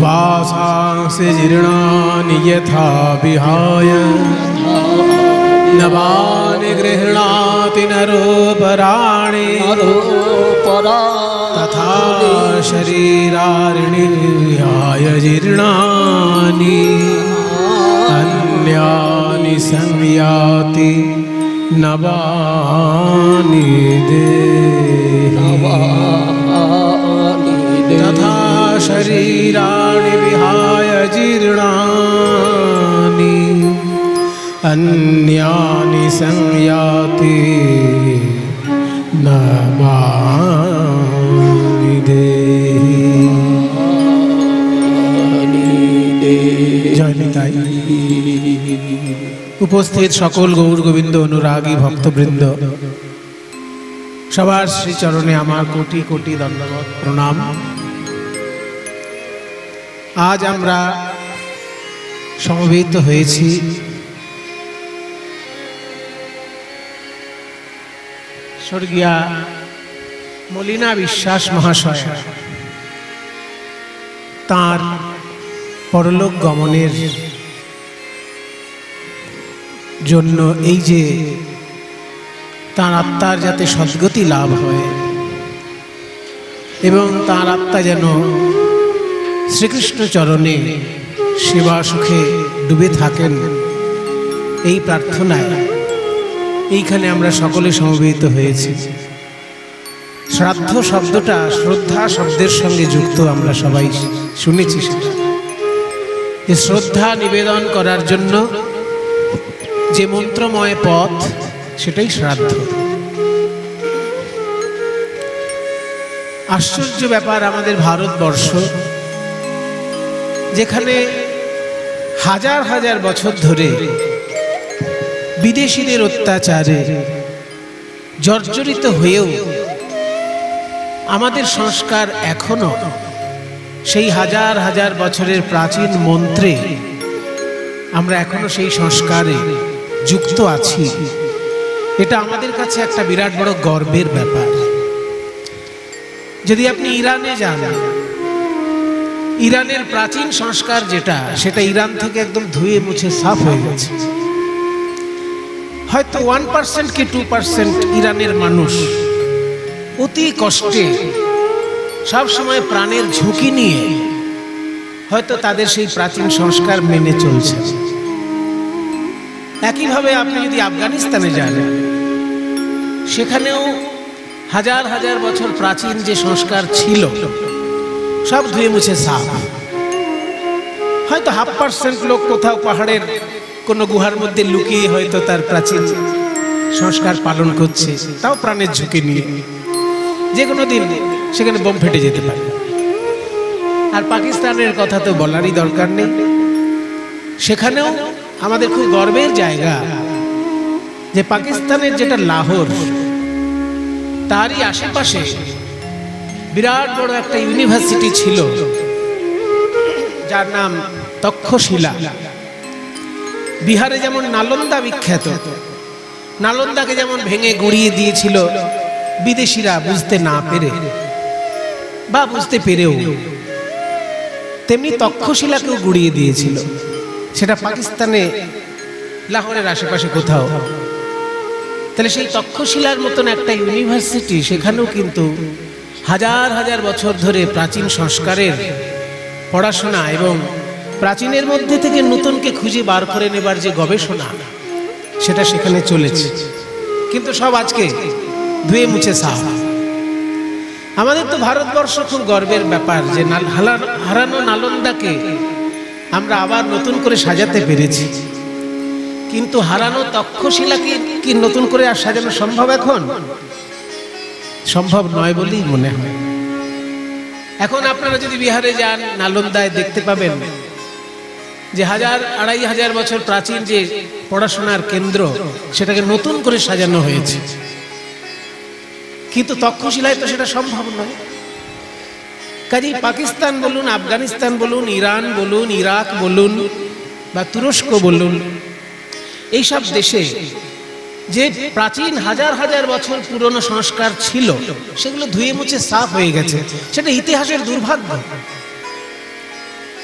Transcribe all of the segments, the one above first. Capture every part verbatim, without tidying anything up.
वासांसि जीर्णानि यथा विहाय नवानि गृह्णाति नरोपराणि तथा शरीराणि विहाय जीर्णानि अन्यानि संयाति नवानि देहि तथा शरीराणि विहाय जीर्णानि अन्यानि संयाति नवानि देहि। जय निताई। उपस्थित सकल गौर गोविंद अनुरागी भक्तबृंद सबार श्रीचरणे आमार कोटि कोटि दंडवत प्रणाम। आज आमरा समवेत हয়েছি स्वर्गीया मलिना विश्वास महाशय तार परलोक गमनेर जन्य এই যে তার আত্মার যাতে সদ্গতি লাভ হয় এবং তার আত্মা যেন শ্রীকৃষ্ণ চরণে সেবা সুখে ডুবে থাকেন এই প্রার্থনায় এইখানে আমরা সকলে সমবেত হয়েছি। শ্রাদ্ধ শব্দটা শ্রদ্ধা শব্দের সঙ্গে যুক্ত আমরা সবাই শুনেছি। যে শ্রদ্ধা নিবেদন করার জন্য যে মন্ত্রময় পথ সেটাই শ্রাদ্ধ। আশ্চর্য ব্যাপার আমাদের ভারতবর্ষ যেখানে হাজার হাজার বছর ধরে বিদেশীদের অত্যাচারে জর্জরিত হয়েও আমাদের সংস্কার এখনো সেই হাজার হাজার বছরের প্রাচীন মন্ত্রে আমরা এখনো সেই সংস্কারে যুক্ত আছি। এটা আমাদের কাছে একটা বিরাট বড় গর্বের ব্যাপার। যদি আপনি ইরানে যান, ইরানের প্রাচীন সংস্কার যেটা সেটা ইরান থেকে একদম ধুয়ে মুছে সাফ হয়ে গেছে। হয়তো ওয়ান পার্সেন্ট কি টু পার্সেন্ট ইরানের মানুষ অতি কষ্টে সব সময় প্রাণের ঝুঁকি নিয়ে হয়তো তাদের সেই প্রাচীন সংস্কার মেনে চলছে। একইভাবে আপনি যদি আফগানিস্তানে যান, সেখানেও হাজার হাজার বছর প্রাচীন যে সংস্কার ছিল সব ধুয়ে মুছে সাফ। হয়তো হাফ পার্সেন্ট লোক কোথাও পাহাড়ের কোনো গুহার মধ্যে লুকিয়ে হয়তো তার প্রাচীন সংস্কার পালন করছে, তাও প্রাণের ঝুঁকি নিয়ে। যে কোনো দিন সেখানে বোম ফেটে যেতে পারে। আর পাকিস্তানের কথা তো বলারই দরকার নেই। সেখানেও আমাদের খুব গর্বের জায়গা যে পাকিস্তানের যেটা লাহোর, তারই আশেপাশে বিরাট বড় একটা ইউনিভার্সিটি ছিল যার নাম তক্ষশিলা। বিহারে যেমন নালন্দা বিখ্যাত, নালন্দাকে যেমন ভেঙে গুঁড়িয়ে দিয়েছিল বিদেশিরা বুঝতে না পেরে বা বুঝতে পেরেও, তেমনি তক্ষশিলাকেও গুঁড়িয়ে দিয়েছিল। সেটা পাকিস্তানে লাহোরের আশেপাশে কোথাও। তাহলে সেই তক্ষশিলার মতন একটা ইউনিভার্সিটি, সেখানেও কিন্তু হাজার হাজার বছর ধরে প্রাচীন সংস্কারের পড়াশোনা এবং প্রাচীনের মধ্যে থেকে নতুনকে খুঁজে বার করে নেবার যে গবেষণা সেটা সেখানে চলেছে। কিন্তু সব আজকে ধুয়ে মুছে সাফ। আমাদের তো ভারতবর্ষ খুব গর্বের ব্যাপার যে হারানো নালন্দাকে আমরা আবার নতুন করে সাজাতে পেরেছি। কিন্তু হারানো তক্ষশিলাকে কি নতুন করে আর সাজানো সম্ভব? এখন সম্ভব নয় বলেই মনে হয়। এখন আপনারা যদি বিহারে যান, নালন্দায় দেখতে পাবেন যে হাজার আড়াই হাজার বছর প্রাচীন যে পড়াশোনার কেন্দ্র সেটাকে নতুন করে সাজানো হয়েছে। কিন্তু তক্ষশিলায় তো সেটা সম্ভব নয়। কাজেই পাকিস্তান বলুন, আফগানিস্তান বলুন, ইরান বলুন, ইরাক বলুন বা তুরস্ক বলুন, এইসব দেশে যে প্রাচীন হাজার হাজার বছর পুরনো সংস্কার ছিল সেগুলো ধুয়ে মুছে সাফ হয়ে গেছে। সেটা ইতিহাসের দুর্ভাগ্য।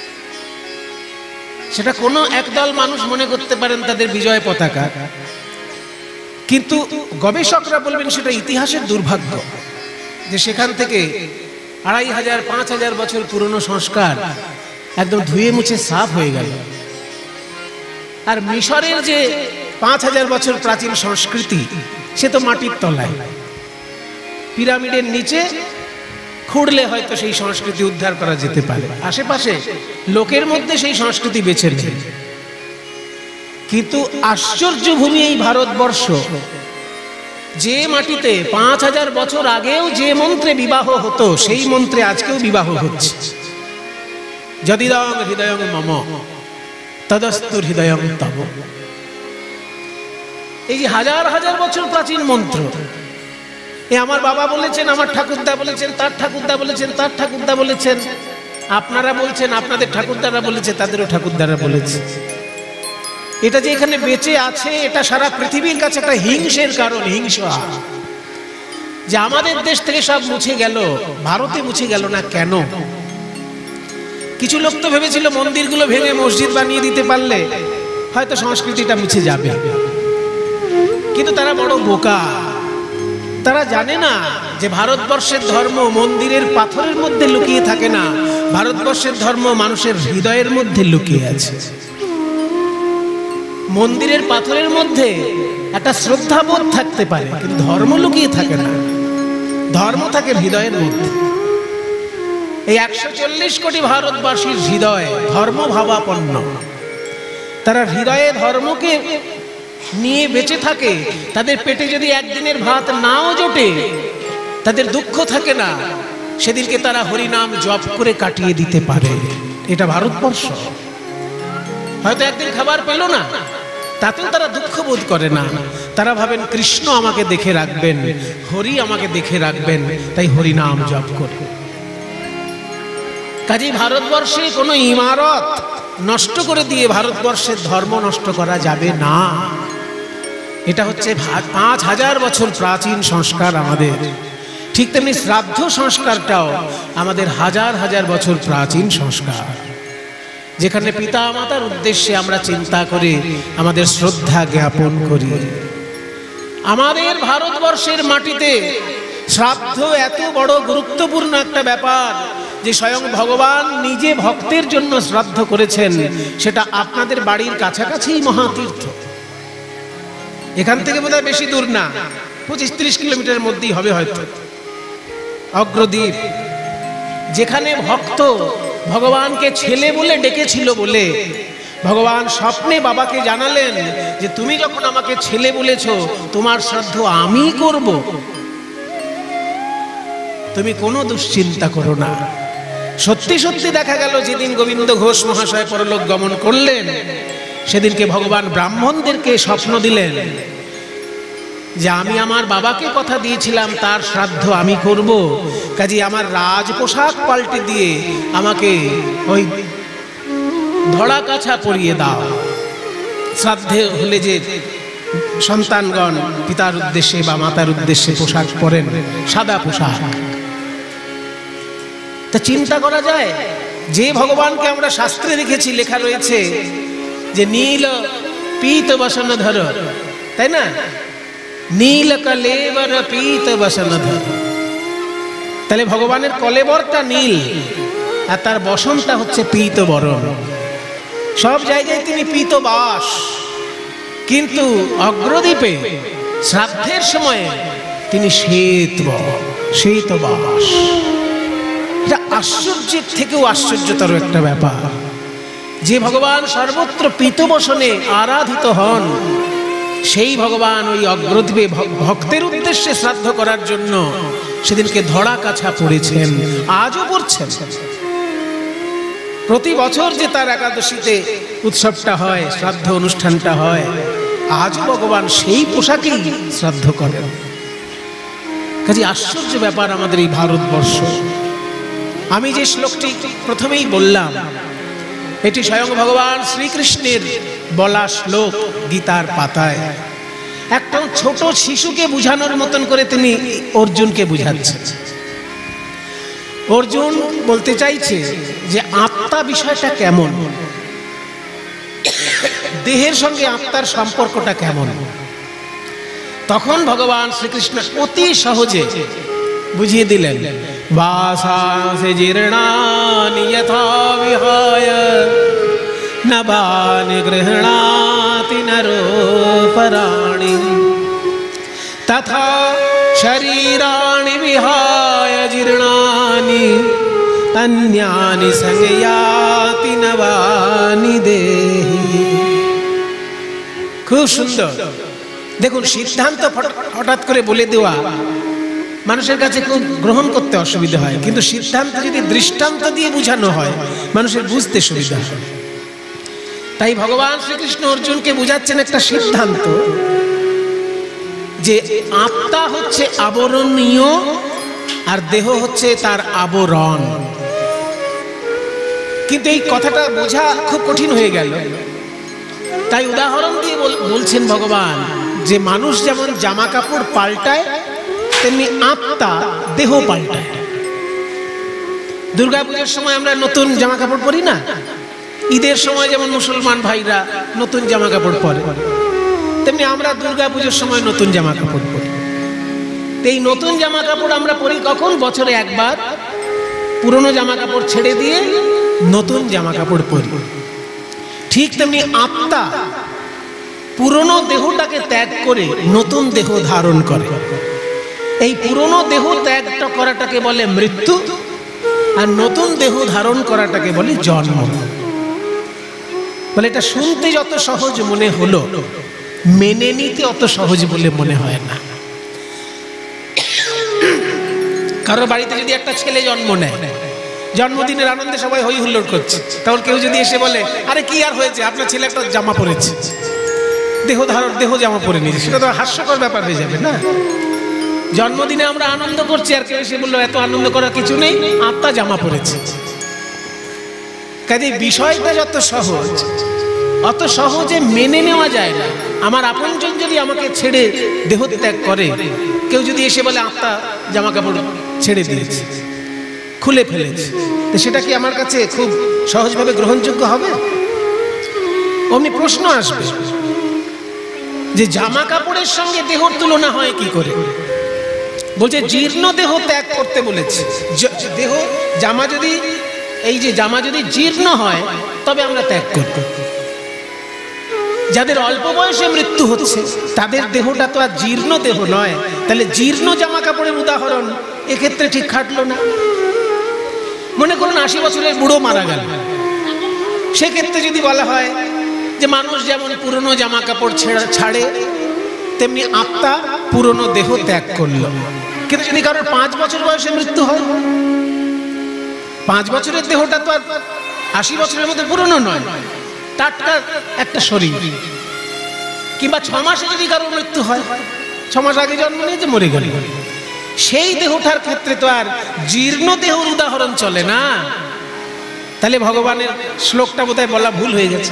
সেটা কোনো একদল মানুষ মনে করতে পারেন তাদের বিজয় পতাকা, কিন্তু গবেষকরা বলবেন সেটা ইতিহাসের দুর্ভাগ্য যে সেখান থেকে আড়াই হাজার পাঁচ হাজার বছর পুরনো সংস্কার একদম ধুয়ে মুছে সাফ হয়ে গেল। আর মিশরের যে পাঁচ হাজার বছর প্রাচীন সংস্কৃতি সে তো মাটির তলায়, পিরামিডের নিচে খুঁড়লে হয়তো সেই সংস্কৃতি উদ্ধার করা যেতে পারে, আশেপাশে লোকের মধ্যে সেই সংস্কৃতি বেঁচে নেই। কিন্তু আশ্চর্য ভূমি এই ভারতবর্ষ, যে মাটিতে পাঁচ হাজার বছর আগেও যে মন্ত্রে বিবাহ হতো সেই মন্ত্রে আজকেও বিবাহ হচ্ছে। যদিদং হৃদয়ং মম তদস্তু হৃদয়ং তব। এই যে হাজার হাজার বছর প্রাচীন মন্ত্র, এ আমার বাবা বলেছেন, আমার ঠাকুরদা বলেছেন, তার ঠাকুরদা বলেছেন, তার ঠাকুরদা বলেছেন, আপনারা বলছেন, আপনাদের ঠাকুরদারা বলেছে, তাদেরও ঠাকুরদারা বলেছে। এটা যে এখানে বেঁচে আছে এটা সারা পৃথিবীর কাছে একটা হিংসের কারণ, হিংসা যে আমাদের দেশ থেকে সব মুছে গেল, ভারতে মুছে গেল না কেন? কিছু লোক তো ভেবেছিল মন্দিরগুলো ভেঙে মসজিদ বানিয়ে দিতে পারলে হয়তো সংস্কৃতিটা মুছে যাবে, কিন্তু তারা বড় বোকা। তারা জানে না যে ভারতবর্ষের ধর্ম মন্দিরের পাথরের মধ্যে লুকিয়ে থাকে না, ভারতবর্ষের ধর্ম মানুষের হৃদয়ের মধ্যে লুকিয়ে আছে। মন্দিরের পাথরের মধ্যে একটা শ্রদ্ধাবোধ থাকতে পারে, কিন্তু ধর্ম লুকিয়ে থাকে না, ধর্ম থাকে হৃদয়ের মধ্যে। এই একশো চল্লিশ কোটি ভারতবাসীর হৃদয় ধর্ম ভাবাপন্ন, তারা হৃদয়ে ধর্মকে নিয়ে বেঁচে থাকে। তাদের পেটে যদি একদিনের ভাত নাও জোটে, তাদের দুঃখ থাকে না, সেদিনকে তারা হরিনাম জপ করে কাটিয়ে দিতে পারে। এটা ভারতবর্ষ। হয়তো একদিন খাবার পেল না, তাতেও তারা দুঃখ বোধ করে না। তারা ভাবেন কৃষ্ণ আমাকে দেখে রাখবেন, হরি আমাকে দেখে রাখবেন, তাই হরিনাম জপ করে। কাজেই ভারতবর্ষে কোনো ইমারত নষ্ট করে দিয়ে ভারতবর্ষের ধর্ম নষ্ট করা যাবে না। এটা হচ্ছে পাঁচ হাজার বছর প্রাচীন সংস্কার আমাদের। ঠিক তেমনি শ্রাদ্ধ সংস্কারটাও আমাদের হাজার হাজার বছর প্রাচীন সংস্কার, যেখানে পিতা মাতার উদ্দেশ্যে আমরা চিন্তা করে আমাদের শ্রদ্ধা জ্ঞাপন করি। আমাদের ভারতবর্ষের মাটিতে শ্রাদ্ধ এত বড় গুরুত্বপূর্ণ একটা ব্যাপার যে স্বয়ং ভগবান নিজে ভক্তের জন্য শ্রাদ্ধ করেছেন। সেটা আপনাদের বাড়ির কাছাকাছি মহাতীর্থ, এখান থেকে বোধহয় বেশি দূর না, পঁচিশ ত্রিশ কিলোমিটারের মধ্যেই হবে হয়তো, অগ্রদ্বীপ, যেখানে ভক্ত ভগবানকে ছেলে বলে ডেকেছিল বলে ভগবান স্বপ্নে বাবাকে জানালেন যে তুমি যখন আমাকে ছেলে বলেছো তোমার শ্রাদ্ধ আমি করব, তুমি কোনো দুশ্চিন্তা করো না। সত্যি সত্যি দেখা গেল যেদিন গোবিন্দ ঘোষ মহাশয় পরলোক গমন করলেন, সেদিনকে ভগবান ব্রাহ্মণদেরকে স্বপ্ন দিলেন যে আমি আমার বাবাকে কথা দিয়েছিলাম তার শ্রাদ্ধ আমি করব, কাজে আমার রাজ পোশাক পাল্টে দিয়ে আমাকে ওই ধড়া কাছা পরিয়ে দাও। শ্রাদ্ধে হলে যে সন্তানগণ পিতার উদ্দেশ্যে বা মাতার উদ্দেশ্যে পোশাক পরেন, সাদা পোশাক। তা চিন্তা করা যায় যে ভগবানকে আমরা শাস্ত্রে দেখেছি, লেখা রয়েছে যে নীল পীত বসন ধর, তাই না? নীল কলেবর পীত বসন ধর। তাহলে ভগবানের কলেবরটা নীল আর তার বসনটা হচ্ছে পীত বরণ। সব জায়গায় তিনি পীত বাস, কিন্তু অগ্রদ্বীপে শ্রাদ্ধের সময়ে তিনি শ্বেত শ্বেত বাস। এটা আশ্চর্যের থেকেও আশ্চর্যতর একটা ব্যাপার যে ভগবান সর্বত্র পীত বসনে আরাধিত হন, সেই ভগবান ওই অগ্রদ্বীপে ভক্তের উদ্দেশ্যে শ্রাদ্ধ করার জন্য সেদিনকে ধড়া কাছা পড়েছেন, আজও পড়ছেন। প্রতি বছর যে তার একাদশীতে উৎসবটা হয়, শ্রাদ্ধ অনুষ্ঠানটা হয়, আজও ভগবান সেই পোশাকেই শ্রাদ্ধ করেন। কাজে আশ্চর্য ব্যাপার আমাদের এই ভারতবর্ষ। আমি যে শ্লোকটি প্রথমেই বললাম, এটি স্বয়ং ভগবান শ্রীকৃষ্ণের বলা শ্লোক গীতার পাতায়। একটা ছোট শিশুকে বুঝানোর মতন করে তিনি অর্জুনকে বুঝাচ্ছেন। অর্জুন বলতে চাইছে যে আত্মা বিষয়টা কেমন। দেহের সঙ্গে আত্মার সম্পর্কটা কেমন। তখন ভগবান শ্রীকৃষ্ণ অতি সহজে বুঝিয়ে দিলেন, বাসাংসি জীর্ণানি যথা বিহায় নবানি গৃহণাতি নরোপরাণি তথা শরীরাণি বিহায় জীর্ণানি অন্যানি সংয়াতি নবানি দেহি। খুব সুন্দর। দেখুন, সিদ্ধান্ত হঠাৎ করে বলে দেওয়া মানুষের কাছে খুব গ্রহণ করতে অসুবিধা হয়, কিন্তু সিদ্ধান্ত যদি দৃষ্টান্ত দিয়ে বোঝানো হয় মানুষের বুঝতে সুবিধা হয়। তাই ভগবান শ্রীকৃষ্ণ অর্জুনকে বোঝাচ্ছেন একটা সিদ্ধান্ত, যে আত্মা হচ্ছে আবরণীয় আর দেহ হচ্ছে তার আবরণ। কিন্তু এই কথাটা বোঝা খুব কঠিন হয়ে গেল। তাই উদাহরণ দিয়ে বলছেন ভগবান, যে মানুষ যেমন জামা কাপড় পাল্টায় তেমনি আত্মা দেহ পাল্টায়। দুর্গা পূজার সময় আমরা নতুন জামা কাপড় পরি না? ঈদের সময় যেমন মুসলমান ভাইরা নতুন জামা কাপড় পরে, তেমনি আমরা দুর্গা পুজোর সময় নতুন জামা কাপড় পরি। এই নতুন জামা কাপড় আমরা পরি কখন? বছরে একবার। পুরনো জামা কাপড় ছেড়ে দিয়ে নতুন জামা কাপড় পরি। ঠিক তেমনি আত্মা পুরনো দেহটাকে ত্যাগ করে নতুন দেহ ধারণ করে। এই পুরনো দেহ ত্যাগ করাটাকে বলে মৃত্যু, আর নতুন দেহ ধারণ করাটাকে বলে জন্ম। বলে এটা শুনতে যত সহজ মনে হলো, মেনে নিতে অত সহজ বলে মনে হয় না। কারো বাড়িতে যদি একটা ছেলে জন্ম নেয়, জন্মদিনের আনন্দে সবাই হই হুল্লোড় করছে, তখন কেউ যদি এসে বলে, আরে কি আর হয়েছে, আপনার ছেলে একটা জামা পরেছে, দেহ ধারণ দেহ জামা পরে নিয়েছে, সেটা তো হাস্যকর ব্যাপার হয়ে যাবে না? জন্মদিনে আমরা আনন্দ করছি, আর কেউ এসে বললো এত আনন্দ করার কিছু নেই, আত্মা জামা পরেছে। কাজে বিষয়টা যত সহজ, অত সহজে মেনে নেওয়া যায় না। আমার আপনজন যদি আমাকে ছেড়ে দেহ ত্যাগ করে, কেউ যদি এসে বলে আত্মা জামা কাপড় ছেড়ে দিয়েছে, খুলে ফেলেছে, তো সেটা কি আমার কাছে খুব সহজভাবে গ্রহণযোগ্য হবে? অমনি প্রশ্ন আসবে যে জামা কাপড়ের সঙ্গে দেহর তুলনা হয় কি করে? বলছে জীর্ণ দেহ ত্যাগ করতে বলেছে। দেহ জামা যদি এই যে জামা যদি জীর্ণ হয় তবে আমরা ত্যাগ করব। যাদের অল্প বয়সে মৃত্যু হচ্ছে তাদের দেহটা তো আর জীর্ণ দেহ নয়, তাহলে জীর্ণ জামা কাপড়ের উদাহরণ এক্ষেত্রে ঠিক খাটলো না। মনে করুন আশি বছরের বুড়ো মারা গেল, সেক্ষেত্রে যদি বলা হয় যে মানুষ যেমন পুরনো জামা কাপড় ছাড়ে তেমনি আত্মা পুরনো দেহ ত্যাগ করলো। কিন্তু যদি কারোর পাঁচ বছর বয়সে মৃত্যু হয়, পাঁচ বছরের দেহটা তো আর আশি বছরের মধ্যে পুরনো নয়, টাটকা একটা শরীর। কিংবা ছ মাসে যদি কারোর মৃত্যু হয়, ছ মাস আগে জন্ম নিয়েছে মরে গেল, সেই দেহটার ক্ষেত্রে তো আর জীর্ণ দেহর উদাহরণ চলে না। তাহলে ভগবানের শ্লোকটা বোধহয় বলা ভুল হয়ে গেছে।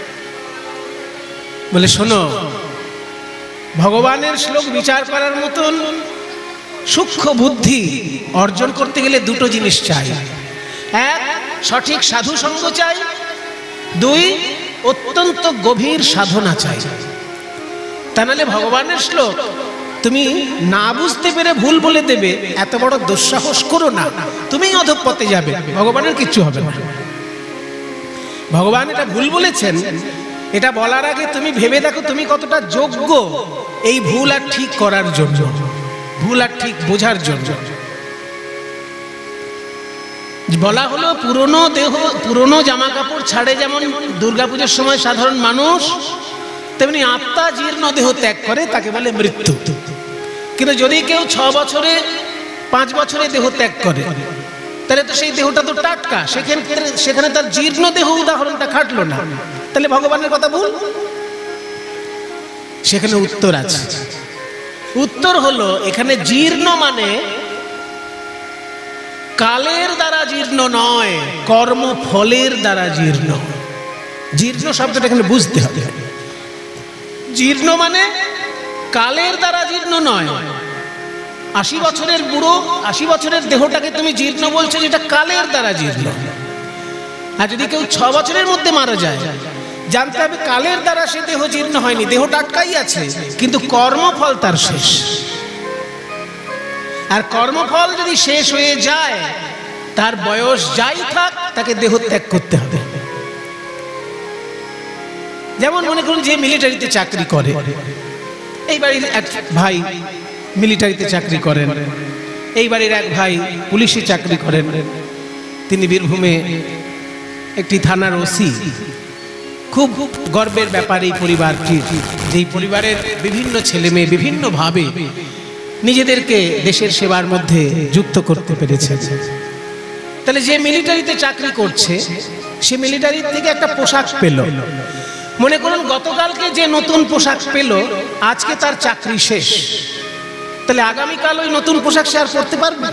বলে শোনো, ভগবানের শ্লোক বিচার করার মতন সূক্ষ্ম বুদ্ধি অর্জন করতে গেলে দুটো জিনিস চাই। এক, সঠিক সাধু সঙ্গ চাই। দুই, অত্যন্ত গভীর সাধনা চাই। তা নাহলে ভগবানের শ্লোক তুমি না বুঝতে পেরে ভুল বলে দেবে, এত বড় দুঃসাহস করো না, তুমি অধঃপথে যাবে, ভগবানের কিচ্ছু হবে না। ভগবান এটা ভুল বলেছেন, এটা বলার আগে তুমি ভেবে দেখো তুমি কতটা যোগ্য এই ভুল আর ঠিক করার জন্য, ভুল আর ঠিক বোঝার জন্য। বলা হলো পুরনো দেহ পুরনো জামা কাপড় ছাড়ে যেমন দুর্গাপূজার সময় সাধারণ মানুষ, তেমনি আত্মা জীর্ণ দেহ ত্যাগ করে, তাকে বলে মৃত্যু। কিন্তু যদি কেউ ছ বছরে পাঁচ বছরে দেহ ত্যাগ করে, তাহলে তো সেই দেহটা তো টাটকা, সেখানে সেখানে তার জীর্ণ দেহ উদাহরণটা খাটলো না, তাহলে ভগবানের কথা ভুল। সেখানে উত্তর আছে। উত্তর হলো এখানে জীর্ণ মানে কালের দ্বারা জীর্ণ নয়, কর্ম ফলের দ্বারা জীর্ণ। জীর্ণ শব্দটা এখানে বুঝতে হবে। জীর্ণ মানে কালের দ্বারা জীর্ণ নয়। আশি বছরের বুড়ো, আশি বছরের দেহটাকে তুমি জীর্ণ বলছো, যেটা কালের দ্বারা জীর্ণ। আর যদি কেউ ছ বছরের মধ্যে মারা যায়, জানতে হবে কালের দ্বারা সে দেহ জীর্ণ হয়নি, দেহ টাটকাই আছে, কিন্তু কর্মফল তার শেষ। আর কর্মফল যদি শেষ হয়ে যায়, তার বয়স যাই থাক, তাকে দেহ ত্যাগ করতে হবে। যেমন মনে করুন যে মিলিটারিতে চাকরি করে, এই বাড়ির এক ভাই মিলিটারিতে চাকরি করেন, এই বাড়ির এক ভাই পুলিশে চাকরি করেন, তিনি বীরভূমে একটি থানার ওসি। খুব গর্বের ব্যাপার এই পরিবারটি, যেই পরিবারের বিভিন্ন ছেলে মেয়ে বিভিন্নভাবে নিজেদেরকে দেশের সেবার মধ্যে যুক্ত করতে পেরেছে। তাহলে যে মিলিটারিতে চাকরি করছে, সে মিলিটারি থেকে একটা পোশাক পেল। মনে করুন গতকালকে যে নতুন পোশাক পেল, আজকে তার চাকরি শেষ, তাহলে আগামীকাল ওই নতুন পোশাক সে আর পরতে পারবে?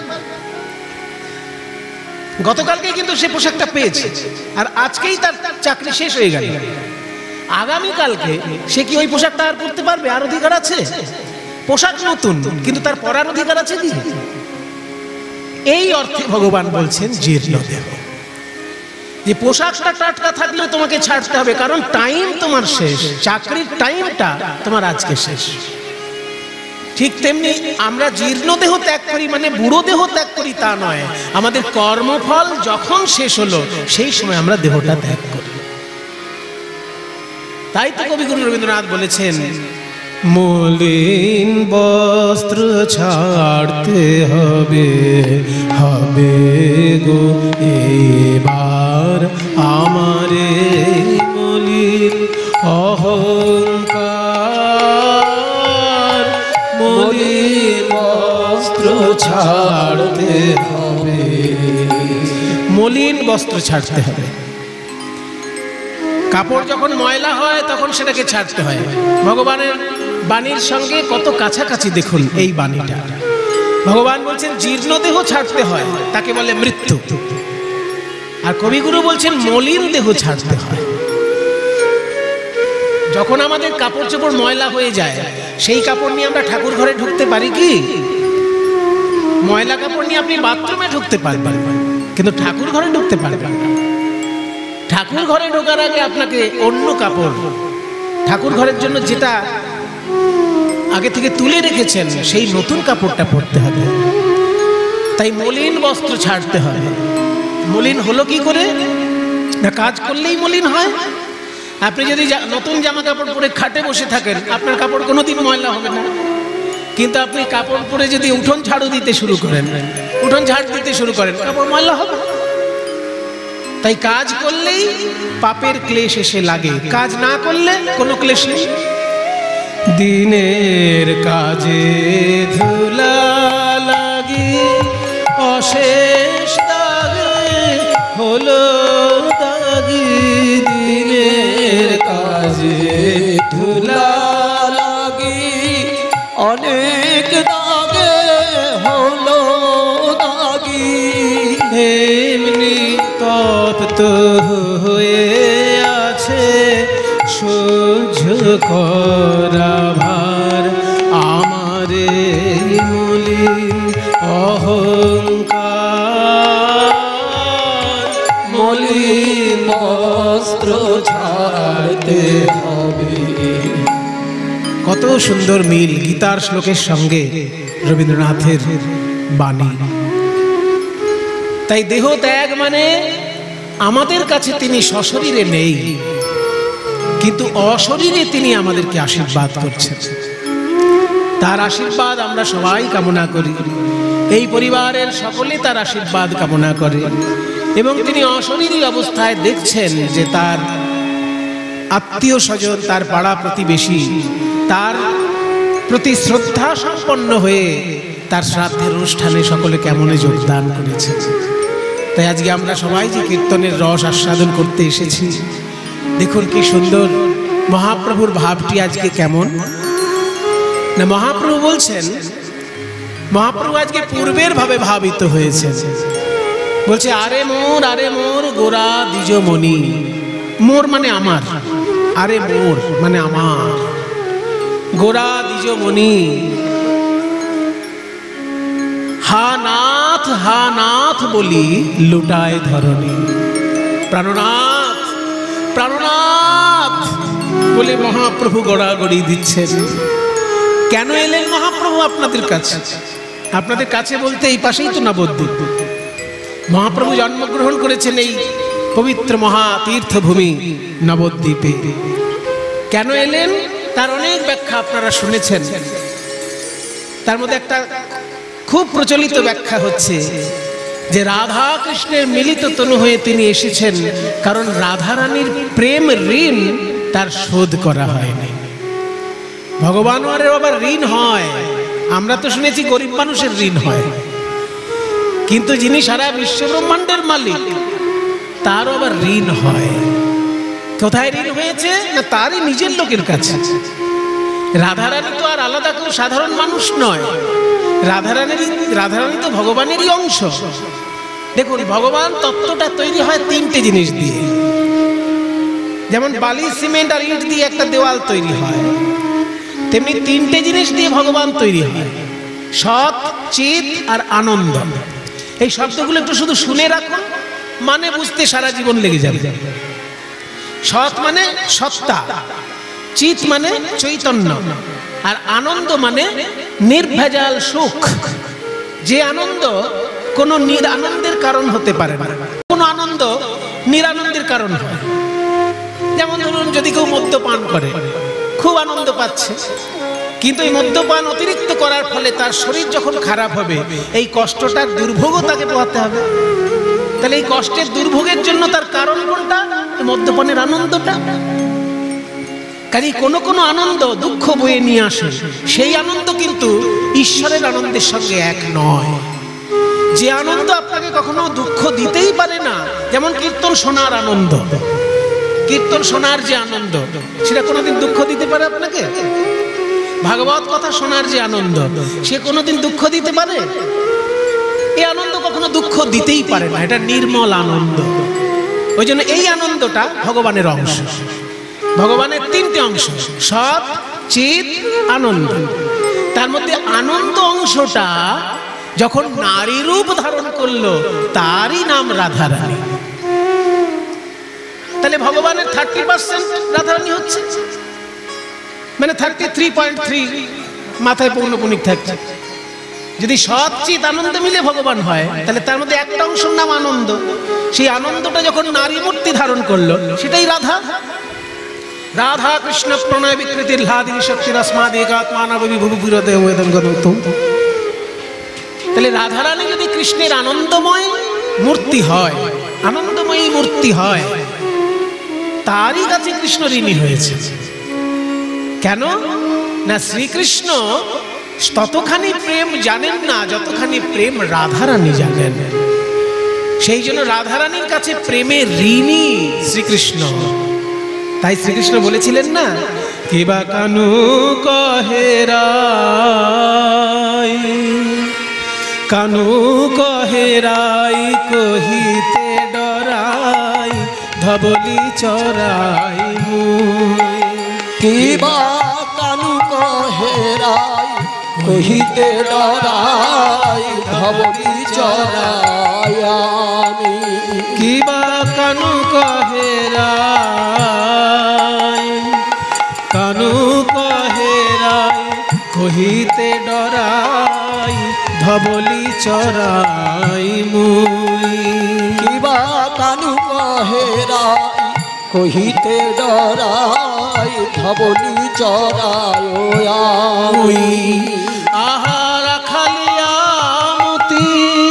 গতকালকে কিন্তু সে পোশাকটা পেয়েছে, আর আজকেই তার চাকরি শেষ হয়ে গেল। আগামীকালকে সে কি ওই পোশাকটা আর পরতে পারবে? আর অধিকার আছে? পোশাক নতুন, কিন্তু তার পরার অধিকার আছে কি? এই অর্থে ভগবান বলছেন জীর্ণ দেহ, যে পোশাকটা টাটকা থাকলেও তোমাকে ছাড়তে হবে, কারণ টাইম তোমার শেষ, চাকরির টাইমটা তোমার আজকে শেষ। ঠিক তেমনি আমরা জীর্ণ দেহ ত্যাগ করি মানে বুড়ো দেহ ত্যাগ করি তা নয়, আমাদের কর্মফল যখন শেষ হলো সেই সময় আমরা দেহটা ত্যাগ করি। তাই তো কবিগুরু রবীন্দ্রনাথ বলেছেন, মলিন বস্ত্র ছাড়তে হবে, হবে গো এবার আমারে মলিন অহংকার, মলিন বস্ত্র ছাড়তে হবে, মলিন বস্ত্র ছাড়তে হবে। কাপড় যখন ময়লা হয় তখন সেটাকে ছাড়তে হয়। ভগবানের বাণীর সঙ্গে কত কাছাকাছি দেখুন এই বাণীটা। ভগবান বলছেন জীর্ণ দেহ ছাড়তে হয়, তাকে বলে মৃত্যু। আর কবিগুরু বলছেন মলিন দেহ ছাড়তে হয়। যখন আমাদের কাপড় চোপড় ময়লা হয়ে যায়, সেই কাপড় নিয়ে আমরা ঠাকুর ঘরে ঢুকতে পারি কি? ময়লা কাপড় নিয়ে আপনি বাথরুমে ঢুকতে পারবেন, কিন্তু ঠাকুর ঘরে ঢুকতে পারবেন না। ঠাকুর ঘরে ঢোকার আগে আপনাকে অন্য কাপড়, ঠাকুর ঘরের জন্য যেটা আগে থেকে তুলে রেখেছেন, সেই নতুন কাপড়টা পরতে হবে। তাই মলিন বস্ত্র ছাড়তে হবে। মলিন হলো কি করে? না কাজ করলেই মলিন হয়। আপনি যদি নতুন জামা কাপড় পরে খাটে বসে থাকেন, আপনার কাপড় কোনোদিন ময়লা হবে না। কিন্তু আপনি কাপড় পরে যদি উঠোন ঝাড়ু দিতে শুরু করেন, উঠোন ঝাড় দিতে শুরু করেন, কাপড় ময়লা হবে। তাই কাজ করলেই পাপের ক্লেশ এসে লাগে, কাজ না করলে কোনো ক্লেশ নেই। দিনের কাজে ধুলা লাগি অশেষ দাগে হলো দাগি, দিনের কাজে ধুলা লাগি অনেক দাগে হলো দাগি, এমনি তপ্ত হয়ে আছে সহ্য করা ভার আমারে মলিন অহংকার, মলিন বস্ত্র ছাড়তে হবে। কত সুন্দর মিল গীতার শ্লোকের সঙ্গে রবীন্দ্রনাথের বাণী। তাই দেহ ত্যাগ মানে আমাদের কাছে তিনি সশরীরে নেই, কিন্তু অশরীরে তিনি আমাদেরকে আশীর্বাদ করছেন। তার আশীর্বাদ আমরা সবাই কামনা করি, এই পরিবারের সকলে তার আশীর্বাদ কামনা করে। এবং তিনি অশরীরী অবস্থায় দেখছেন যে তার আত্মীয় স্বজন, তার পাড়া প্রতিবেশী তার প্রতি শ্রদ্ধা সম্পন্ন হয়ে তার শ্রাদ্ধের অনুষ্ঠানে সকলে কেমনে যোগদান করেছে। তাই আজকে আমরা সবাই যে কীর্তনের রস আস্বাদন করতে এসেছি, দেখুন কি সুন্দর মহাপ্রভুর ভাবটি আজকে কেমন না। মহাপ্রভু বলছেন, মহাপ্রভু আজকে পূর্বের ভাবে ভাবিত হয়েছে। বলছে আরে মোর, আরে মোর গোরা দ্বিজমণি। মোর মানে আমার, আরে মোর মানে আমার, গোরা দ্বিজমণি। হা নাথ, হা নাথ বলি লুটায় ধরণী। প্রাণনাথ, প্রাণনাথ বলে মহাপ্রভু গড়াগড়ি দিচ্ছেন। কেন এলেন মহাপ্রভু আপনাদের কাছে? আপনাদের কাছে বলতে এই পাশেই তো নবদ্বীপ। মহাপ্রভু জন্মগ্রহণ করেছেন এই পবিত্র মহা তীর্থভূমি নবদ্বীপে। কেন এলেন তার অনেক ব্যাখ্যা আপনারা শুনেছেন। তার মধ্যে একটা খুব প্রচলিত ব্যাখ্যা হচ্ছে যে রাধা কৃষ্ণের মিলিত তনু হয়ে তিনি এসেছেন কারণ রাধারানীর প্রেম ঋণ তার শোধ করা হয়নি। ভগবান আবার ঋণ হয়, আমরা তো শুনেছি গরিব মানুষের ঋণ হয়, কিন্তু যিনি সারা বিশ্ব ব্রহ্মাণ্ডের মালিক তারও আবার ঋণ হয়। কোথায় ঋণ হয়েছে? না তারই নিজের লোকের কাছে। রাধারানী তো আর আলাদা কেউ সাধারণ মানুষ নয়, রাধারানীর রাধারানী তো ভগবানেরই অংশ। দেখুন, ভগবান তত্ত্বটা তৈরি হয় তিনটে জিনিস দিয়ে। যেমন বালি, সিমেন্ট আর ইট দিয়ে একটা দেওয়াল তৈরি হয়, তেমনি তিনটে জিনিস দিয়ে ভগবান তৈরি হয়, সৎ, চিত আর আনন্দ। এই শব্দগুলো একটু শুধু শুনে রাখুন, মানে বুঝতে সারা জীবন লেগে যাবে। সৎ মানে সত্তা, চিত মানে চৈতন্য, আর আনন্দ মানে নির্ভেজাল সুখ। যে আনন্দ কোনো নিরানন্দের কারণ হতে পারে না, কোনো আনন্দ নিরানন্দের কারণ হয়। যেমন ধরুন, যদি কেউ মদ্যপান করে, খুব আনন্দ পাচ্ছে, কিন্তু এই মদ্যপান অতিরিক্ত করার ফলে তার শরীর যখন খারাপ হবে, এই কষ্টটার দুর্ভোগও তাকে পোহাতে হবে। তাহলে এই কষ্টের দুর্ভোগের জন্য তার কারণ কোনটা? মদ্যপানের আনন্দটা। কাজে কোনো কোনো আনন্দ দুঃখ বয়ে নিয়ে আসে, সেই আনন্দ কিন্তু ঈশ্বরের আনন্দের সঙ্গে এক নয়। যে আনন্দ আপনাকে কখনো দুঃখ দিতেই পারে না, যেমন কীর্তন শোনার আনন্দ, কীর্তন শোনার যে আনন্দ, সেটা কোনোদিন দুঃখ দিতে পারে আপনাকে? ভাগবত কথা শোনার যে আনন্দ, সে কোনোদিন দুঃখ দিতে পারে? এই আনন্দ কখনো দুঃখ দিতেই পারে না, এটা নির্মল আনন্দ। ওই জন্য এই আনন্দটা ভগবানের অংশ। ভগবানের তিনটে অংশ, সৎ, চিত, আনন্দ। তার মধ্যে আনন্দ অংশটা যখন নারী রূপ ধারণ করলো, তারই নাম রাধারানী। তাহলে ভগবানের থার্টি পার্সেন্ট রাধারানী হচ্ছে, মানে থার্টি থ্রি পয়েন্ট থ্রি মাথায় পৌনপুনিক থাকছে। যদি সৎ, চিত, আনন্দ মিলে ভগবান হয়, তাহলে তার মধ্যে একটা অংশের নাম আনন্দ। সেই আনন্দটা যখন নারী মূর্তি ধারণ করলো, সেটাই রাধা। রাধা কৃষ্ণ প্রণয় বিকৃতির লাদিনী শক্তির আসমাদ একাত্মানবী ভুবিপুরতে ওয়েদনগত। তাহলে রাধারানী যদি কৃষ্ণের আনন্দময় মূর্তি হয়, আনন্দময়ী মূর্তি হয়, তারই কাছে কৃষ্ণ ঋণী হয়েছে। কেন না? শ্রীকৃষ্ণ ততখানি প্রেম জানেন না যতখানি প্রেম রাধারানী জানেন। সেই জন্য রাধারানীর কাছে প্রেমের ঋণী শ্রীকৃষ্ণ। তাই শ্রীকৃষ্ণ বলেছিলেন না, কিবা কানু কহেরাই, কানু কহেরাই কহিতে ডরাই ধবলি চরাই মুই। কিবা কানু কহেরাই কহিতে ডরাই ধবলি চরাই আমি। কিবা কানু কহেরাই, কানু কহেরাই কহিতে ডরাই ধবলি চরাই মুই। কিবা কানু কহেরাই কহিতে ডরাই ধবলি চরাই আমি। আহা রাখালিয়া মতি,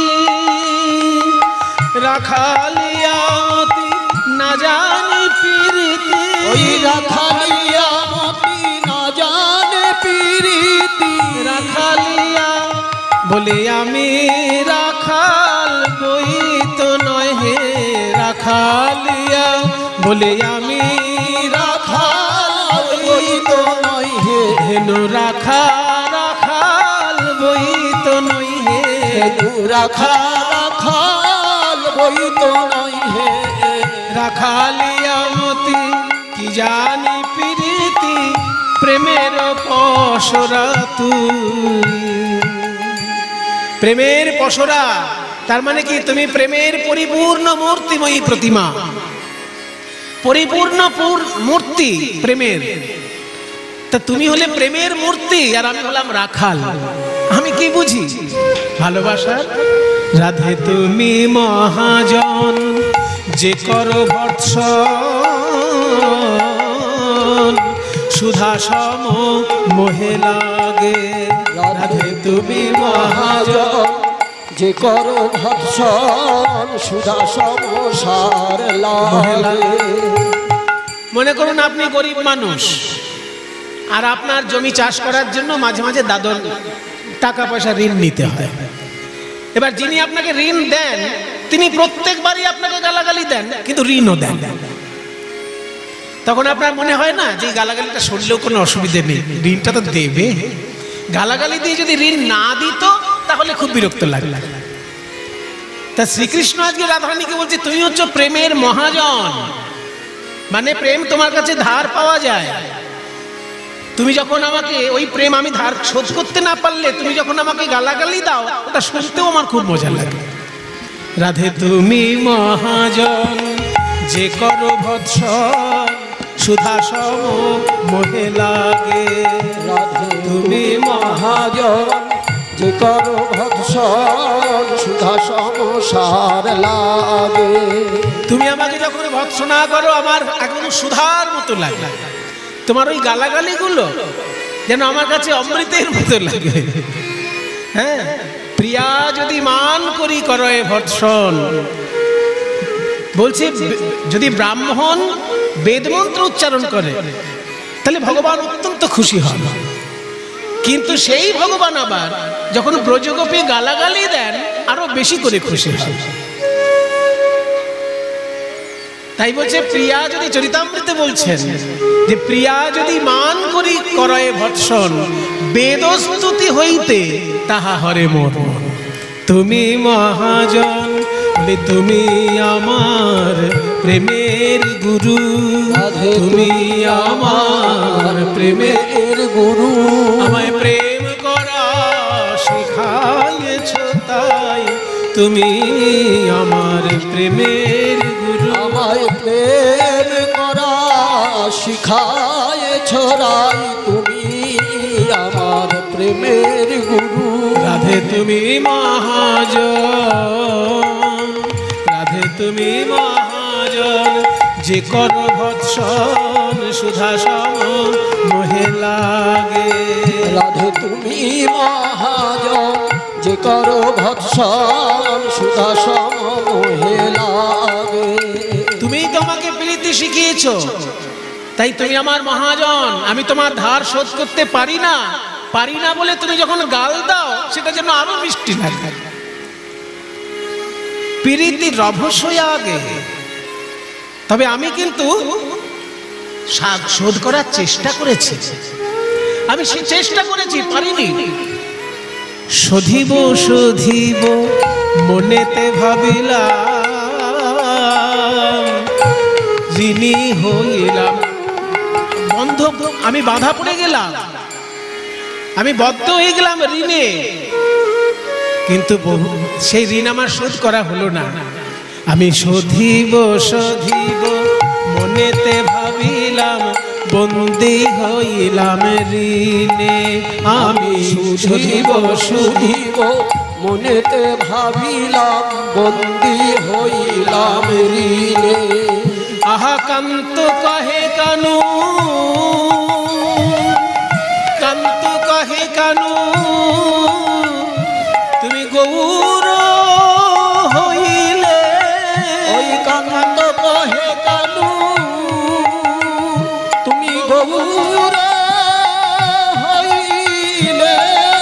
রাখালিয়া মতি না জানি প্রীতি। ওই রাখালিয়া মতি না জানে প্রীতি। রাখালিয়া বলে আমি রাখাল বই তো নয় হে। রাখালিয়া বলে আমি রাখাল বই তো নয় হে। হেনু রাখা রাখাল বই তো নয় হে। হেনু রাখা রাখাল বই তো নয় হে। রাখালিয়া মতি কি জানি প্রীতি, প্রেমের পসরা তুই। প্রেমের পসরা তার মানে কি? তুমি প্রেমের পরিপূর্ণ মূর্তিময়ী প্রতিমা। পরিপূর্ণ মূর্তি প্রেমের। তা তুমি হলে প্রেমের মূর্তি আর আমি হলাম রাখাল। আমি কি বুঝি ভালোবাসার? রাধে তুমি মহাজন যে করো ভর্ৎসন, সুধা সম মোহে লাগে। রাধে তুমি মহাজন যে করো ভৎসন, সুধা সমসার লাগে। মনে করুন আপনি গরিব মানুষ আর আপনার জমি চাষ করার জন্য মাঝে মাঝে দাদন টাকা পয়সা ঋণ নিতে হয়। এবার যিনি আপনাকে ঋণ দেন তিনি প্রত্যেকবারই আপনাকে গালাগালি দেন, কিন্তু ঋণও দেন। তখন আপনার মনে হয় না যে গালাগালিটা শুনলেও কোনো অসুবিধে নেই, ঋণটা তো দেবে। গালাগালি দিয়ে যদি ঋণ না দিত তাহলে খুব বিরক্ত লাগবে। তা শ্রীকৃষ্ণ আজকে রাধারানীকে বলছে তুমি হচ্ছে প্রেমের মহাজন, মানে প্রেম তোমার কাছে ধার পাওয়া যায়। তুমি যখন আমাকে ওই প্রেম আমি ধার শোধ করতে না পারলে তুমি যখন আমাকে গালাগালি দাও ওটা শুনতেও আমার খুব মজা লাগে। রাধে তুমি মহাজন যে করো ভৎসন, সুধা সম মোহে লাগে। রাধে তুমি মহাজন যে করো ভৎসন, সুধা সমসার লাগে। তুমি আমাকে যখন ভৎসনা করো আমার এখন সুধার মতো লাগে। তোমার ওই গালাগালি গুলো যেন আমার কাছে অমৃতের মতো লাগে। হ্যাঁ, প্রিয়া যদি মান করি করো এ ভৎসন, বলছে যদি ব্রাহ্মণ বেদমন্ত্র উচ্চারণ করে তাহলে ভগবান অত্যন্ত খুশি হন। কিন্তু সেই ভগবান আবার যখন ব্রজগোপী গালাগালি দেন আরো বেশি করে খুশি হন। তাই বলছে প্রিয়া যদি চরিতামৃতে বলছেন যে প্রিয়া যদি মান করি করয়ে ভৎসন, বেদস্তুতি হইতে তাহা হরে মোর। তুমি মহাজন বলে তুমি আমার প্রেমের গুরু, তুমি আমার প্রেমের গুরু। আমায় প্রেম করা শিখাইছ তাই তুমি আমার প্রেমের গুরু। আমায় প্রেম করা শিখায়েছ রাই তুমি আমার প্রেমের গুরু। রাধে তুমি মহাজন, রাধে তুমি মহাজন যে কর ভৎসন, সুধা সম মোহে লাগে। রাধে তুমি মহাজন যে করো ভৎসন, সুধা সম মোহে লাগে। তুমি তোমাকে প্রীতি শিখিয়েছ তাই তুমি আমার মহাজন। আমি তোমার ধার শোধ করতে পারি না, পারি না বলে তুমি যখন গাল দাও সেটা যেন আরো মিষ্টি লাগে। প্রীতি রভসই আগে, তবে আমি কিন্তু শোধ করার চেষ্টা করেছি, আমি সে চেষ্টা করেছি, পারিনি। শোধিব শোধিব মনেতে ভাবিলাম, ঋণী হইলাম বন্ধ, আমি বাধা পড়ে গেলাম, আমি বদ্ধ হয়ে গেলাম ঋণে, কিন্তু সেই ঋণ আমার শোধ করা হলো না। আমি শোধিব শোধিব মনেতে ভাবিলাম, বন্দী হইলাম ঋণে। আমি শোধিব শোধিব মনেতে ভাবিলাম, বন্দী হইলাম ঋণে। আহা কান্ত কহে কানু, কান্ত কহে কানু তুমি গৌর হইলে। ওই কান্ত কহে কানু তুমি গৌর হইলে।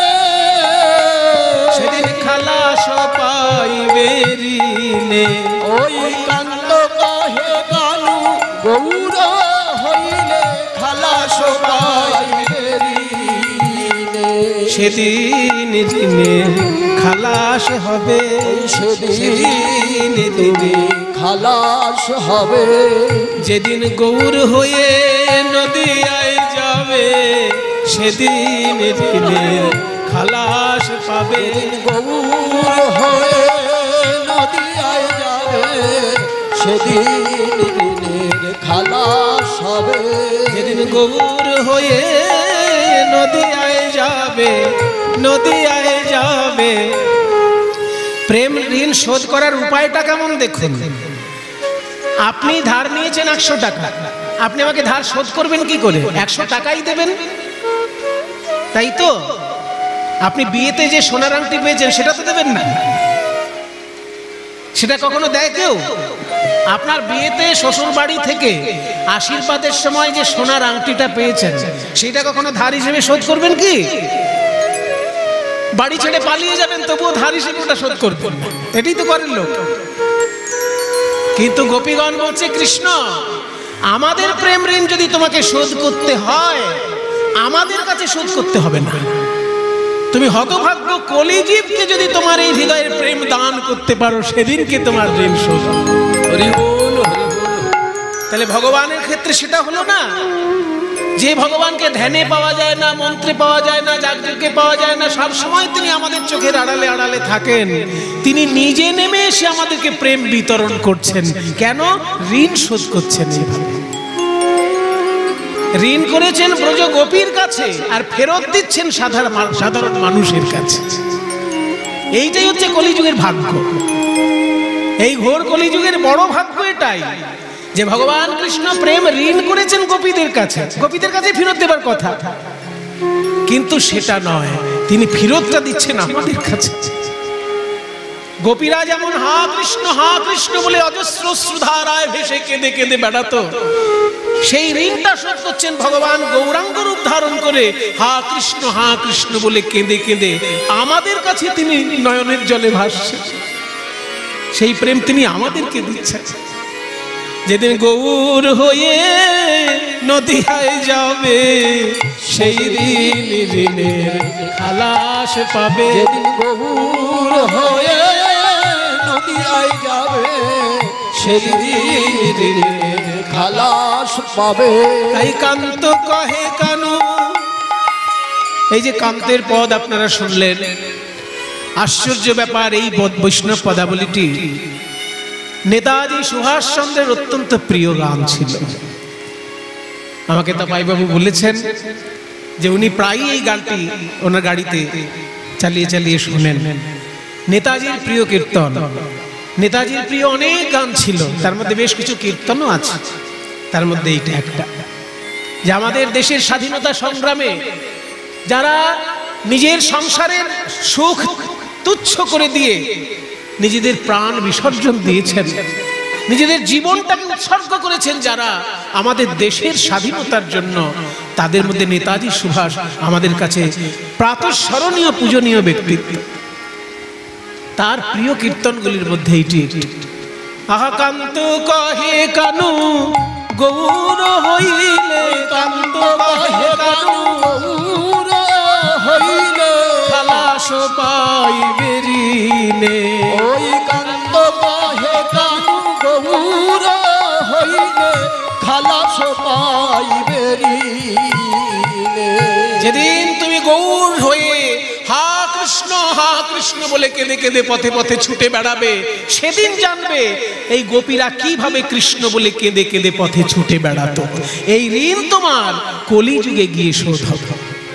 সেদিন খালাস পাইবে ঋণে। ওই কান্ত কহে কানু গৌর হইলে, খালাস পাইবে ঋণে। সেদিন ঋণে খালাস হবে, সেদিন তুমি খালাস হবে। যেদিন গৌর হয়ে নদিয়ায় যাবে, সেদিন ঋণে খালাস পাবে। গৌর হয়ে নদিয়ায় যাবে, সেদিন ঋণের খালাস হবে। যেদিন গৌর হয়ে নদিয়ায় যাবে, নদিয়ায় যাবে। প্রেম ঋণ শোধ করার উপায়টা কেমন দেখুন। আপনি ধার নিয়েছেন একশো টাকা, আপনি আমাকে ধার শোধ করবেন কি করে? একশো টাকাই দেবেন, তাই তো? আপনি বিয়েতে যে সোনার আংটি পেয়েছেন সেটা তো দেবেন না, সেটা কখনো দেয় কেউ? আপনার বিয়েতে শ্বশুর বাড়ি থেকে আশীর্বাদের সময় যে সোনার আংটিটা পেয়েছেন সেটা কখনো ধার হিসেবে শোধ করবেন কি? বাড়ি ছেড়ে পালিয়ে যাবেন তবুও ধার হিসেবে ওটা শোধ করবেন, এটাই তো করেন লোক। কিন্তু গোপীগণ বলছে, কৃষ্ণ আমাদের প্রেম ঋণ যদি তোমাকে শোধ করতে হয় আমাদের কাছে শোধ করতে হবে না। তুমি হতভাগ্য কলিজীবকে যদি তোমার এই হৃদয়ের প্রেম দান করতে পারো সেদিনকে তোমার ঋণ শোধ। হরি বল, হরি বল। তাহলে ভগবানের ক্ষেত্রে সেটা হলো না, যে ভগবানকে ধ্যানে পাওয়া যায় না, মন্ত্রে পাওয়া যায় না, যাগযজ্ঞে পাওয়া যায় না, সব সময় তিনি আমাদের চোখের আড়ালে আড়ালে থাকেন। তিনি নিজে নেমে এসে আমাদেরকে প্রেম বিতরণ করছেন। কেন? ঋণ শোধ করছেন। এইভাবে ঋণ করেছেন ব্রজ গোপীর কাছে আর ফেরত দিচ্ছেন সাধারণ সাধারণ মানুষের কাছে। এইটাই হচ্ছে কলিযুগের ভাগ্য। এই ঘোর কলিযুগের বড় ভাগ্য এটাই যে ভগবান কৃষ্ণ প্রেম ঋণ করেছেন গোপীদের কাছে, গোপীদের কাছে ফেরত দেবার কথা, কিন্তু সেটা নয়, তিনি ফেরতটা দিচ্ছেন আমাদের কাছে। গোপীরা যেমন হা কৃষ্ণ হা কৃষ্ণ বলে অজস্র শ্রুধারায় ভেসে কেঁদে কেঁদে বেড়াতো, সেই ঋণটা শোধ করছেন ভগবান গৌরাঙ্গ রূপ ধারণ করে হা কৃষ্ণ হা কৃষ্ণ বলে কেঁদে কেঁদে আমাদের কাছে তিনি নয়নের জলে ভাসছেন। সেই প্রেম তিনি আমাদেরকে দিচ্ছেন। যেদিন গৌর হয়ে নদিয়ায় যাবে সেই দিন ঋণের খালাস পাবে। যেদিন গৌর হয়ে নদিয়ায় যাবে সেই দিন ঋণের খালাস পাবে। তাই কান্ত কহে কানু, এই যে কান্তের পদ আপনারা শুনলেন, আশ্চর্য ব্যাপার, এই বৈষ্ণব পদাবলীটি নেতাজি সুভাষচন্দ্রের অত্যন্ত প্রিয় গান ছিল। আমাকে তাপাইবাবু বলেছেন যে উনি প্রায়ই এই গানটি ওনার গাড়িতে চালিয়ে চালিয়ে শুনেন। নেতাজির প্রিয় কীর্তন, নেতাজির প্রিয় অনেক গান ছিল, তার মধ্যে বেশ কিছু কীর্তনও আছে। তার মধ্যে এইটা একটা, যে আমাদের দেশের স্বাধীনতা সংগ্রামে যারা নিজের সংসারের সুখ তুচ্ছ করে দিয়ে নিজেদের প্রাণ বিসর্জন দিয়েছেন, নিজেদের জীবনটাকে উৎসর্গ করেছেন যারা আমাদের দেশের স্বাধীনতার জন্য, তাদের মধ্যে নেতাজি সুভাষ আমাদের কাছে প্রাতঃস্মরণীয় পূজনীয় ব্যক্তিত্ব। তার প্রিয় কীর্তনগুলির মধ্যে এইটি একটি। আহা কান্ত কহে কানু গৌর হইলে, কান্ত কহে কানু গৌর হইলে খালাস পাইবে ঋণে। ওই কান্ত কহে কানু গৌর হইলে খালাস পাইবে ঋণে। যেদিন তুমি গৌর হয়ে হা কৃষ্ণ হা কৃষ্ণ বলে কেঁদে কেঁদে পথে পথে ছুটে বেড়াবে, সেদিন জানবে এই গোপীরা কিভাবে কৃষ্ণ বলে কেঁদে কেঁদে পথে ছুটে বেড়াতো। এই ঋণ তোমার কলিযুগে গিয়ে শোধ হবে।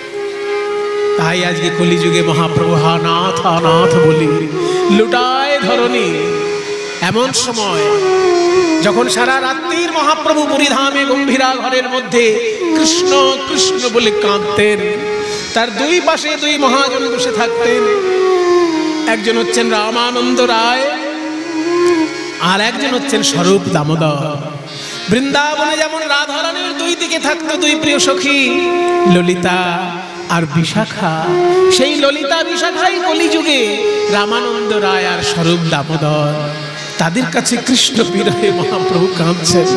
তাই আজকে কলিযুগে মহাপ্রভু হা নাথ হা নাথ বলি লুটায় ধরণী। এমন সময় যখন সারা রাত্রির মহাপ্রভু পুরীধামে গম্ভীরা ঘরের মধ্যে কৃষ্ণ কৃষ্ণ বলে কাঁদতেন, তার দুই পাশে দুই মহাজন বসে থাকতেন। একজন হচ্ছেন রামানন্দ রায় আর একজন হচ্ছেন স্বরূপ দামোদর। বৃন্দাবনে যেমন রাধারানীর দুই দিকে থাকতো দুই প্রিয় সখী ললিতা আর বিশাখা, সেই ললিতা বিশাখাই কলিযুগে রামানন্দ রায় আর স্বরূপ দামোদর। তাদের কাছে কৃষ্ণ বিরহে মহাপ্রভু কাঁদছেন।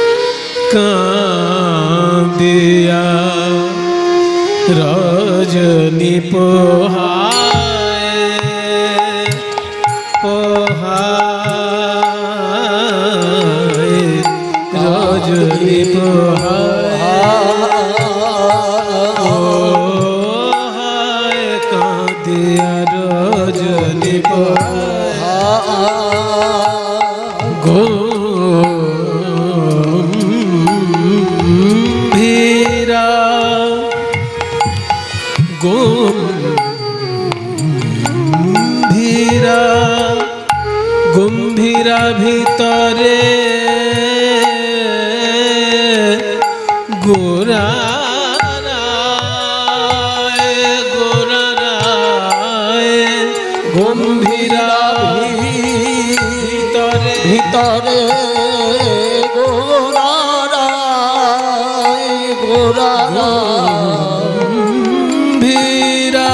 কাঁদিয়া রজনী পোহায় পোহায় রজনী পোহায় কাঁদিয়া রজনী পোহায় গো গোরারায় গোরারায় গম্ভীরা ভিতরে ভিতরে গোরারায় গোরারায় গম্ভীরা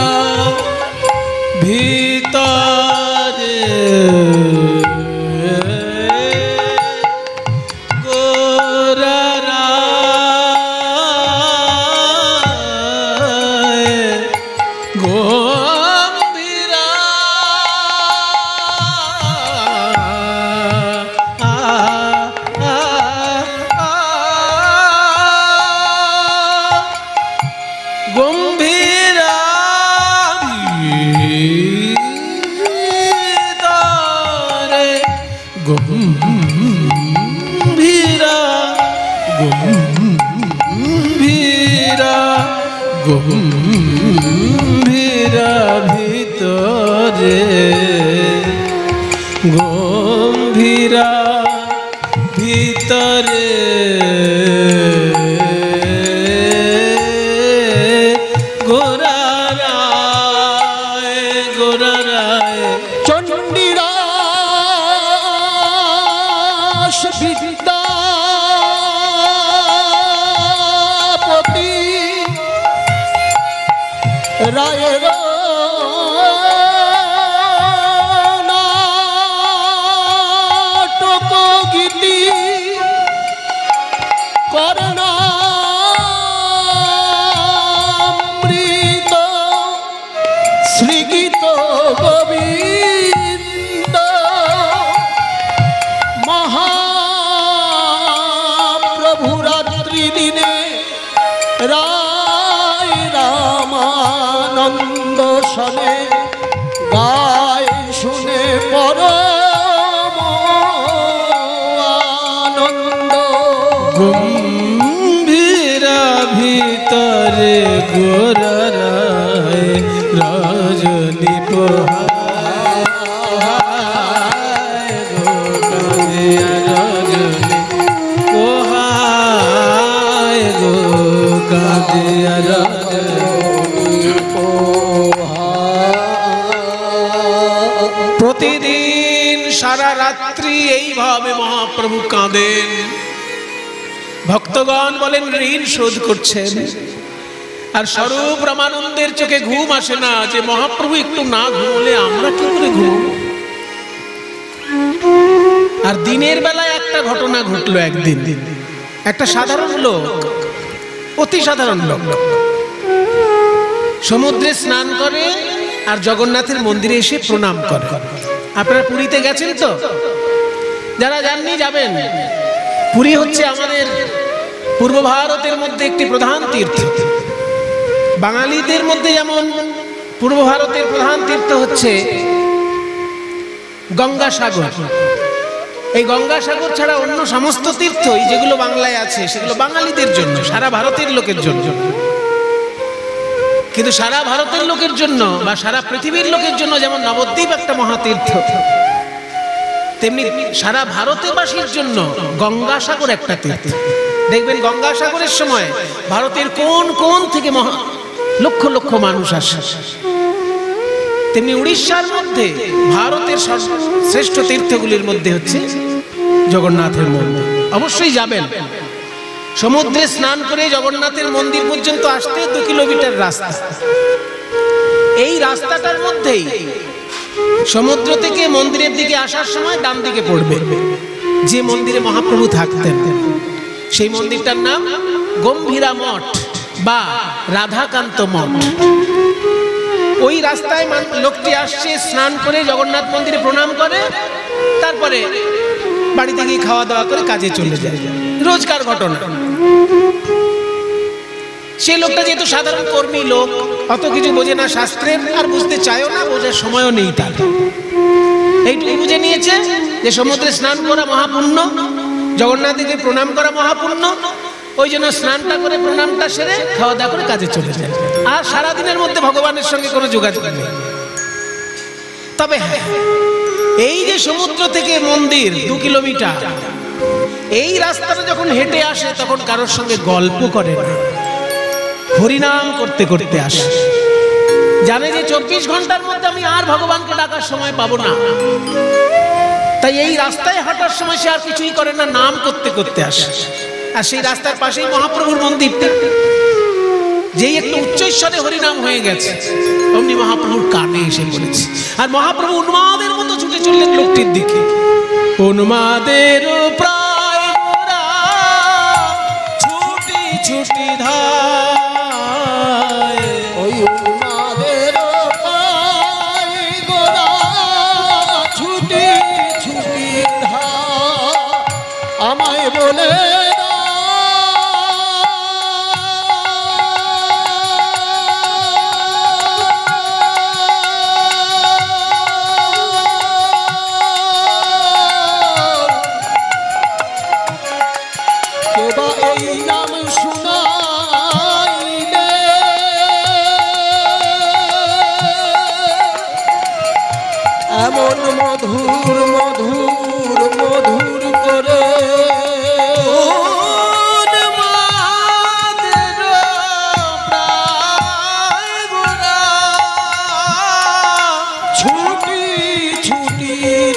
ভিতরে গম্ভীরা গম্ভীরা গম্ভীরা ভিতরে গম্ভীরা ভিতরে গোরারায় গোরারায় চণ্ডীদাস বিদ্যাপতি রায়ের নাটক গীতি করণামৃত শ্রীগীত গোবিন্দ মহাপ্রভু রাত্রি দিনে রায় রামানন্দ শনে গায় শুনে পরম আনন্দ গম্ভীরা ভিতরে গোরারায় রজনী পোহায় গোকাদিয়া রজনী পোহায় গোকাদিয়া রজনী প্রতিদিন সারা রাত্রি এইভাবে মহাপ্রভু কাঁদেন। ভক্তগণ বলেন ঋণ শোধ করছেন। আর স্বরূপ রামানন্দের চোখে ঘুম আসে না যে মহাপ্রভু একটু না ঘুমলে আমরা কি করে ঘুম। আর দিনের বেলায় একটা ঘটনা ঘটলো একদিন। একটা সাধারণ লোক, অতি সাধারণ লোক, সমুদ্রে স্নান করে আর জগন্নাথের মন্দিরে এসে প্রণাম করে। আপনারা পুরীতে গেছেন তো? যারা যাননি যাবেন। পুরী হচ্ছে আমাদের পূর্ব ভারতের মধ্যে একটি প্রধান তীর্থ। বাঙালিদের মধ্যে যেমন পূর্ব ভারতের প্রধান তীর্থ হচ্ছে গঙ্গাসাগর। এই গঙ্গাসাগর ছাড়া অন্য সমস্ত তীর্থই যেগুলো বাংলায় আছে সেগুলো বাঙালিদের জন্য, সারা ভারতের লোকের জন্য। কিন্তু সারা ভারতের লোকের জন্য বা সারা পৃথিবীর লোকের জন্য যেমন নবদ্বীপ একটা মহাতীর্থ, তেমনি সারা ভারতবাসীর জন্য গঙ্গাসাগর একটা তীর্থ। দেখবেন গঙ্গাসাগরের সময় ভারতের কোন কোন থেকে মহা লক্ষ লক্ষ মানুষ আসে। তেমনি উড়িষ্যার মধ্যে ভারতের শ্রেষ্ঠ তীর্থগুলির মধ্যে হচ্ছে জগন্নাথের মন্দির। অবশ্যই যাবেন। সমুদ্রে স্নান করে জগন্নাথের মন্দির পর্যন্ত আসতে দু কিলোমিটার রাস্তা। এই রাস্তাটার মধ্যেই সমুদ্র থেকে মন্দিরের দিকে আসার সময় ডান দিকে পড়বে যে মন্দিরে মহাপ্রভু থাকতেন, সেই মন্দিরটার নাম গম্ভীরা মঠ বা রাধাকান্ত মঠ। ওই রাস্তায় লোকটি আসছে, স্নান করে জগন্নাথ মন্দিরে প্রণাম করে, তারপরে বাড়িতে গিয়ে খাওয়া দাওয়া করে কাজে চলে যায়। রোজকার ঘটনা। সে লোকটা যেহেতু সাধারণ কর্মী লোক, অত কিছু বোঝে না শাস্ত্রের, আর বুঝতে চায়ও না, বোঝার সময়ও নেই তার। এইটুকু বুঝে নিয়েছে যে সমুদ্রে স্নান করা মহাপুণ্য, জগন্নাথকে প্রণাম করা মহাপুণ্য। ওই জন্য স্নানটা করে প্রণামটা সেরে খাওয়া দাওয়া করে কাজে চলে যায়। আর সারাদিনের মধ্যে ভগবানের সঙ্গে কোনো যোগাযোগ নেই। তবে হ্যাঁ, এই যে সমুদ্র থেকে মন্দির দু কিলোমিটার, এই রাস্তাটা যখন হেঁটে আসে তখন কারোর সঙ্গে গল্প করে না, হরিনাম করতে করতে আসে। জানে যে চব্বিশ ঘন্টার মধ্যে আমি আর ভগবানকে ডাকার সময় পাবো না, তাই এই রাস্তায় হাঁটার সময় সে আর কিছুই করে না, নাম করতে করতে আসে। আর সেই রাস্তার পাশেই মহাপ্রভুর মন্দিরটা, যেই একটু উচ্চৈস্বরে হরিনাম হয়ে গেছে অমনি মহাপ্রভুর কানে এসে পড়েছে। আর মহাপ্রভু উন্মাদের মতো ছুটে চললেন লোকটির দিকে। উন্মাদের প্রায় গোরা ছুটি ছুটি ধায়, ওই উন্মাদের প্রায় গোরা ছুটি ছুটি ধায়, আমায় বলে এমন মধুর মধুর মধুর করে ছুটি ছুটি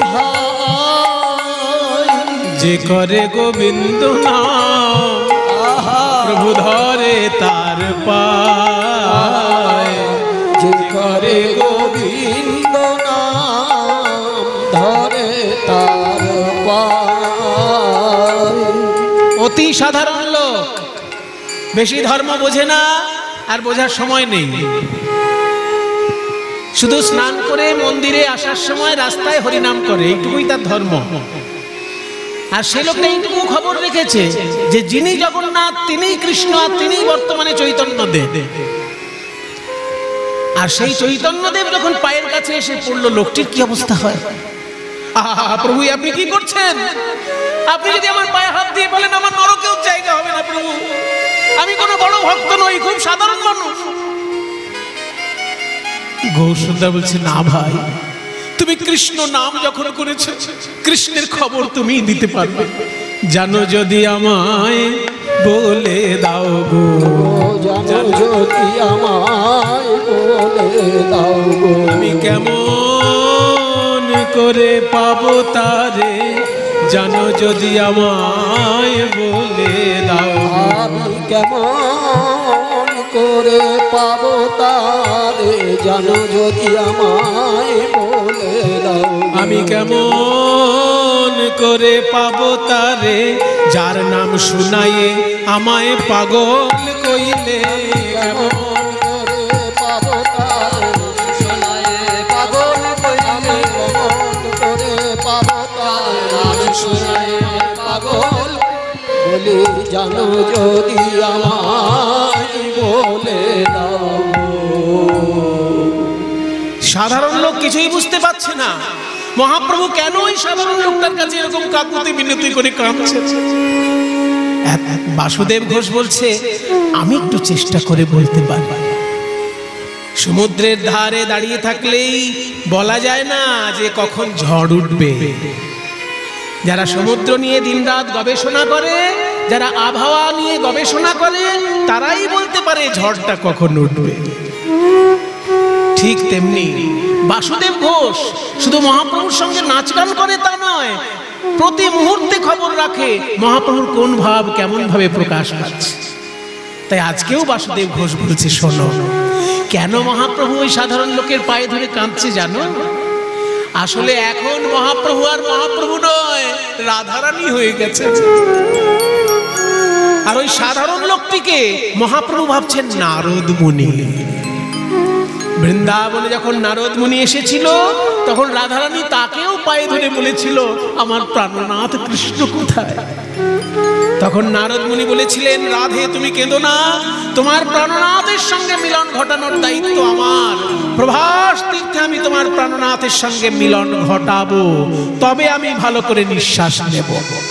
ধায়, যে করে গোবিন্দ নাম প্রভু ধরে তার পায়, যে করে গোবিন্দ নাম ধরে তার পায়। অতি সাধারণ লোক, বেশি ধর্ম বোঝে না আর বোঝার সময় নেই, শুধু স্নান করে মন্দিরে আসার সময় রাস্তায় হরিনাম করে, এইটুকুই তার ধর্ম। আর সেই লোকটা এইটুকু খবর রেখেছে যে যিনি জগন্নাথ তিনিই কৃষ্ণ আর তিনিই বর্তমানে চৈতন্যদেব। আর সেই চৈতন্যদেব যখন পায়ের কাছে এসে পড়লো, লোকটির কি অবস্থা হয়? আহা প্রভু, আপনি কি করছেন? আপনি যদি আমার পায়ে হাত দিয়ে বলেন আমার নরকেও জায়গা হবে না প্রভু, আমি কোনো বড় ভক্ত নই, খুব সাধারণ মানুষ। গৌরসুন্দর বলছে, না ভাই, তুমি কৃষ্ণ নাম যখন করেছো, কৃষ্ণের খবর তুমি দিতে পারবে। জানো যদি আমায় বলে দাও গো, জানো যদি আমায় বলে দাও গো, আমি কেমন করে পাবো তারে, জানো যদি আমায় বলে দাও। আমি কেমন করে পাবো তারে, জানো যদি আমায় বলে দাও। আমি কেমন করে পাবো তারে, যার নাম শুনায়ে আমায় পাগল কইলে। কেমন করে পাবো তারে, শোনায়ে পাগল কইলে। কেমন করে পাবো তারে, শোনায়ে পাগল বলি, জানো যদি আমায় বলে দাও। সাধারণ লোক কিছুই বুঝতে পারছে না মহাপ্রভু কেন ওই সাধারণ লোকটার কাছে এরকম কাকুতি মিনতি করে কাঁদছে। বাসুদেব ঘোষ বলছে, আমি একটু চেষ্টা করে বলতে পারি। সমুদ্রের ধারে দাঁড়িয়ে থাকলেই বলা যায় না যে কখন ঝড় উঠবে। যারা সমুদ্র নিয়ে দিনরাত গবেষণা করে, যারা আবহাওয়া নিয়ে গবেষণা করে, তারাই বলতে পারে ঝড়টা কখন উঠবে। ঠিক তেমনি বাসুদেব ঘোষ শুধু মহাপ্রভুর সঙ্গে নাচ গান করে তা নয়, প্রতি মুহূর্তে খবর রাখে মহাপ্রভুর কোন ভাব কেমন ভাবে প্রকাশ পাচ্ছে। তাই আজকেও বাসুদেব ঘোষ বলছে, শোনো, কেন মহাপ্রভু ওই সাধারণ লোকের পায়ে ধরে কাঁদছে জানো? আসলে এখন মহাপ্রভু আর মহাপ্রভু নয়, রাধারানী হয়ে গেছে। আর ওই সাধারণ লোকটিকে মহাপ্রভু ভাবছেন নারদ মুনি। বৃন্দাবনে যখন নারদ মুনি এসেছিল তখন রাধারানী তাকেও পায়ে ধরে বলেছিল, আমার প্রাণনাথ কৃষ্ণ কোথায়? তখন নারদ মুনি বলেছিলেন, রাধে তুমি কেঁদো না, তোমার প্রাণনাথের সঙ্গে মিলন ঘটানোর দায়িত্ব আমার। প্রভাস তীর্থে আমি তোমার প্রাণনাথের সঙ্গে মিলন ঘটাবো, তবে আমি ভালো করে নিঃশ্বাস নেব।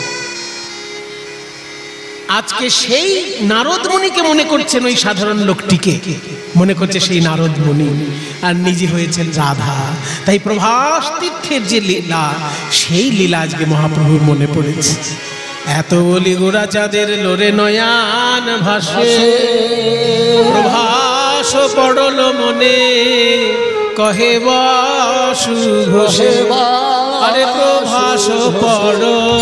আজকে সেই নারদ মুনিকে মনে করছেন ওই সাধারণ লোকটিকে, মনে করছে সেই নারদ মুনি, আর নিজে হয়েছেন রাধা। তাই প্রভাস তীর্থের যে লীলা, সেই লীলা আজকে মহাপ্রভুর মনে পড়েছে। এত বলি গোরা চাঁদের লোরে নয়ান ভাসে প্রভাস পড়ল মনে কহে বাসু ঘোষে আরে প্রভাস পড়ল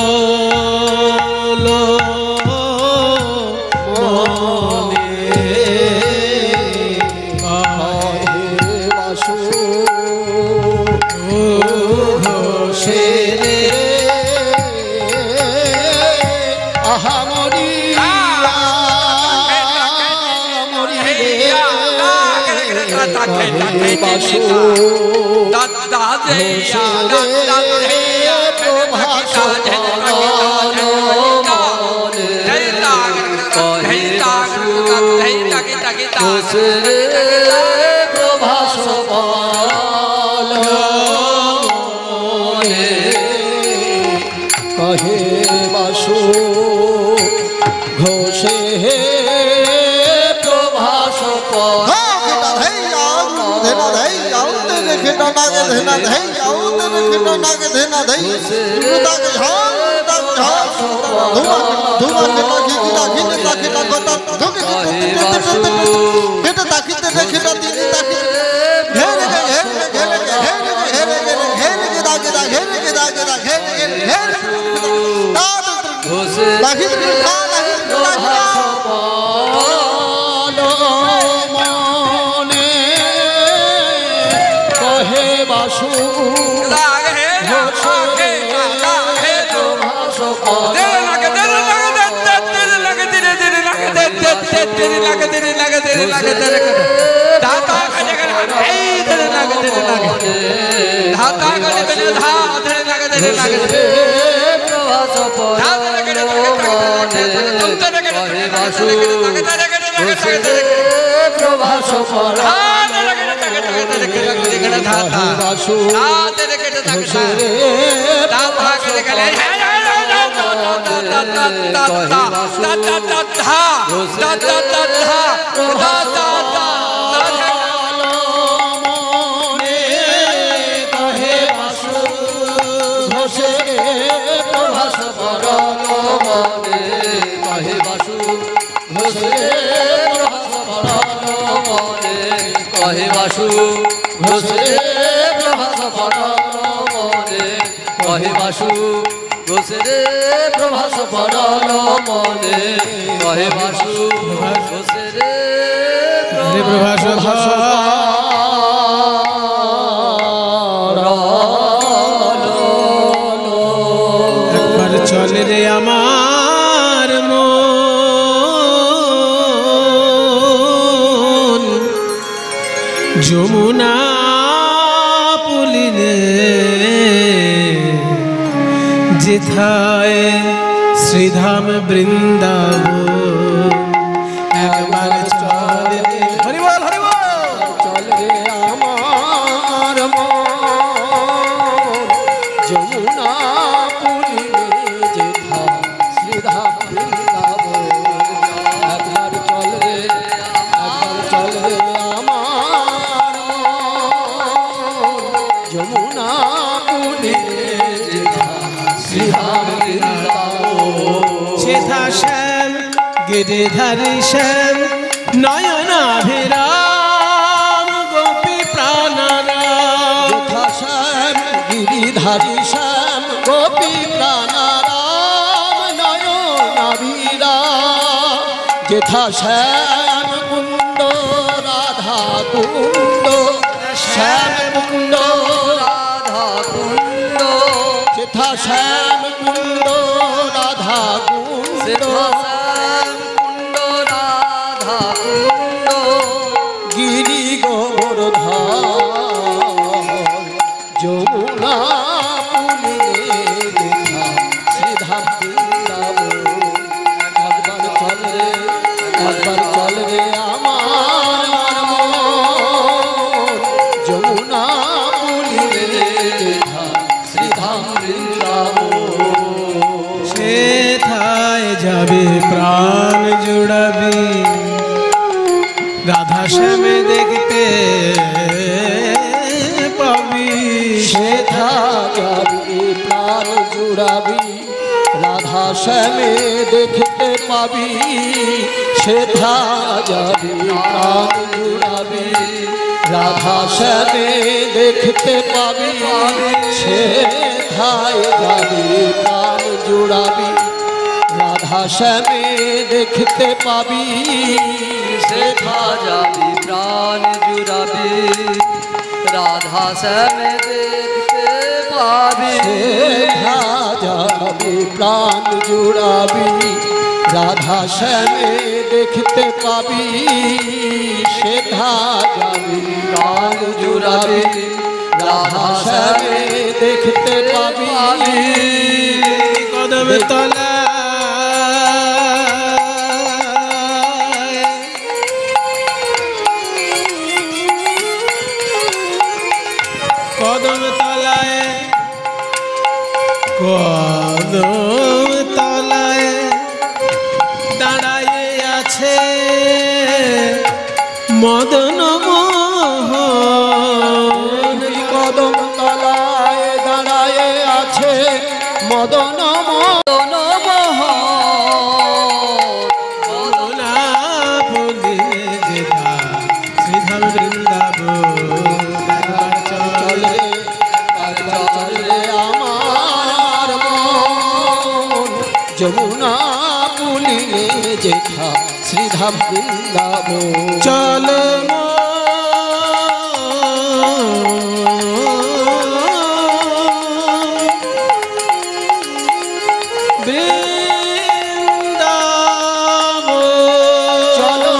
কহে বাসু ঘোষে প্রভাস কহে বাসু ঘোষে প্রভাস পড়ল মনে কহে বাসু ঘোষে প্রভাস পড়ল মনে কহে বাসু ঘোষে প্রভাস একবার চলে রে আমার মন যমুনা পুলিনে যেথায় শ্রীধাম বৃন্দাবন একবার চলে রে হরি বল হরি বল চলে আমার মন যমুনা পুলিনে যেথায় শ্রীধাম বৃন্দাবন একবার চলে একবার চলে আমার যমুনা পুলিনে যেথায় শ্রীধাম বৃন্দাবন সেথা শ্যাম গিরিধারী শ্যাম নয়নাভিরাম গোপী প্রাণারাম যথা শ্যাম গিরিধারী শ্যাম গোপী প্রাণারাম নয়নাভিরাম যথা শ্যাম কুণ্ড রাধা কুণ্ড শ্যাম কুণ্ড রাধা কুণ্ড যথা শ্যাম কুণ্ড রাধা কুণ্ড গিরি গোবর্ধন যমুনা পুলিনে দেখা শ্রীধাম বৃন্দাবন একবার চল রে একবার চল রে আমার মন যমুনা পুলিনে দেখা শ্রীধাম বৃন্দাবন সেথায় যাবে প্রাণ জুড়াবি রাধা শ্যামে দেখতে পাবি সেথা যাবি প্রাণ জুড়াবি রাধা শ্যামে দেখতে পাবি সেথা যাবি প্রাণ জুড়াবি রাধা শ্যামে দেখতে পাবি সেথায় যাবি প্রাণ জুড়াবি রাধা শ্যামে দেখতে পাবি সেথা যাবি প্রাণ জুড়াবি রাধা শ্যামে দেখতে পাবি সেথা যাবি প্রাণ জুড়াবি রাধা শ্যামে দেখতে পাবি সেথা যাবি প্রাণ জুড়াবি রাধা শ্যামে দেখতে পাবি কদম তলা কদম তলায় কদম তলায় দাঁড়ায়ে আছে মদন মোহন কদম তলায় দাঁড়ায়ে আছে মদন মদন মোহন শ্রীধাম বৃন্দাবন চলে চলে আমার মন যমুনা পুলিয়ে যেথা শ্রীধাম বৃন্দাবন চল চলো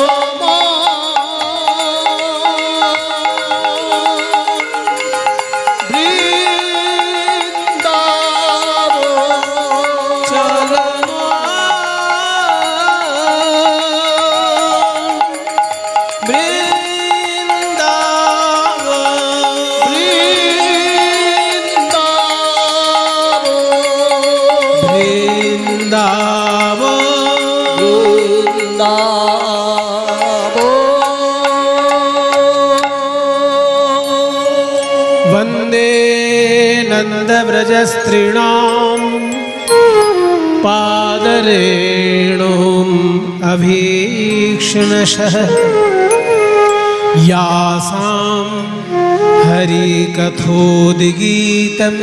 वन्दे नन्दव्रजस्त्रीणां पादरेणुम् अभीक्ष्णशः यासां हरिकथोद्गीतं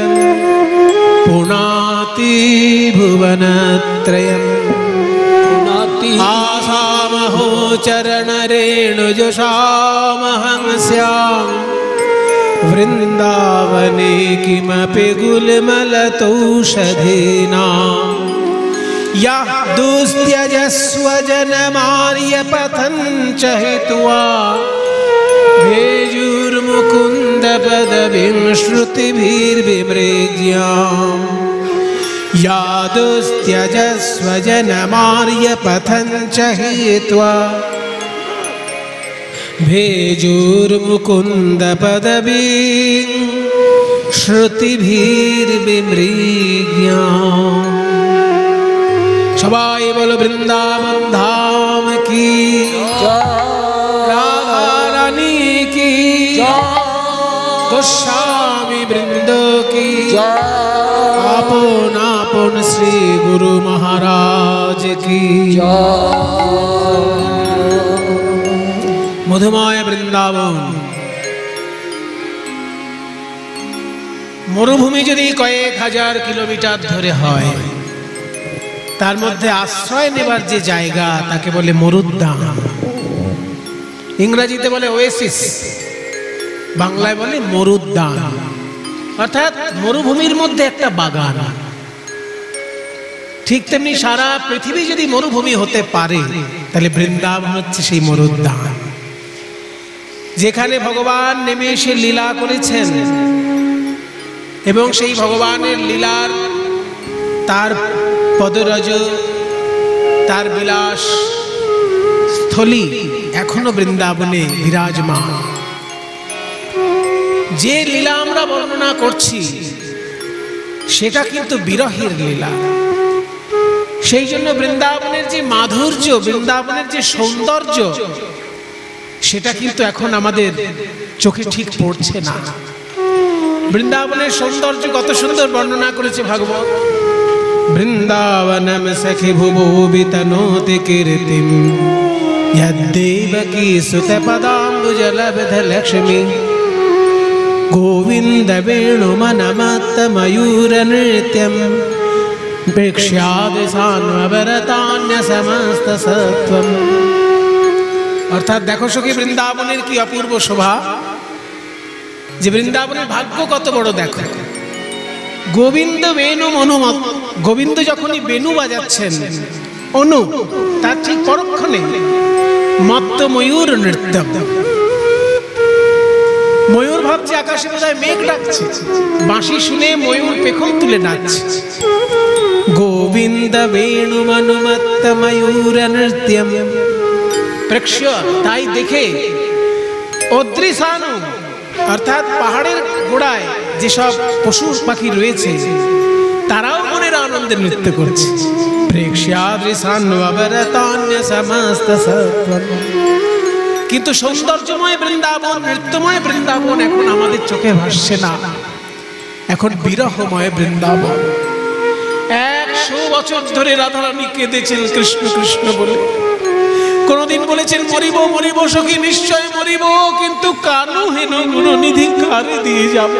पुनाति भुवनत्रयम् आसामहो चरणरेणुजशामहं स्याम् वृन्दावने किमपि गुल्मलतौषधीनां यः दुस्त्यजस्व जनमार्यपथं च हित्वा भेजुर्मुकुन्दपदवीं श्रुतिभिर्विमृज्याम् या दुस्त्यजस्व जनमार्यपथं च हित्वा भेजुर्मुकुन्दपदवीं श्रुतिभिर्विमृज्याम् সবাই বলো বৃন্দাবন ধাম কি রাধা রানী কি গোস্বামী বৃন্দ কি আপন আপন শ্রী গুরু মহারাজ কি মধুময় বৃন্দাবন। মরুভূমি যদি কয়েক হাজার কিলোমিটার ধরে হয়, তার মধ্যে আশ্রয় নেবার যে জায়গা তাকে বলে মরুদ্যান। ইংরেজিতে বলে ওয়েসিস, বাংলায় বলে মরুদ্যান, অর্থাৎ মরুভূমির মধ্যে একটা বাগান। ঠিক তেমনি সারা পৃথিবী যদি মরুভূমি হতে পারে, তাহলে বৃন্দাবন হচ্ছে সেই মরুদ্যান, যেখানে ভগবান নেমে এসে লীলা করেছেন এবং সেই ভগবানের লীলার তার পদরজ, তার বিলাস স্থলী এখনো বৃন্দাবনে বিরাজমান। যে লীলা আমরা বর্ণনা করছি সেটা কিন্তু বিরহের লীলা। সেই জন্য বৃন্দাবনের যে মাধুর্য, বৃন্দাবনের যে সৌন্দর্য, সেটা কিন্তু এখন আমাদের চোখে ঠিক পড়ছে না। বৃন্দাবনের সৌন্দর্য কত সুন্দর বর্ণনা করেছে ভাগবত। বৃন্দাবনম সখি ভুবো বিতনোতি কীর্তিম यद्देवकी सुतपदाम्बुजलब्ध लक्ष्मी गोविंद वेणुमनमत्तमयूरनृत्यं प्रेक्ष्यादिसान्वरतान्य समस्त सत्वम। অর্থাৎ দেখো সখী বৃন্দাবনের কি অপূর্ব শোভা, যে বৃন্দাবনের ভাগ্য কত বড় দেখো। গোবিন্দ বেণু অনুমত, গোবিন্দ যখনই বেণু বাজাচ্ছেন অনু তার ঠিক পরক্ষণে মত্ত ময়ূর নৃত্য, ময়ূর ভাবছে আকাশে বোধহয় মেঘ ডাকছে, বাঁশি শুনে ময়ূর পেখম তুলে নাচছে। গোবিন্দ বেণু মনুমত্ত ময়ূর নৃত্যম প্রেক্ষ্য, তাই দেখে অদৃশানু অর্থাৎ পাহাড়ের গোড়ায় যেসব পশু পাখি রয়েছে তারাও মনের আনন্দে নৃত্য করছে। কিন্তু সৌন্দর্যময় বৃন্দাবন, নৃত্যময় বৃন্দাবন এখন আমাদের চোখে ভাসছে না, এখন বিরহময় বৃন্দাবন। একশো বছর ধরে রাধারানী কেঁদেছেন কৃষ্ণ কৃষ্ণ বলে, কোনদিন বলেছেন মরিব মরিব সখী নিশ্চয় মরিব, কিন্তু কানু হেন গুণনিধি কারে দিয়ে যাব।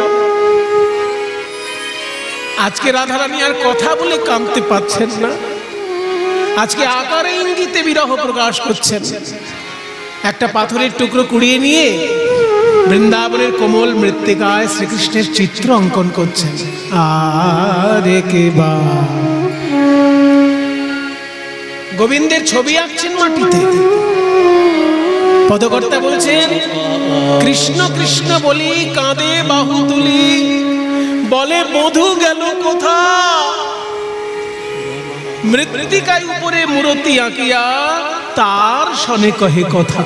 আজকে রাধারানী আর কথা বলে কাঁদতে পাচ্ছেন না, আজকে আকারে ইঙ্গিতে বিরহ প্রকাশ করছেন। একটা পাথরের টুকরো কুড়িয়ে নিয়ে বৃন্দাবনের কোমল মৃত্তিকায় শ্রীকৃষ্ণের চিত্র অঙ্কন করছেন। আরে কে বা গোবিন্দের ছবি আঁকছেন মাটিতে। পদকর্তা বলছেন কৃষ্ণ কৃষ্ণ বলি কাঁদে বাহু তুলি, বলে মধু গেল কোথা, মৃত্তিকায় উপরে মূরতি আঁকিয়া তার সনে কহে কথা।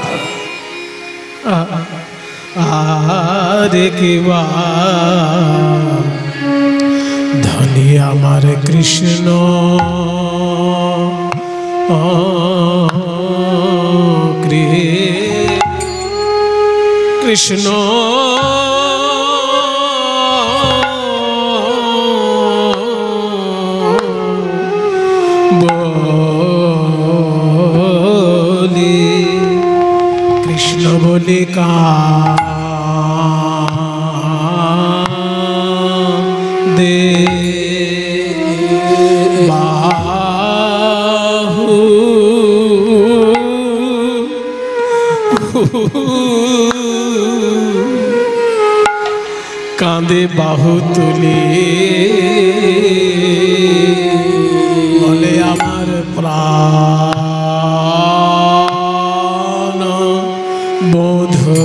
আরে কেবা ধনী আমার কৃষ্ণ কৃষ্ণ কৃষ্ণ বলে কাঁদে বাহু কাঁদে বাহু তুলে, বলে আমার প্রাণ বধূ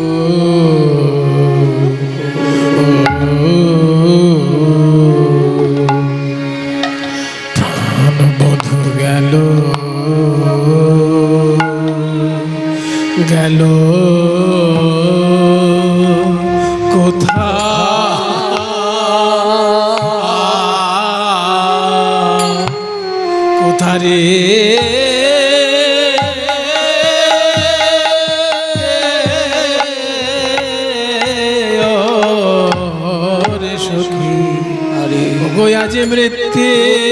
প্রাণ বধূ গেল গেল কোথা, কোথা রে রে সখী গোয়া যে মৃত্যু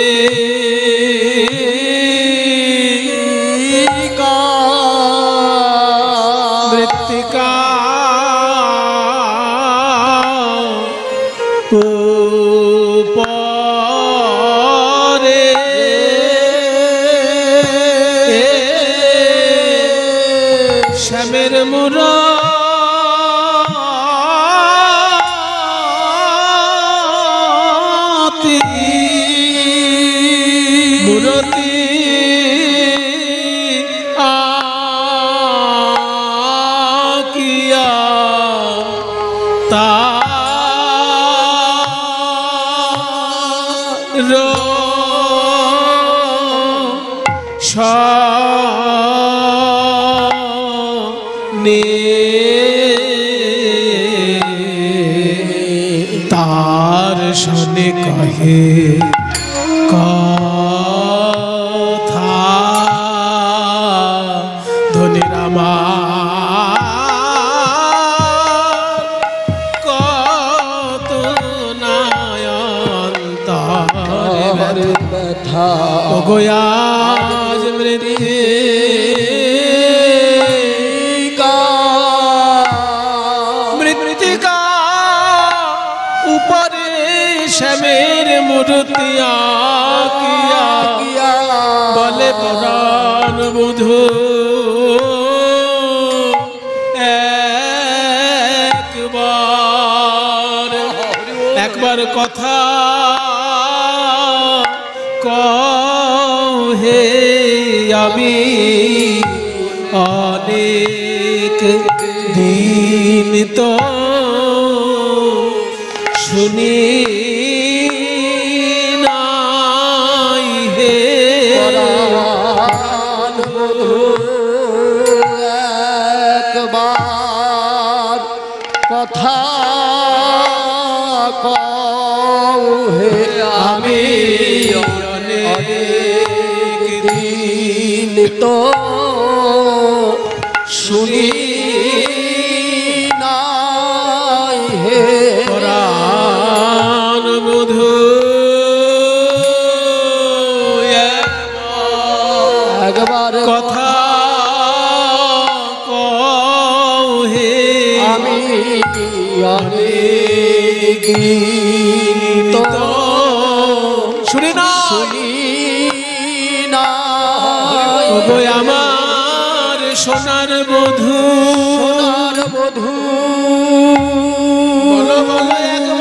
মৃত্তিকা উপরে শ্যামের মুরা মূরতি আকিয়া তার সনে তার সনে কহে কথা, ধনী রামা কত নয়ন্তরে কথা ওগো আজ মৃত্তিকা মৃত্তিকা উপরে শ্যামের মূর্তি আঁকিয়া বলে পুরাণ বুধু একবার একবার কথা কহে আমি অনেক দিন তো শুনি নাই হে একবার কথা কও হে আমি অনেক দিন তো শুনি নাই হে পুরাণ বুধু একবার কথা কও হে আমি অনেক দিন তো শুনি না শুনি না ওগো আমার সোনার বধূ সোনার বধূ বলো বলো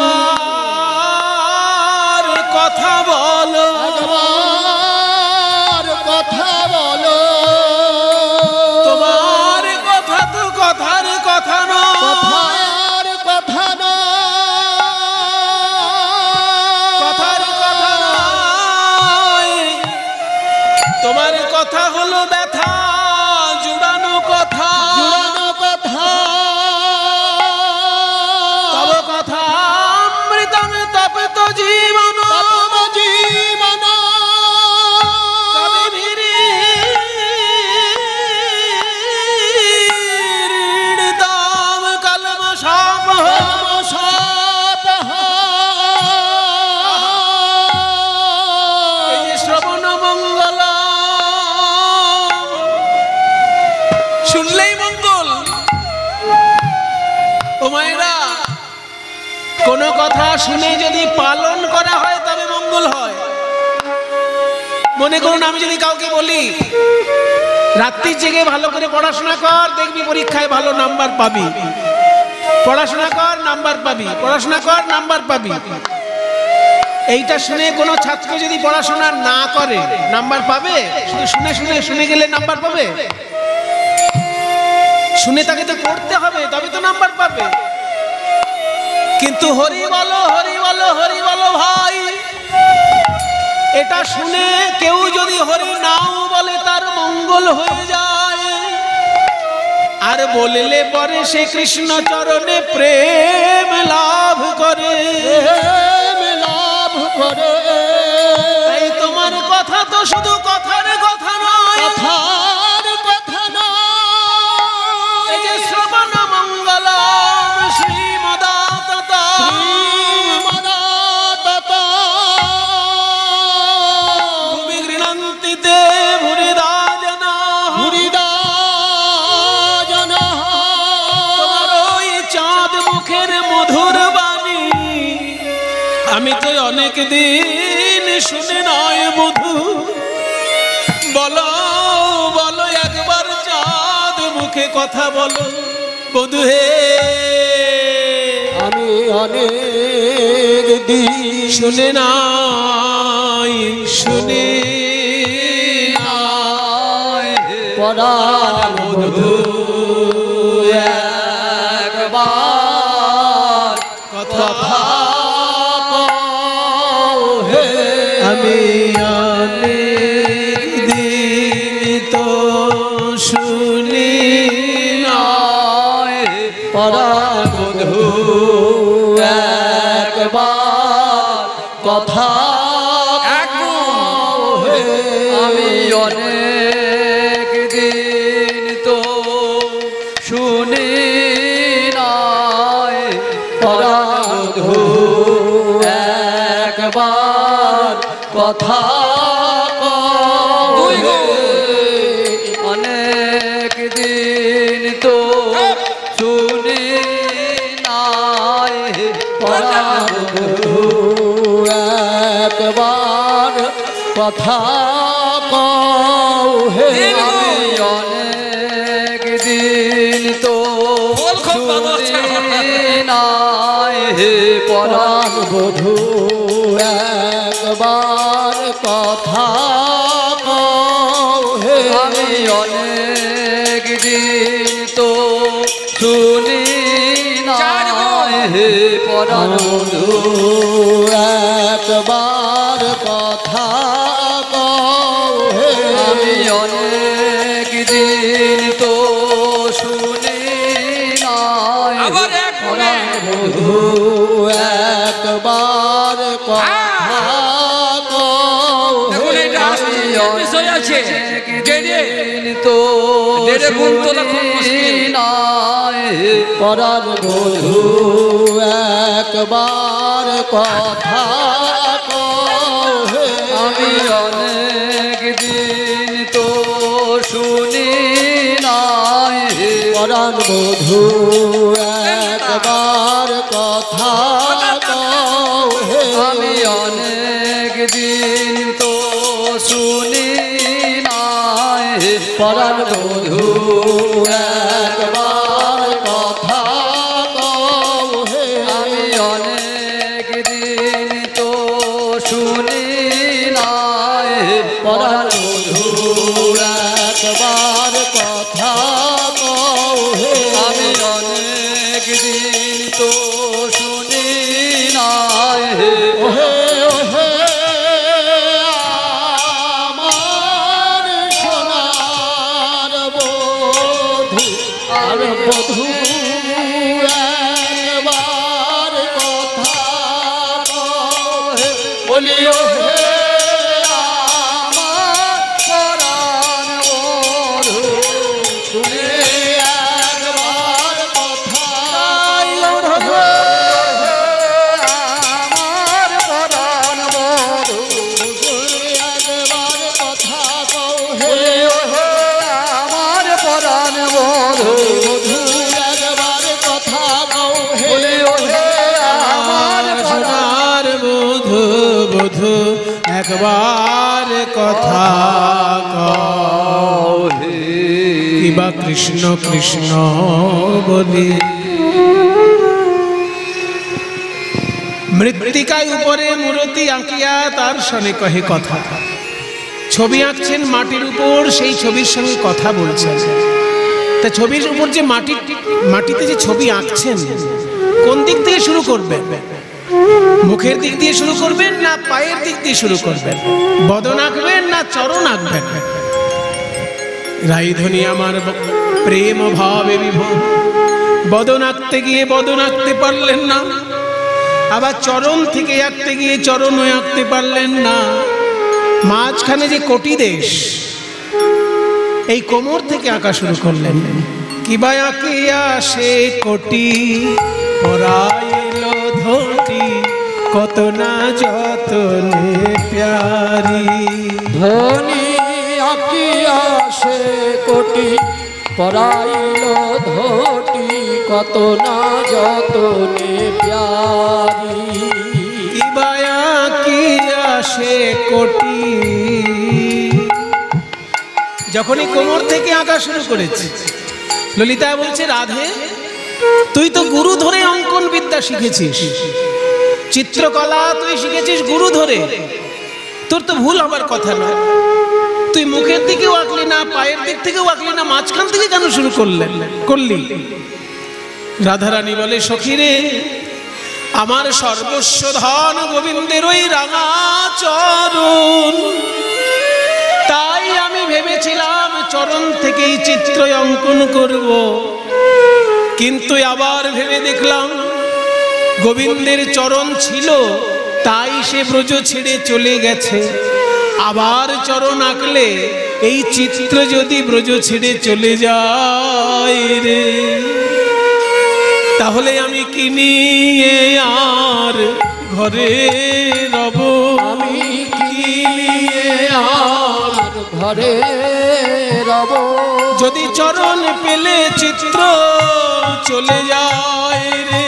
একবার কথা বলো একবার কথা বলো তোমার কথা তো কথার কথা নয় কথার কথা না কথার কথা নয় তোমার কথা হলো ব্যথা জুড়ানো কথা জুড়ানো কথা তব কথা অমৃতম তপ্ত জীবন তপ্ত জীবন কবি ভিড় দাম কলম সাপ সাপ এই যে শ্রবণ মঙ্গল শুনলেই মঙ্গল ও মায়েরা কোন কথা শুনে যদি পালন করা হয় তবে মঙ্গল হয়। মনে করুন আমি যদি কাউকে বলি রাত্রি জেগে ভালো করে পড়াশোনা কর দেখবি পরীক্ষায় ভালো নাম্বার পাবি, পড়াশোনা কর নাম্বার পাবি, পড়াশোনা কর নাম্বার পাবি, এইটা শুনে কোনো ছাত্র যদি পড়াশোনা না করে নাম্বার পাবে? শুধু শুনে শুনে শুনে গেলে নাম্বার পাবে? শুনে তাকে তো পড়তে হবে তবে তো নাম্বার পাবে। কিন্তু হরি বলো হরি বলো হরি বলো ভাই, এটা শুনে কেউ যদি হরি নাও বলে তার মঙ্গল হয়ে যায়, আর বললে পরে সে কৃষ্ণ চরণে প্রেম লাভ করে প্রেম লাভ করে। তাই তোমার কথা তো শুধু কথার কথা নয়, কথার কথা না এই যে শ্রবণ মঙ্গলম শ্রীমদাততা শ্রীমদাততা ভূমি গৃণন্তি তে ভুরিদা জনা হরিদা জনা তোমার ওই চাঁদ মুখের মধুর বাণী আমি তো অনেক দিন শুনে নয় বধু। বলো বলো একবার চাঁদ মুখে কথা বলো বধু হে, আমি অনেক দিন শুনে নাই শুনে নাই পরাণ বধূ একবার কথা কও হে আমি অনেক দিন তো শুনি নাই পরাণ বধূ একবার কথা কও হে আমি অনেক দিন তো শুনি নাই পরাণ বধূ একবার কথা কথা কও হে আমি অনেক দিন তো শুনি নাই হে পরাণ বধূ একবার কথা কও হে আমি অনেক দিন তো শুনি নাই হে পরাণ বধূ একবার কথা কও হে আমি অনেক দিন তো শুনি নাই আবার এক মনে বধূ একবার কথা কও দেখুন হে এটা আশ্চর্যের বিষয় আছে ডেরে তো ডেরে গুণ তোলা খুব মুশকিল নাই পরাণ বধূ একবার কথা কও হে আমি অনেক দিন তো শুনি নাই পরাণ বধূ একবার কথা কও হে আমি অনেক দিন তো শুনি নাই পরাণ বধূ একবার কথা কও হে আমি অনেক দিন তো শুনি নাই পরাণ বধূ একবার কথা কও হে আমি অনেক দিন তো শুনি নাই ওহে ওহে আমার সোনার বধূ আর বধূ একবার কথা কও হে বলি ওহে আমার পরাণ বধূ তুমি একবার কথা কও আমার পরাণ বধূ একবার কথা কও হে আমার পরাণ বধূ বধূ একবার কথা কও হে আমার সোনার বধূ বধূ একবার কথা কও কিবা কৃষ্ণ কৃষ্ণ বলি মৃত্তিকায় উপরে মূর্তি আঁকিয়া তার সনে কহে কথা। ছবি আঁকছেন মাটির উপর, সেই ছবির সঙ্গে কথা বলছেন। তা ছবির উপর যে মাটি মাটিতে যে ছবি আঁকছেন, কোন দিক থেকে শুরু করবেন? মুখের দিক দিয়ে শুরু করবেন না পায়ের দিক দিয়ে শুরু করবেন? বদন আঁকবেন না চরণ আঁকবেন? রাইধনী আমার প্রেম ভাবে বিভোর, বদন আঁকতে গিয়ে বদন আঁকতে পারলেন না, আবার চরণ থেকে আঁকতে গিয়ে চরণও আঁকতে পারলেন না। মাঝখানে যে কোটি দেশ, এই কোমর থেকে আঁকা শুরু করলেন। কিবা আঁকিয়া সে কোটি পরাইল ধটি, কত না যতনে প্যারি। ধনী আঁকিয়া সে কোটি পরাইল ধটি, কত না যতনে প্যারি। কিবা আঁকিয়া সে কোটি, যখনই কোমর থেকে আঁকা শুরু করেছে, ললিতা বলছে রাধে তুই তো গুরু ধরে অঙ্কন বিদ্যা শিখেছিস, চিত্রকলা তুই শিখেছিস গুরু ধরে, তোর তো ভুল হবার কথা না। তুই মুখের দিকেও আঁকলি না, পায়ের দিক থেকেও আঁকলি না, মাঝখান থেকে কেন শুরু করলেন করলি? রাধারানী বলে সখী রে, আমার সর্বস্ব ধন গোবিন্দের ওই রাঙা চরণ, তাই আমি ভেবেছিলাম চরণ থেকেই চিত্র অঙ্কন করব, কিন্তু আবার ভেবে দেখলাম গোবিন্দের চরণ ছিল, তাই সে ব্রজ ছেড়ে চলে গেছে। আবার চরণ আঁকলে এই চিত্র যদি ব্রজ ছেড়ে চলে যায় রে, তাহলে আমি কি নিয়ে আর ঘরে রব? আমি কি নিয়ে আর ঘরে রব? যদি চরণ পেলে চিত্র চলে যায় রে,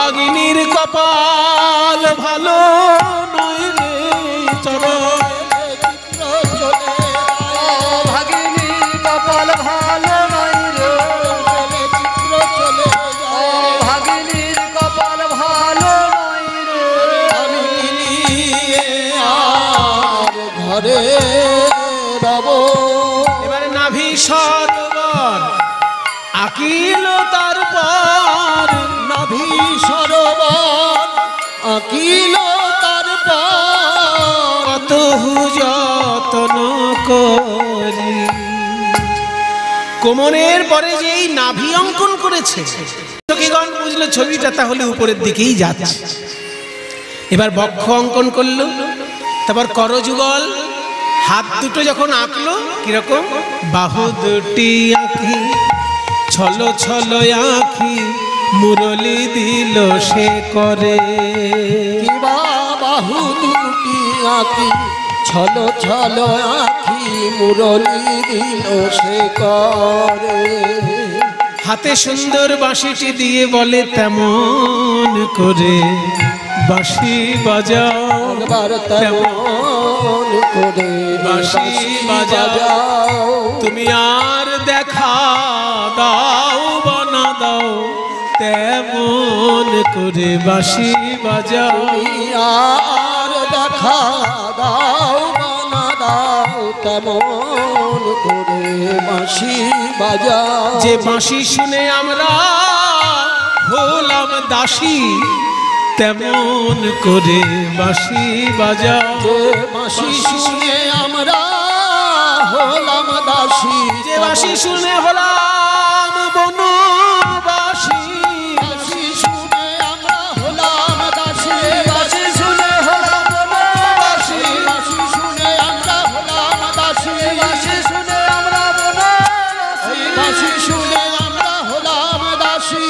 অভাগিনীর কপাল ভালো নয় রে। চরণ চলে ও ভাগিনী কপাল ভালো নাই রে চলে চিত্র চলে ও ভাগিনীর কপাল ভালো নাই রে আমি নিয়ে আর ঘরে রব এবারে নাভি সরোবর আকিল তারপর নাভি সরোবর আকিল তারপর কত যত্ন করি কোমরের পরে যে এই নাভি অঙ্কন করেছে সখীগণ বুঝলো ছবিটা তাহলে উপরের দিকেই যাচ্ছে। এবার বক্ষ অঙ্কন করলো, তারপর করযুগল, হাত দুটো যখন আঁকলো কিরকম, বাহু দুটি আঁকি ছলো ছলো আঁখি মুরলি দিল সে করে। কিবা বাহু দুটি আঁকি ছল ছল আঁখি মুরলি দিল সে করে। হাতে সুন্দর বাঁশিটি দিয়ে বলে তেমন করে বাঁশি বাজাও, একবার তেমন করে বাঁশি বাজাও, তুমি আর দেখা দাও বানা দাও তেমন করে বাঁশি বাজাও। তুমি আর দেখা দাও বানা দাও তেমন করে বাঁশি বাজাও। যে বাঁশি শুনে আমরা হলাম দাসী তেমন করে বাঁশি বাজাও। যে বাঁশি শুনে আমরা হলাম দাসী, যে বাঁশি শুনে হলাম বনবাসী, বাঁশি শুনে আমরা হলাম দাসী, বাঁশি শুনে হলাম বনবাসী বাঁশি শুনে আমরা হলাম দাসী, বাঁশি শুনে আমরা বনবাসী বাঁশি শুনে আমরা হলাম দাসী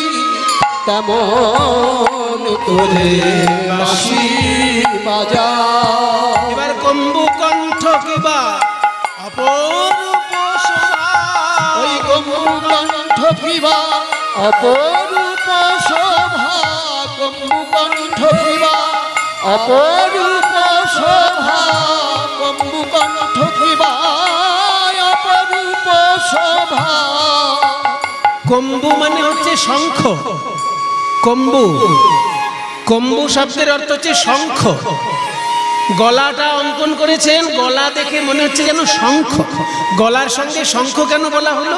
তেমন করে বাঁশি বাজাও। এবার কম্বু কণ্ঠ কিবা অপরূপ শোভা, ওই কম্বুকণ্ঠ কিবা অপরূপ শোভা, কম্বুকণ্ঠ কিবা অপরূপ শোভা, কম্বুকণ্ঠ কিবা অপরূপ শোভা। কম্বু মানে হচ্ছে শঙ্খ, কম্বু কম্বু শব্দের অর্থ হচ্ছে শঙ্খ। গলাটা অঙ্কন করেছেন, গলা দেখে মনে হচ্ছে যেন শঙ্খ। গলার সঙ্গে শঙ্খ কেন বলা হলো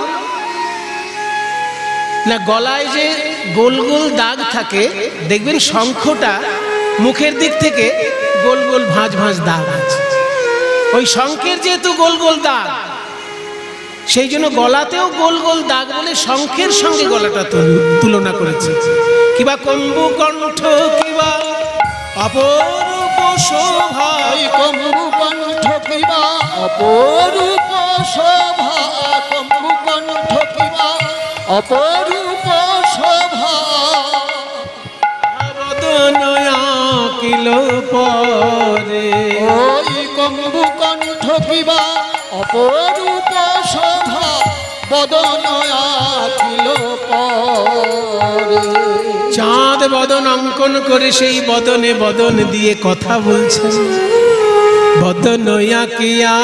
না, গলায় যে গোল গোল দাগ থাকে দেখবেন শঙ্খটা মুখের দিক থেকে গোল গোল ভাঁজ ভাঁজ দাগ আছে, ওই শঙ্খের যেহেতু গোল গোল দাগ সেই জন্য গলাতেও গোল গোল দাগ বলে শঙ্খের সঙ্গে গলাটা তুলনা করেছে। কিবা কম্বু কণ্ঠ কিবা অপরূপ শোভা, ওই কম্বুকণ্ঠ কিবা অপরূপ শোভা, কম্বুকণ্ঠ কিবা অপরূপ শোভা। বদন আঁকিল পরে, ওই কম্বুকণ্ঠ কিবা অপরূপ শোভা, বদন আঁকিল পরে। চাঁদ বদন অঙ্কন করে সেই বদনে বদন দিয়ে কথা বলছেন। বদন আঁকিয়া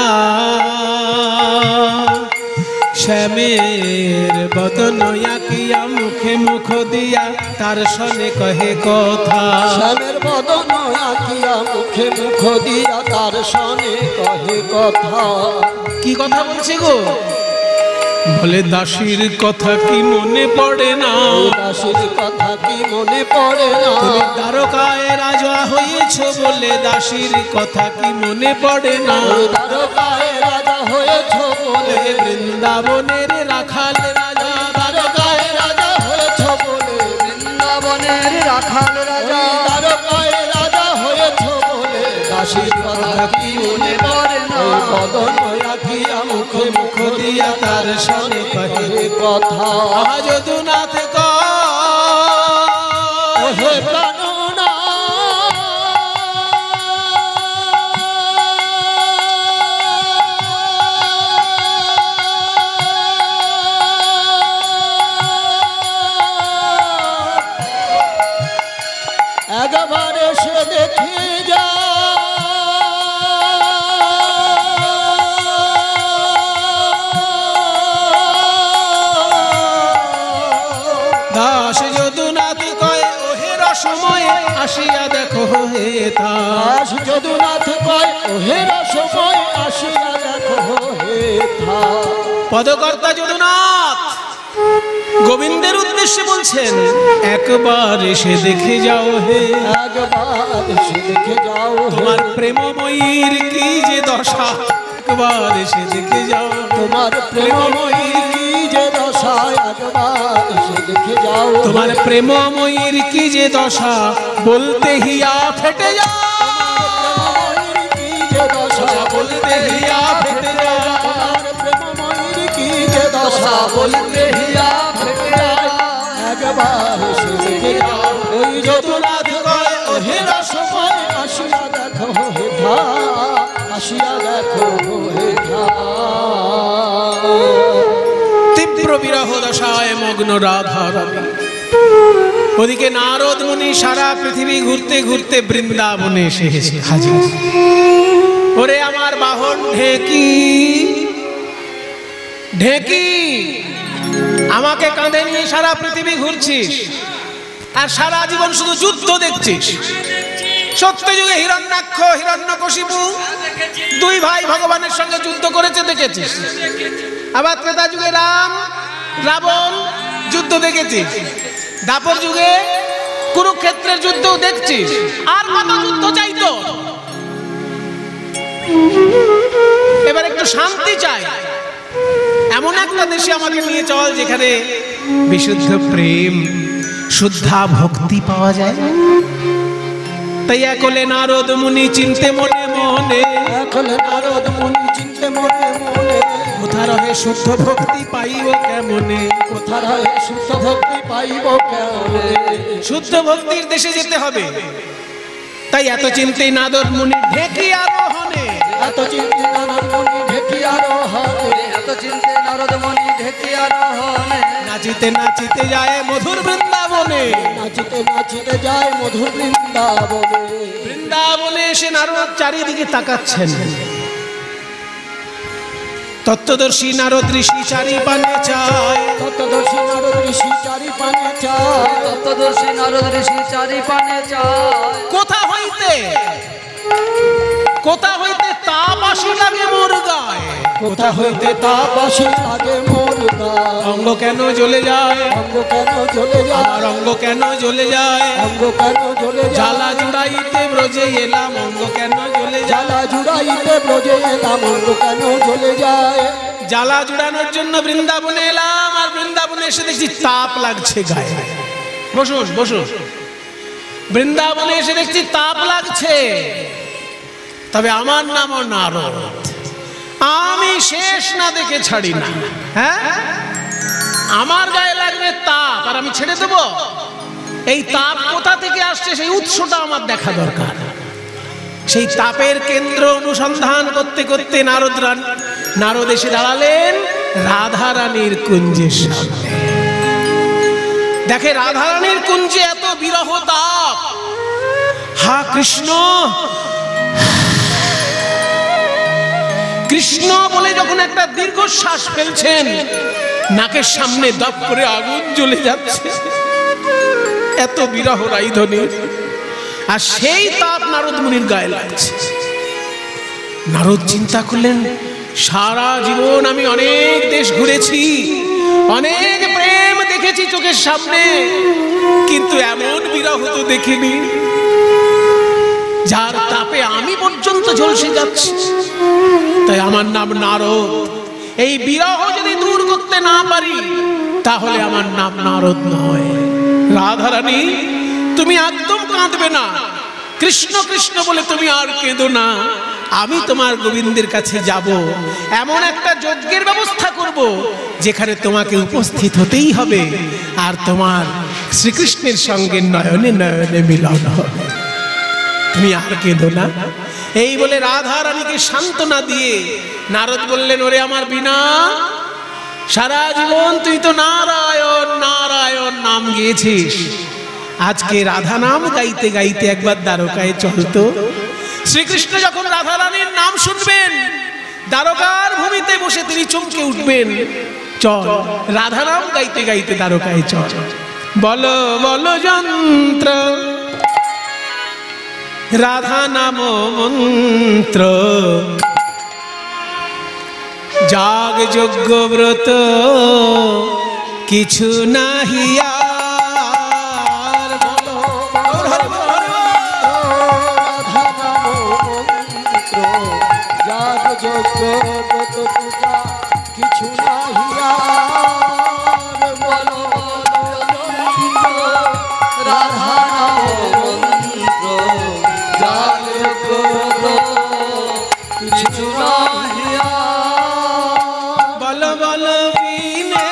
শ্যামের বদন আঁকিয়া মুখে মুখ দিয়া তার সনে কহে কথা। শ্যামের বদন আঁকিয়া মুখে মুখ দিয়া তার সনে কহে কথা। কি কথা বলছে গো, বলে দাসীর কথা কি মনে পড়ে না, দাসীর কথা কি মনে পড়ে না, তুমি দ্বারকায় রাজা হয়েছ বলে দাসীর কথা কি মনে পড়ে না। দ্বারকায় রাজা হয়েছ বলে, বৃন্দাবনের রাখাল রাজা, দ্বারকায় রাজা হয়েছ বলে, বৃন্দাবনের রাখাল রাজা দ্বারকায় রাজা হয়েছ বলে দাসীর কথা কি মনে পড়ে না। বদন আঁকিয়া মুখে মুখ দিয়া তার সনে কহে কথা। আজ যদুনাথ ওহে প্রাণনা একবার এসে দেখে যা, দাস যদুনাথ কয় ওহে রসময় আসিয়া দেখো হে তা দাস যদুনাথ কয় ওহে রসময় আসিয়া দেখো হে থা পদকর্তা যদুনাথ গোবিন্দের উদ্দেশ্যে বলছেন একবার এসে দেখে যাও হে একবার এসে দেখে যাও তোমার প্রেমময়ীর কি যে দশা একবার এসে দেখে যাও তোমার প্রেমময়ীর কি যে দশা একবার এসে দেখে যাও তোমার প্রেমময়ীর কি যে দশা বলতে হিয়া ফেটে যাও প্রেমময়ীর কি যে দশা বলতে হিয়া ফেটে যাও তোমার প্রেমময়ীর কি যে দশা বলতে হিয়া ফেটে যায়। একবার এসে দেখে যাও ওই যদুনাথ কয় ওহে রসময় আসিয়া দেখো হে ধা আসিয়া দেখো হে ধা তীব্র বিরহ দশায় মগ্ন রাধা রানী ওদিকে নারদ মুনি সারা পৃথিবী ঘুরতে ঘুরতে বৃন্দাবনে এসে হাজির ওরে আমার বাহন ঢেকি ঢেকি আমাকে কাঁধে নিয়ে সারা পৃথিবী ঘুরছিস আর সারা জীবন শুধু যুদ্ধ দেখছিস সত্য যুগে হিরণ্যাক্ষ হিরণ্যকশিপু দুই ভাই ভগবানের সঙ্গে যুদ্ধ করেছে দেখেছিস আবার ত্রেতা যুগে রাম রাবণ যুদ্ধ দেখেছিস দাপর যুগে কুরুক্ষেত্রের যুদ্ধ দেখছিস আর কত যুদ্ধ চাইতো এবার একটু শান্তি চাই এমন একটা দেশে আমাকে নিয়ে চল যেখানে বিশুদ্ধ প্রেম শুদ্ধা ভক্তি পাওয়া যায় তাই একলে নারদ মুনি চিনতে মনে মনে একলে নারদ মুনি চিনতে মনে মনে কোথা রহে শুদ্ধ ভক্তি পাইব কেমনে কোথা রহে শুদ্ধ ভক্তি পাইব কেমনে শুদ্ধ ভক্তির দেশে যেতে হবে তাই এত চিন্তে নারদ মুনি ঢেকি আরোহণে এত চিন্তে নারদ মুনি ঢেকি আরোহণে এত চিন্তে নারদ মুনি ঢেকি আরোহণে নাচিতে নাচিতে যায় মধুর বৃন্দাবনে নাচিতে নাচিতে যায় মধুর বৃন্দাবনে বৃন্দাবনে এসে নারদ চারিদিকে তাকাচ্ছেন তত্ত্বদর্শী নারদ ঋষি চারি পানে চায় তত্ত্বদর্শী নারদ ঋষি চারি পানে চায় তত্ত্বদর্শী নারদ ঋষি চারি পানে চায় কোথা হইতে কোথা হইতে তাপ আসি লাগে মোর গায় কোথা হইতে তাপ আসি লাগে মোর গায় অঙ্গ কেন জ্বলে যায় অঙ্গ কেন জ্বলে যায় আমার অঙ্গ কেন জ্বলে যায় অঙ্গ কেন জ্বলে যায় জ্বালা জুড়াইতে ব্রজে এলাম অঙ্গ কেন জ্বলে যায় জ্বালা জুড়াইতে ব্রজে এলাম অঙ্গ কেন জ্বলে যায় জ্বালা জুড়ানোর জন্য বৃন্দাবনে এলাম আর বৃন্দাবনে এসে দেখছি তাপ লাগছে গায়ে বসুন বসুন বৃন্দাবনে এসে দেখছি তাপ লাগছে তবে আমার নামও নারদ আমি শেষ না দেখে ছাড়ি না হ্যাঁ আমার গায়ে লাগবে তাপ আর আমি ছেড়ে দেব এই তাপ কোথা থেকে আসছে সেই উৎসটা আমার দেখা দরকার সেই তাপের কেন্দ্র অনুসন্ধান করতে করতে নারদ নারদ এসে দাঁড়ালেন রাধা রানীর কুঞ্জের সামনে দেখে রাধা রানীর কুঞ্জে এত বিরহ তাপ হা কৃষ্ণ কৃষ্ণ বলে যখন একটা দীর্ঘশ্বাস ফেলছেন নাকের সামনে দপ করে আগুন জ্বলে যাচ্ছে এত বিরহ রাইধনী আর সেই তাপ নারদ মুনির গায়ে লাগছে নারদ চিন্তা করলেন সারা জীবন আমি অনেক দেশ ঘুরেছি অনেক প্রেম দেখেছি চোখের সামনে কিন্তু এমন বিরহ তো দেখিনি যার তাপে আমি পর্যন্ত ঝলসে যাচ্ছি তাই আমার নাম নারদ এই বিরহ যদি দূর করতে না পারি তাহলে আমার নাম নারদ নয় রাধারানী তুমি একদম কাঁদবে না কৃষ্ণ কৃষ্ণ বলে তুমি আর কেঁদো না আমি তোমার গোবিন্দের কাছে যাব এমন একটা যজ্ঞের ব্যবস্থা করব যেখানে তোমাকে উপস্থিত হতেই হবে আর তোমার শ্রীকৃষ্ণের সঙ্গে নয়নে নয়নে মিলন হবে তুমি আর কেঁদো না এই বলে রাধা রানীকে সান্ত্বনা দিয়ে নারদ বললেন ওরে আমার বিনা সারা জীবন তুই তো নারায়ণ নারায়ণ নাম গেয়েছিস আজকে রাধা নাম গাইতে গাইতে একবার দ্বারকায় চলতো শ্রীকৃষ্ণ যখন রাধা রানীর নাম শুনবেন দ্বারকার ভূমিতে বসে তিনি চমকে উঠবেন চল রাধা নাম গাইতে গাইতে দ্বারকায় চল বলো বলো যন্ত্র রাধা নাম মন্ত্র যাগ যজ্ঞ ব্রত কিছু নাহি আর বলো হরি বল, হরি বল। রাধা নাম মন্ত্র যাগ যজ্ঞ ব্রত পূজা কিছু নাহি আর বলো রাধা নাম মন্ত্র যাগ যজ্ঞ কিছু নাহি বল বল বিনে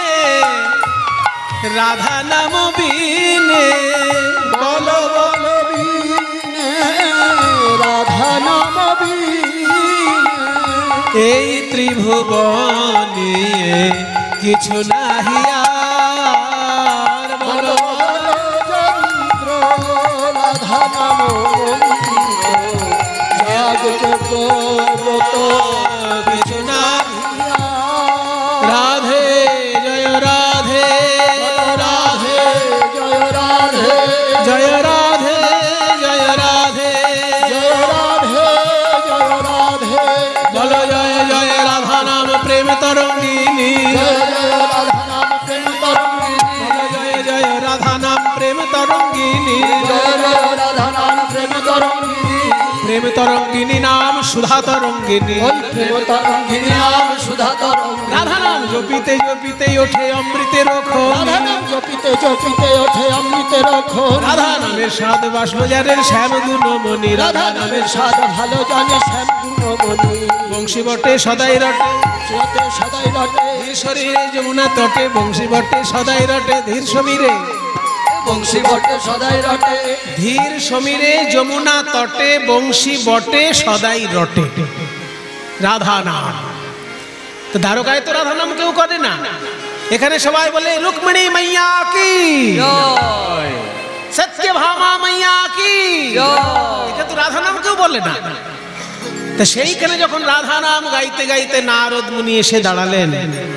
রাধা নাম বিনে বল বল বিনে রাধা নাম বিনে এই ত্রিভুবনে কিছু নাহি আর বল বল যন্ত্র রাধা নাম মন্ত্র যাগ যজ্ঞ ব্রত কিছু নাহি আর রাধে জয় রাধে রাধে জয় রাধে জয় রাধে জয় রাধে জয় রাধে জয় রাধে বল জয় জয় রাধা নাম প্রেম তরঙ্গিনী জয় জয় রাধা নাম প্রেম তরঙ্গিনী বল জয় জয় রাধা নাম প্রেম তরঙ্গিনী জয় জয় রাধা নাম প্রেম তরঙ্গিনী প্রেম তরঙ্গিনী নাম সুধা তরঙ্গিনী ওই প্রেম তরঙ্গিনী নাম সুধা তরঙ্গিনী রাধা নাম জপিতে জপিতে ওঠে অমৃতের রাধা নাম জপিতে জপিতে ওঠে অমৃতের খোর রাধা নামের স্বাদ বাষ্পজারের শ্যাম গুণমণি রাধা নামের স্বাদ ভালো জানে শ্যাম গুণমণি বংশী বটে সদাই রটে স্রোতে সদাই রটে ধীর শরীরে যমুনা তটে বংশী বটে সদাই রটে ধীর সমীরে বংশী বটে সদাই রটে ধীর সমীরে যমুনা তটে বংশী বটে সদাই রটে রাধা নাম। তো দ্বারকায় তো রাধা নাম কেউ করে না, এখানে সবাই বলে রুক্মিণী মাইয়া কি জয় সত্যভামা মাইয়া কি, জয় এটা তো রাধা নাম কেউ বলে না। তো সেইখানে যখন রাধা নাম গাইতে গাইতে নারদ মুনি এসে দাঁড়ালেন,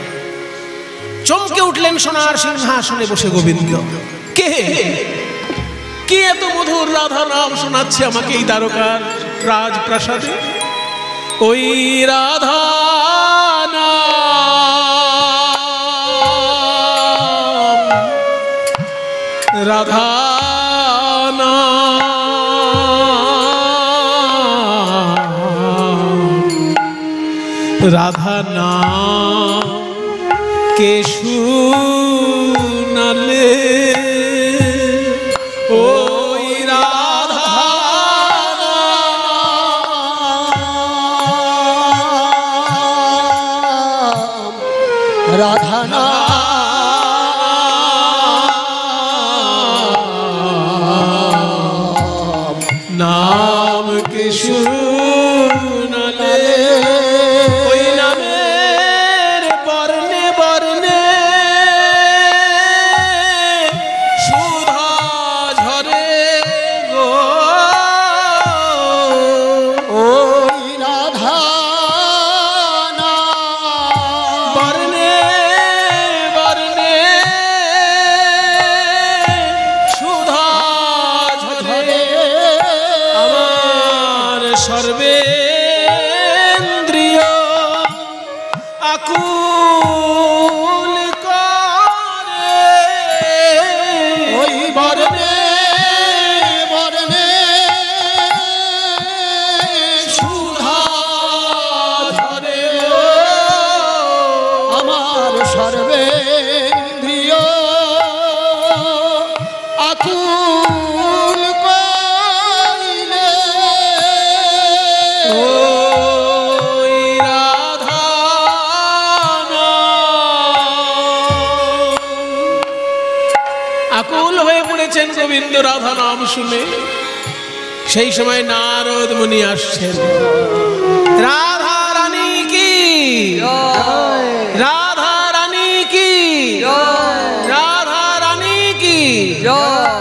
চমকে উঠলেন সোনার সিংহাসনে বসে গোবিন্দ। কে কে এত মধুর রাধা নাম শোনাচ্ছে আমাকে এই দ্বারকার রাজপ্রাসাদে? ওই রাধা নাম রাধা নাম রাধা নাম কে শুনালে ওই রাধা রাধা নাম কে শুনালে ওই নামের বর্ণে বর্ণে সুধা ঝরে গো ওই রাধা বর্ণে বর্ণে সুধা ঝরে আমার সর্বেন্দ্রিয় আকুল করে ওই বর্ণে বর্ণে সুধা ঝরে আমার সর্বেন্দ্রিয় আকুল কইলে ওই রাধা নাম। আকুল হয়ে পড়েছেন গোবিন্দ রাধা নাম শুনে। সেই সময় নারদ মুনি আসছেন। রাধা রানী কি, জয় রাধা রানী কি, জয় রাধা রানী কি। জয়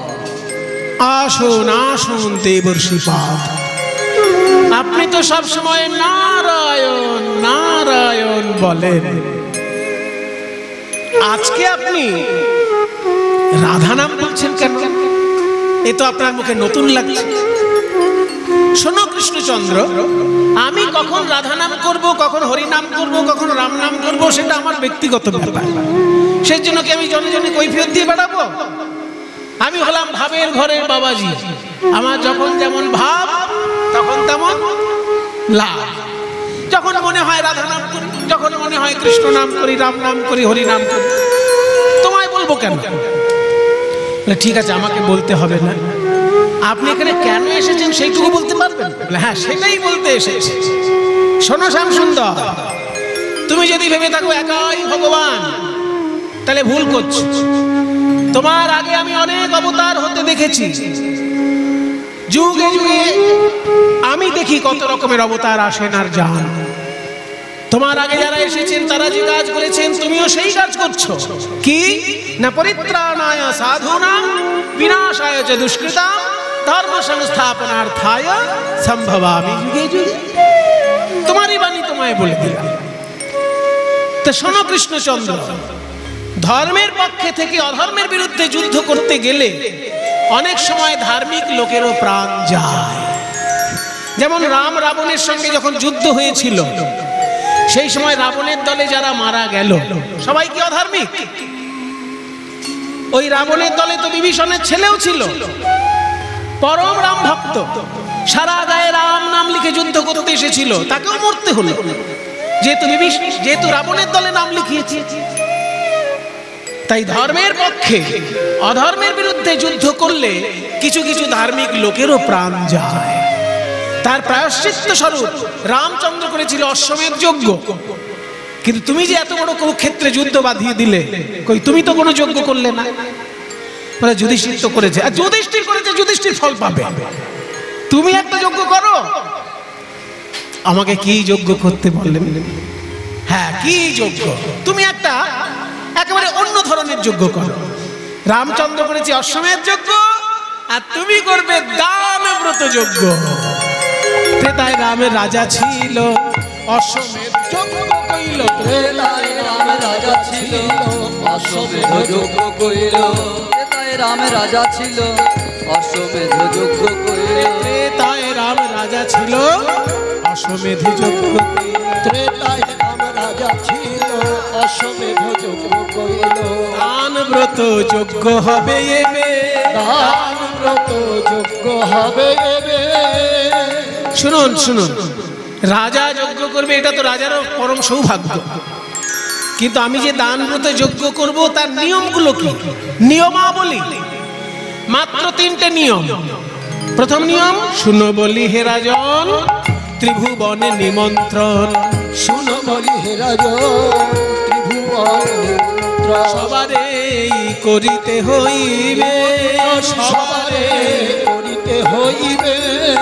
আসুন আসুন দেবর্ষিপাদ, আপনি তো সব সময় নারায়ণ নারায়ণ বলেন, আজকে আপনি রাধা নাম বলছেন কেন? এ তো আপনার মুখে নতুন লাগছে। শোনো কৃষ্ণচন্দ্র, আমি কখন রাধা নাম করব, কখন হরি নাম করব, কখন রাম নাম করব, সেটা আমার ব্যক্তিগত ব্যাপার। সেই জন্য কি আমি জনে জনে কৈফিয়ত দিয়ে বেড়াবো? আমি হলাম ভাবের ঘরের বাবাজি। আমার যখন যেমন ভাব তখন তেমন লাভ। যখন মনে হয় রাধা নাম করি, যখন মনে হয় কৃষ্ণ নাম করি, রাম নাম করি, হরি নাম করি। তোমায় বলবো কেন? ঠিক আছে, আমাকে বলতে হবে না। আপনি এখানে কেন এসেছেন সেইটুকু বলতে পারবেন? হ্যাঁ, সেটাই বলতে এসেছি। শোনো শ্যামসুন্দর, তুমি যদি ভেবে থাকো একাই ভগবান, তাহলে ভুল করছো। তোমার আগে আমি অনেক অবতার হতে দেখেছি। যুগে যুগে আমি দেখি কত রকমের অবতার আসেন আর যান। তোমার আগে যারা এসেছেন তারা যে কাজ করেছেন, তুমিও সেই কাজ করছো। কি না, পরিত্রাণায় সাধুনাং বিনাশায় চ দুষ্কৃতাং ধর্ম সংস্থাপনার্থায় সম্ভবামি যুগে যুগে। তোমারই বাণী তোমায় বলে দিলাম। তো শোনো কৃষ্ণচন্দ্র, ধর্মের পক্ষে থেকে অধর্মের বিরুদ্ধে যুদ্ধ করতে গেলে অনেক সময় ধার্মিক লোকেরও প্রাণ যায়। যেমন রাম রাবণের সঙ্গে যখন যুদ্ধ হয়েছিল, সেই সময় রাবণের দলে যারা মারা গেল সবাই কি অধার্মিক? ওই রাবণের দলে তো বিভীষণের ছেলেও ছিল, পরম রাম ভক্ত, সারা গায়ে রাম নাম লিখে যুদ্ধ করতে এসেছিল, তাকেও মরতে হলো যেহেতু যেহেতু রাবণের দলে নাম লিখিয়েছে। তাই ধর্মের পক্ষে অধর্মের বিরুদ্ধে যুদ্ধ করলে কিছু কিছু ধার্মিক লোকেরও প্রাণ যায়। তার প্রায়শ্চিত্ত স্বরূপ রামচন্দ্র করেছিল অশ্বমেধ যজ্ঞ। কিন্তু তুমি যে এত বড় কুরুক্ষেত্রে যুদ্ধ বাঁধিয়ে দিলে, কই তুমি তো কোনো যজ্ঞ করলে না। মানে যুধিষ্ঠির তো করেছে, আর যুধিষ্ঠির করেছে, যুধিষ্ঠির ফল পাবে। তুমি একটা যজ্ঞ করো। আমাকে কি যজ্ঞ করতে বললেন? হ্যাঁ, কি যজ্ঞ? তুমি একটা একেবারে অন্য ধরনের যজ্ঞ করো। রামচন্দ্র করেছে অশ্বমেধ যজ্ঞ, আর তুমি করবে দান ব্রত যজ্ঞ। ত্রেতায় রামের রাজা ছিল, অশ্বমেধ যজ্ঞ কইল। ত্রেতায় রামের রাজা ছিল, অশ্বমেধ যজ্ঞ কইল। ত্রেতায় রামের রাজা ছিল, অশ্বমেধ যজ্ঞ কইল। ত্রেতায় রাম রাজা ছিল, অশ্বমেধ যজ্ঞ। ত্রেতায় রাম রাজা ছিল, অশ্বমেধ যজ্ঞ কইল। দান ব্রত যজ্ঞ হবে এবে, দান ব্রত যজ্ঞ হবে এবে। শুনুন শুনুন, রাজা যজ্ঞ করবে, এটা তো রাজারও পরম সৌভাগ্য। কিন্তু আমি যে দান ব্রত যজ্ঞ করব, তার নিয়মগুলো কি? নিয়মাবলী মাত্র তিনটে নিয়ম। প্রথম নিয়ম, শুনো বলি হে রাজন, ত্রিভুবনে নিমন্ত্রণ। শুনো বলি হে রাজন, ত্রিভুবন নিমন্ত্রণ। সবারে করিতে হইবে, সবারে করিতে হইবে।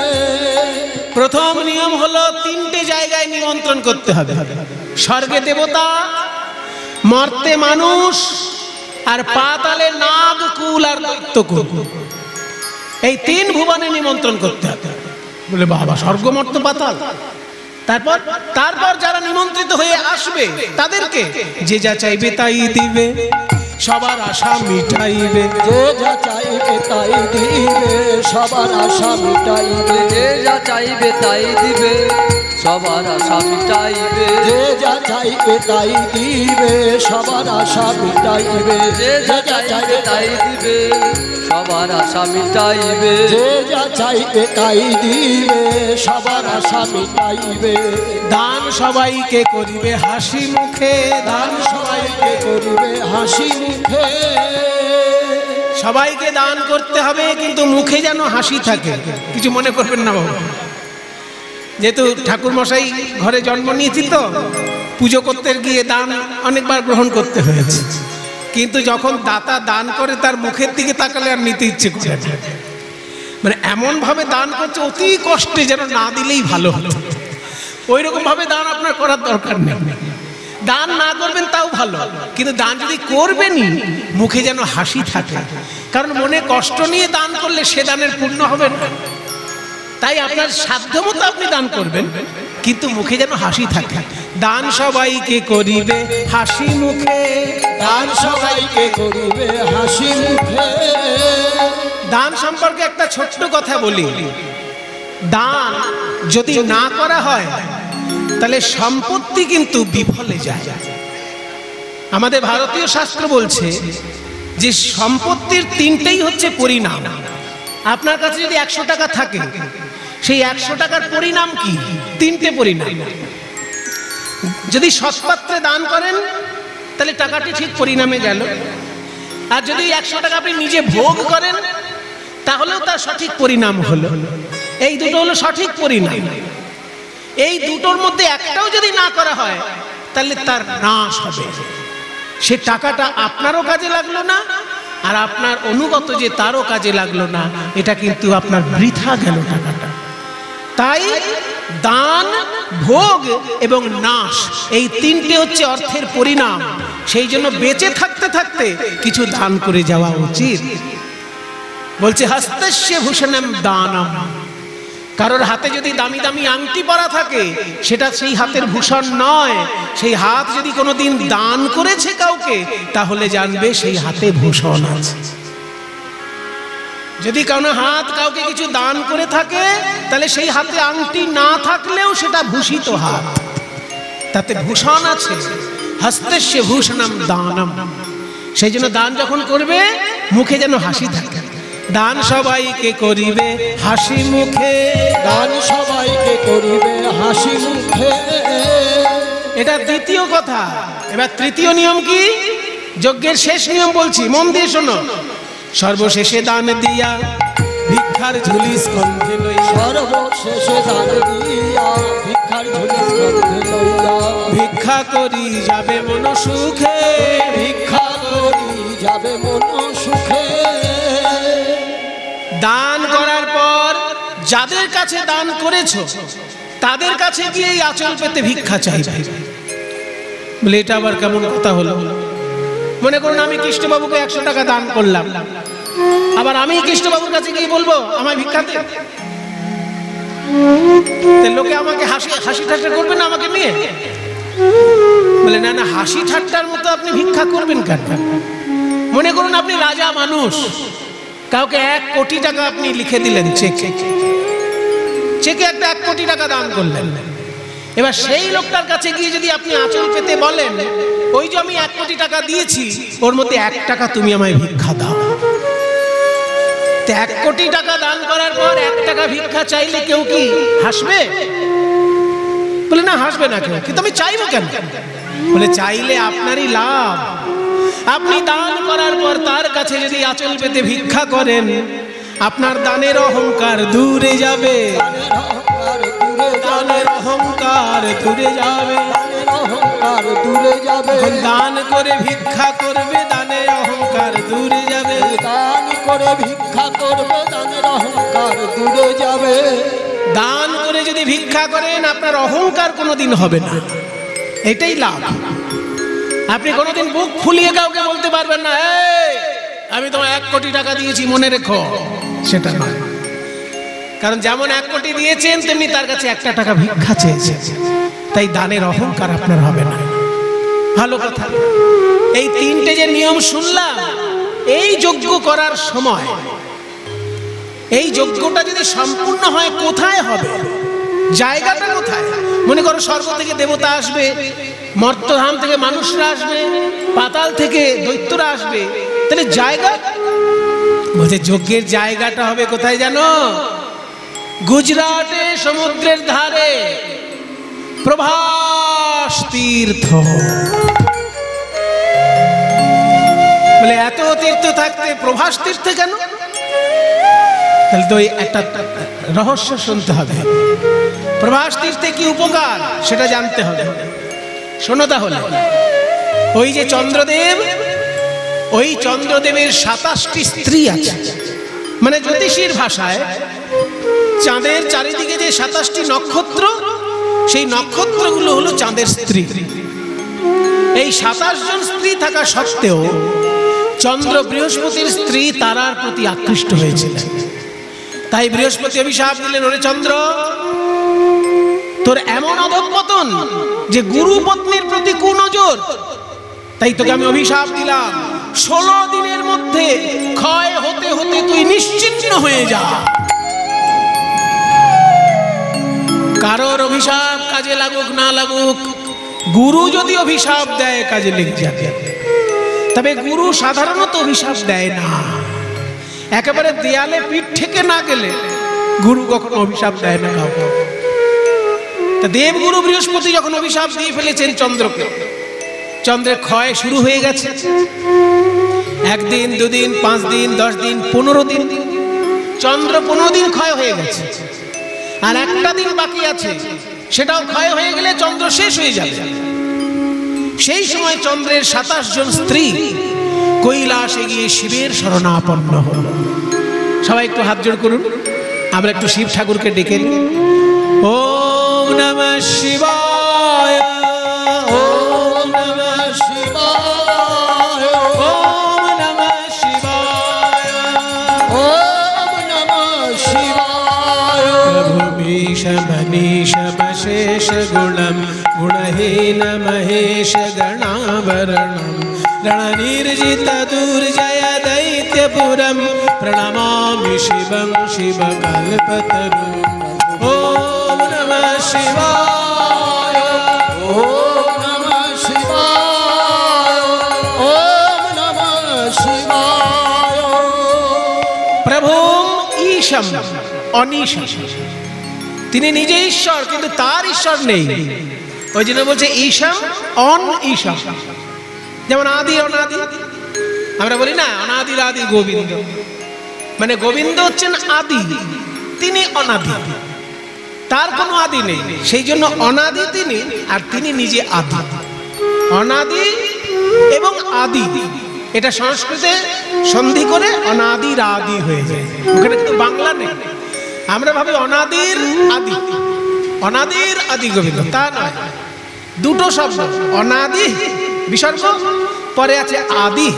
প্রথম নিয়ম হলো তিনটে জায়গায় নিমন্ত্রণ করতে হবে। স্বর্গে দেবতা, মর্তে মানুষ, আর পাতালে নাগ কুল আর দৈত্যকুল। এই তিন ভুবনে নিমন্ত্রণ করতে হবে। বলে বাবা, স্বর্গ মর্ত পাতাল। তারপর তারপর যারা নিমন্ত্রিত হয়ে আসবে তাদেরকে যে যা চাইবে তাই দিবে, সবার আশা মিটাইবে। যে যা চাইবে তাই দিবে, সবার আশা মিটাইবে। যে যা চাইবে তাই দিবে, সবার আশা মিটাইবে। যে যা চাইবে তাই দিবে, সবার আশা মিটাইবে। যে যা চাইবে তাই দিবে, সবার আশা মিটাইবে। যে যা চাইবে তাই দিবে, সবার আশা মিটাইবে। দান সবাইকে করিবে হাসি মুখে, দান সবাইকে করিবে হাসি মুখে। সবাইকে দান করতে হবে, কিন্তু মুখে যেন হাসি থাকে। কিছু মনে করবেন না বাবা, যেহেতু ঠাকুর মশাই ঘরে জন্ম নিয়েছি তো পুজো করতে গিয়ে দান অনেকবার গ্রহণ করতে হয়েছে। কিন্তু যখন দাতা দান করে তার মুখের দিকে তাকালে আর নিতে ইচ্ছে করে, মানে এমন ভাবে দান করছে অতি কষ্টে, যেন না দিলেই ভালো হতো। ওই রকম ভাবে দান আপনার করার দরকার নেই। দান না করবেন তাও ভালো, কিন্তু দান যদি করবেনই মুখে যেন হাসি থাকে। কারণ মনে কষ্ট নিয়ে দান করলে সে দানের পূর্ণ হবে না। তাই আপনার সাধ্যমতো আপনি দান করবেন, কিন্তু মুখে যেন হাসি থাকে। দান সবাইকে করিবে হাসি মুখে, দান সবাইকে করিবে হাসি মুখে। দান সম্পর্কে একটা ছোট্ট কথা বলি, দান যদি না করা হয় তাহলে সম্পত্তি কিন্তু বিফলে যায়। আমাদের ভারতীয় শাস্ত্র বলছে যে সম্পত্তির তিনটেই হচ্ছে পরিণাম। আপনার কাছে যদি একশো টাকা থাকে, সেই একশো টাকার পরিণাম কি? তিনটে পরিণাম। যদি সৎপাত্রে দান করেন তাহলে টাকাটি ঠিক পরিণামে গেল, আর যদি একশো টাকা আপনি নিজে ভোগ করেন তাহলেও তার সঠিক পরিণাম হলো। এই দুটো হলো সঠিক পরিণাম। এই দুটোর মধ্যে একটাও যদি না করা হয় তাহলে তার নাশ হবে। সে টাকাটা আপনারও কাজে লাগলো না, আর আপনার অনুগত যে তারও কাজে লাগলো না। এটা কিন্তু আপনার বৃথা গেল টাকাটা। তাই দান, ভোগ এবং নাশ, এই তিনটে হচ্ছে অর্থের পরিণাম। সেই জন্য বেঁচে থাকতে থাকতে কিছু দান করে যাওয়া উচিত। বলছে হস্তস্য ভূষণম দানম। কারোর হাতে যদি দামি দামি আংটি পরা থাকে, সেটা সেই হাতের ভূষণ নয়। সেই হাত যদি কোনোদিন দান করেছে কাউকে, তাহলে জানবে সেই হাতে ভূষণ আছে। যদি কোনো হাত কাউকে কিছু দান করে থাকে, তাহলে সেই হাতে আংটি না থাকলেও সেটা ভূষিত হাত, তাতে ভূষণ আছে। হস্তস্য ভূষণম দানম। সেই জন্য দান যখন করবে মুখে যেন হাসি থাকে। দান সবাইকে করিবে হাসি মুখে। দান সবাইকে করিবে হাসি মুখে। এটা দ্বিতীয় কথা। এবার তৃতীয় নিয়ম কি? যজ্ঞের শেষ নিয়ম বলছি, মন দিয়ে শোনো। সর্বশেষে দান দিয়া ভিক্ষার ঝুলি স্কন্ধে লইয়া। সর্বশেষে দান দিয়া ভিক্ষার ঝুলি স্কন্ধে লইয়া। ভিক্ষা করি যাবে মন সুখে। ভিক্ষা করি যাবে মন সুখে। দান করার পর যাদের কাছে দান করেছো তাদের কাছে গিয়ে এই আঁচল পেতে ভিক্ষা চাইবে। বলে এটা আবার কেমন কথা হলো? মনে করুন আমি কৃষ্ণবাবুকে একশো টাকা দান করলাম, আবার আমি কৃষ্ণবাবুর কাছে গিয়ে বলবো আমায় ভিক্ষা দে। লোকে আমাকে হাসি হাসি ঠাট্টা করবে না আমাকে নিয়ে? বলে না না, হাসি ঠাট্টার মতো আপনি ভিক্ষা করবেন কেন? মনে করুন আপনি রাজা মানুষ, কাউকে এক কোটি টাকা আপনি লিখে দিলেন চেকে, চেকে একটা এক কোটি টাকা দান করলেন। এবার সেই লোকটার কাছে গিয়ে যদি আপনি আঁচল পেতে বলেন, ওই যে আমি এক কোটি টাকা দিয়েছি, ওর মধ্যে এক টাকা তুমি আমায় ভিক্ষা দাও। এক কোটি টাকা দান করার পর এক টাকা ভিক্ষা চাইলে কেউ কি হাসবে? বলে না, হাসবে না কেউ। কিন্তু আমি চাইবো কেন? বলে চাইলে আপনারই লাভ। আপনি দান করার পর তার কাছে যদি আঁচল পেতে ভিক্ষা করেন, আপনার দানের অহংকার দূরে যাবে। দানের অহংকার দূরে যাবে। অহংকার দূরে যাবে। দান করে ভিক্ষা করবে, দানের অহংকার দূরে যাবে। দান করে ভিক্ষা করবে, দানের অহংকার দূরে যাবে। দান করে যদি ভিক্ষা করেন, আপনার অহংকার কোনোদিন হবে না। এটাই লাভ। আপনি কোনোদিন বুক ফুলিয়ে কাউকে বলতে পারবেন না, এই আমি তোমায় এক কোটি টাকা দিয়েছি মনে রেখো। সেটা নয়। কারণ যেমন এক কোটি দিয়েছেন, তেমনি তার কাছে একটা টাকা ভিক্ষা চেয়েছেন। তাই দানের অহংকার আপনার হবে না। ভালো কথা। এই তিনটে যে নিয়ম শুনলাম, এই যজ্ঞ করার সময়, এই যজ্ঞটা যদি সম্পূর্ণ হয় কোথায় হবে? জায়গাটা কোথায়? মনে করো স্বর্গ থেকে দেবতা আসবে, মর্তধাম থেকে মানুষরা আসবে, পাতাল থেকে দৈত্যরা আসবে, তাহলে জায়গা বলছে যজ্ঞের জায়গাটা হবে কোথায় জানো? গুজরাটে সমুদ্রের ধারে প্রভাস তীর্থ। বলে এত তীর্থ থাকতে প্রভাস তীর্থে কেন? তাহলে তো একটা রহস্য শুনতে হবে। প্রভাস তীর্থে কি উপকার সেটা জানতে হবে। শোনো তাহলে, ওই যে চন্দ্রদেব, ওই চন্দ্রদেবের সাতাশটি স্ত্রী আছে। মানে জ্যোতিষীর ভাষায় চাঁদের চারিদিকে যে সাতাশটি নক্ষত্র, সেই নক্ষত্রগুলো হলো চাঁদের স্ত্রী। এই সাতাশ জন স্ত্রী থাকা সত্ত্বেও চন্দ্র বৃহস্পতির স্ত্রী তারার প্রতি আকৃষ্ট হয়েছিলেন। তাই বৃহস্পতি অভিশাপ দিলেন, ওরে চন্দ্র, তোর এমন অধঃপতন যে গুরু পত্নীর প্রতি কুনজর, তাই তোকে আমি অভিশাপ দিলাম, ষোলো দিনের মধ্যে ক্ষয় হতে হতে তুই নিশ্চিহ্ন হয়ে যা। কারোর অভিশাপ কাজে লাগুক না লাগুক, গুরু যদি অভিশাপ দেয় কাজে লেগে যাবে। তবে গুরু সাধারণত অভিশাপ দেয় না, একেবারে দেয়ালে পিঠ থেকে না গেলে গুরু কখনো অভিশাপ দেয় না কাউকে। তা দেবগুরু বৃহস্পতি যখন অভিশাপ দিয়ে ফেলেছেন চন্দ্রকে, চন্দ্রের ক্ষয় শুরু হয়ে গেছে। একদিন, দুদিন, পাঁচ দিন, দশ দিন, পনেরো দিন, চন্দ্র পনেরো দিন ক্ষয় হয়ে গেছে। আর একটা দিন বাকি আছে, সেটাও ক্ষয় হয়ে গেলে চন্দ্র শেষ হয়ে যাবে। সেই সময় চন্দ্রের সাতাশ জন স্ত্রী কৈলাসে গিয়ে শিবের শরণাপন্ন হল। সবাই একটু হাত জোড় করুন, আমরা একটু শিব ঠাকুরকে ডেকে নিই। ওম নমঃ শিবায়, ওম নমঃ শিবায়, ওম নমঃ শিবায়, ওম নমঃ শিবায়। প্রভুমীশ মনীষ মশেষ গুণম গুণহীন মহেশ গণাবরণম रणनिर्जित दुर्जय दैत्यपुरं प्रणमामि शिवं शिवकल्पतरुं। ॐ नमः शिवाय, ओम नमः शिवाय, ओम नमः शिवाय। प्रभुं ईशं अनीशं, তিনি নিজে ঈশ্বর কিন্তু তার ঈশ্বর নেই, ওই জন্য বলছে ঈশম অন ঈশম। যেমন আদি অনাদি, আমরা বলি না অনাদির আদি গোবিন্দ, মানে গোবিন্দ হচ্ছেন আদি, তিনি অনাদি, তার কোনো আদি নেই, সেই জন্য অনাদি তিনি, আর তিনি নিজে আদি। অনাদি এবং আদি এটা সংস্কৃতে সন্ধি করে অনাদির আদি হয়ে যায়, ওখানে কিন্তু বাংলা নেই। আমরা ভাবি অনাদির আদি, অনাদির আদি গোবিন্দ, তা নয়। দুটো শব্দ, অনাদি বিসর্গ, পরে আছে আদি,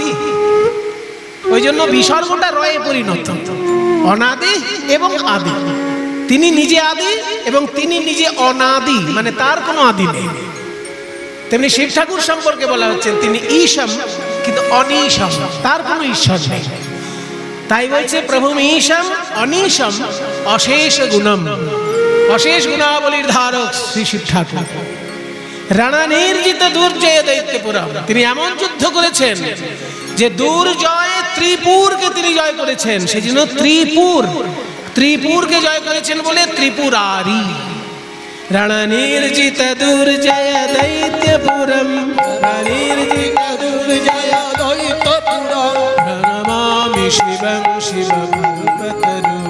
ওই জন্য বিসর্গটা রয়ে পরিণত, অনাদি এবং আদি। তিনি নিজে আদি এবং তিনি নিজে অনাদি, মানে তার কোনো আদি নেই। তেমনি শিব ঠাকুর সম্পর্কে বলা হচ্ছে তিনি ঈশম কিন্তু অনীশম, তার কোনো ঈশ্বর নেই। তাই বলছে প্রভু ঈশম অনীশম অশেষ গুণম, অশেষ গুণাবলীর ধারক শ্রী শিব ঠাকুর। রানা নির্জিত দুর্জয় দৈত্যপুরম, তিনি এমন যুদ্ধ করেছেন যে দুর্জয় ত্রিপুরকে তিনি জয় করেছেন, সেই জন্য ত্রিপুর, ত্রিপুরকে জয় করেছেন বলে ত্রিপুরারি। রানা নির্জিত দুর্জয় দৈত্যপুরম, নির্জিত দুর্জয় দৈত্যপুরম প্রণমামি শিবং শিবকল্পতরুম।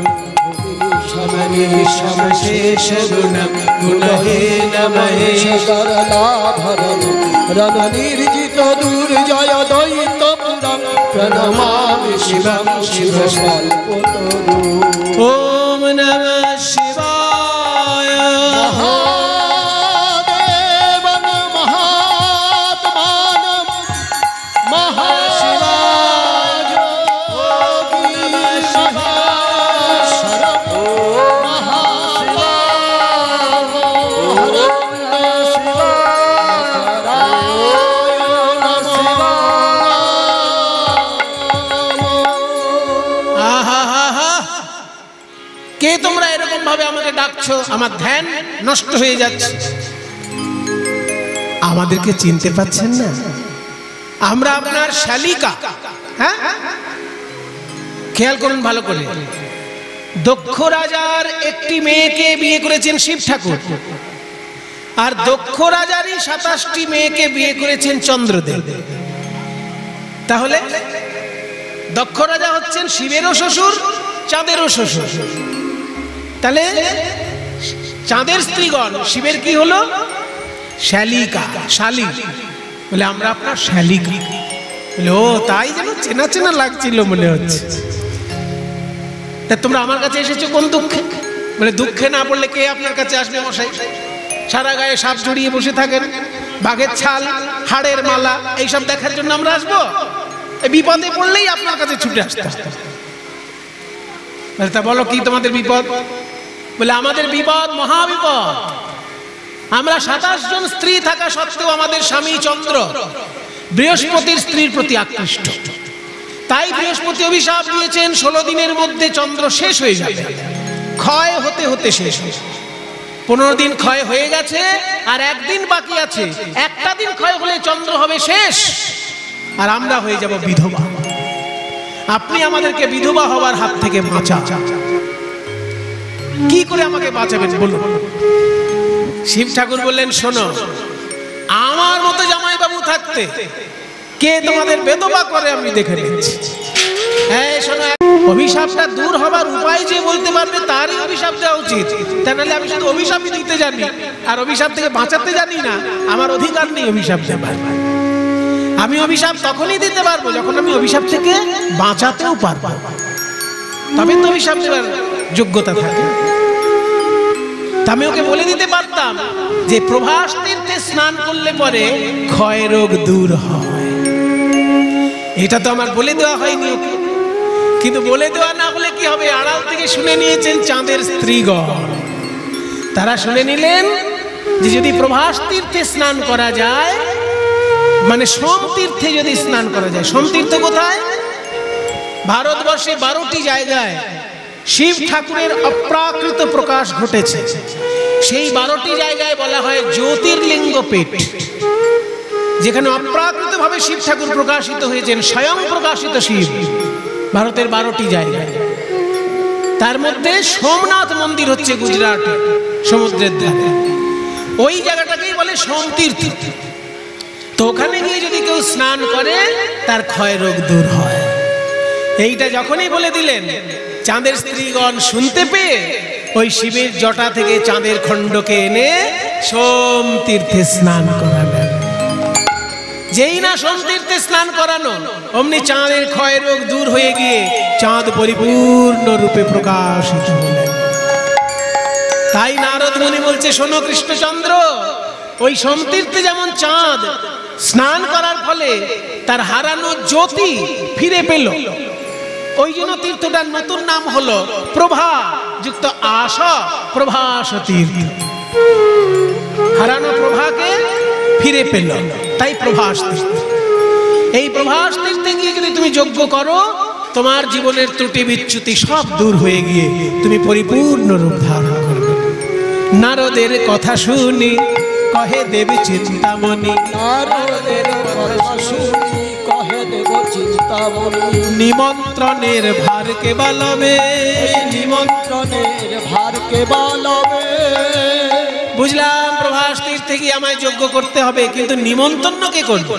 সমশেষ গুণম গুণহীন মহেশ করলাভরণ রণ নির্জিত দুর্জয় দৈত্যপুরম প্রণমামি শিবং শিবকল্পতরুম। ওম নমঃ শিবায়। মহাদেবং মহাত্মাनं মহাশিবায় যোগী মহেশ্বরম মহাবাহো নারায়ণ শিবায়। আহা, কে তোমরা এরকম ভাবে আমাকে ডাকছো? আমার ধ্যান নষ্ট হয়ে যাচ্ছে। আমাদেরকে চিনতে পাচ্ছেন না? আমরা আপনার শালিকা। হ্যাঁ, খেয়াল করুন ভালো করে। দক্ষ রাজার একটি মেয়েকে বিয়ে করেছেন শিব ঠাকুর, আর দক্ষ রাজারই সাতাশটি মেয়েকে বিয়ে করেছেন চন্দ্রদেব। তাহলে দক্ষ রাজা হচ্ছেন শিবেরও শ্বশুর, চাঁদেরও শ্বশুর। তাহলে চাঁদের স্ত্রীগণ শিবের কি হলো? শালিকা, শালী। বলে আমরা আপনার শালিকা। বলে ও তাই, যেন চেনা চেনা লাগছিল মনে হচ্ছে। তা তোমরা আমার কাছে এসেছো কোন দুঃখে? মানে দুঃখে না পড়লে কে আপনার কাছে আসবে মশাই? সারা গায়ে সাপ জড়িয়ে বসে থাকেন, বাঘের ছাল, হাড়ের মালা, এইসব দেখার জন্য আমরা আসবো? বিপদে পড়লেই আপনার কাছে ছুটে আসতে। তা বলো কি তোমাদের বিপদ? বলে আমাদের বিপদ মহাবিপদ। আমরা সাতাশ জন স্ত্রী থাকা সত্ত্বেও আমাদের স্বামী চন্দ্র বৃহস্পতির স্ত্রীর প্রতি আকৃষ্ট। তাই বৃহস্পতি অভিশাপ দিয়েছেন ষোলো দিনের মধ্যে চন্দ্র শেষ হয়ে যাবে, ক্ষয় হতে হতে শেষ হয়ে। পনেরো দিন ক্ষয় হয়ে গেছে আর একদিন বাকি আছে, একটা দিন ক্ষয় হলে চন্দ্র হবে শেষ আর আমরা হয়ে যাব বিধবা। আপনি আমাদেরকে বিধবা হওয়ার হাত থেকে বাঁচা, কি করে আমাকে বাঁচাবেন বলুন? শিব ঠাকুর বললেন, শোনো, আমার মতো জামাইবাবু থাকতে কে তোমাদের বেদবা করে আমি দেখে নিচ্ছি। হ্যাঁ শোনো, অভিশাপটা দূর হবার উপায় যে বলতে পারবে তারই অভিশাপ দেওয়া উচিত। তা নাহলে আমি শুধু অভিশাপই দিতে জানি আর অভিশাপ থেকে বাঁচাতে জানি না, আমার অধিকার নেই অভিশাপ দেবার। আমি অভিশাপ তখনই দিতে পারবো যখন আমি অভিশাপ থেকে বাঁচাতেও পারবো, তবে তো অভিশাপ দেবার যোগ্যতা থাকে। আমি ওকে বলে দিতে পারতাম যে প্রভাস তীর্থে স্নান করলে পরে ক্ষয় রোগ দূর হয়, এটা তো আমার বলে দেওয়া হয়নি ওকে। কিন্তু বলে দেওয়া না হলে কি হবে, আড়াল থেকে শুনে নিয়েছেন চাঁদের স্ত্রীগণ। তারা শুনে নিলেন যে যদি প্রভাস তীর্থে স্নান করা যায়, মানে সোম তীর্থে যদি স্নান করা যায়। সোম তীর্থ কোথায়? ভারতবর্ষে বারোটি জায়গায় শিব ঠাকুরের অপ্রাকৃত প্রকাশ ঘটেছে। সেই বারোটি জায়গায় বলা হয় জ্যোতির্লিঙ্গ পীঠ, যেখানে অপ্রাকৃত ভাবে শিব ঠাকুর প্রকাশিত হয়েছেন, স্বয়ং প্রকাশিত শিব। ভারতের বারোটি জায়গায়, তার মধ্যে সোমনাথ মন্দির হচ্ছে গুজরাটে সমুদ্রের ধারে, ওই জায়গাটাকেই বলে সোম তীর্থ। তো ওখানে গিয়ে যদি কেউ স্নান করে তার ক্ষয় রোগ দূর হয়। এইটা যখনই বলে দিলেন, চাঁদের স্ত্রীগণ শুনতে পেয়ে ওই শিবের জটা থেকে চাঁদের খণ্ডকে এনে সোম তীর্থে স্নান করালেন। যেই না সোম তীর্থে স্নান করানো, অমনি চাঁদের ক্ষয় রোগ দূর হয়ে গিয়ে চাঁদ পরিপূর্ণ রূপে প্রকাশিত হলেন। তাই নারদ মুনি বলছে, শোনো কৃষ্ণচন্দ্র, ওই সোম তীর্থে যেমন চাঁদ স্নান করার ফলে তার হারানো জ্যোতি ফিরে পেল, ওই জন্য তীর্থটার নতুন নাম হলো প্রভা যুক্ত আশা প্রভাস তীর্থ। হারানো প্রভাকে ফিরে পেল, তাই প্রভাস তীর্থ। এই প্রভাস তীর্থে গিয়ে যদি তুমি যজ্ঞ করো, তোমার জীবনের ত্রুটি বিচ্যুতি সব দূর হয়ে গিয়ে তুমি পরিপূর্ণ রূপ ধারণ করবে। নারদের কথা শুনি কহে দেবী চিন্তামণি, নারদের কথা শুনি কহে দেব চিন্তামণি, নিমন্ত্রণের ভার কে বলবে, নিমন্ত্রণের ভার কে বলবে। বুঝলাম প্রভাস তীর্থে গিয়ে আমায় যজ্ঞ করতে হবে, কিন্তু নিমন্ত্রণ কে করব?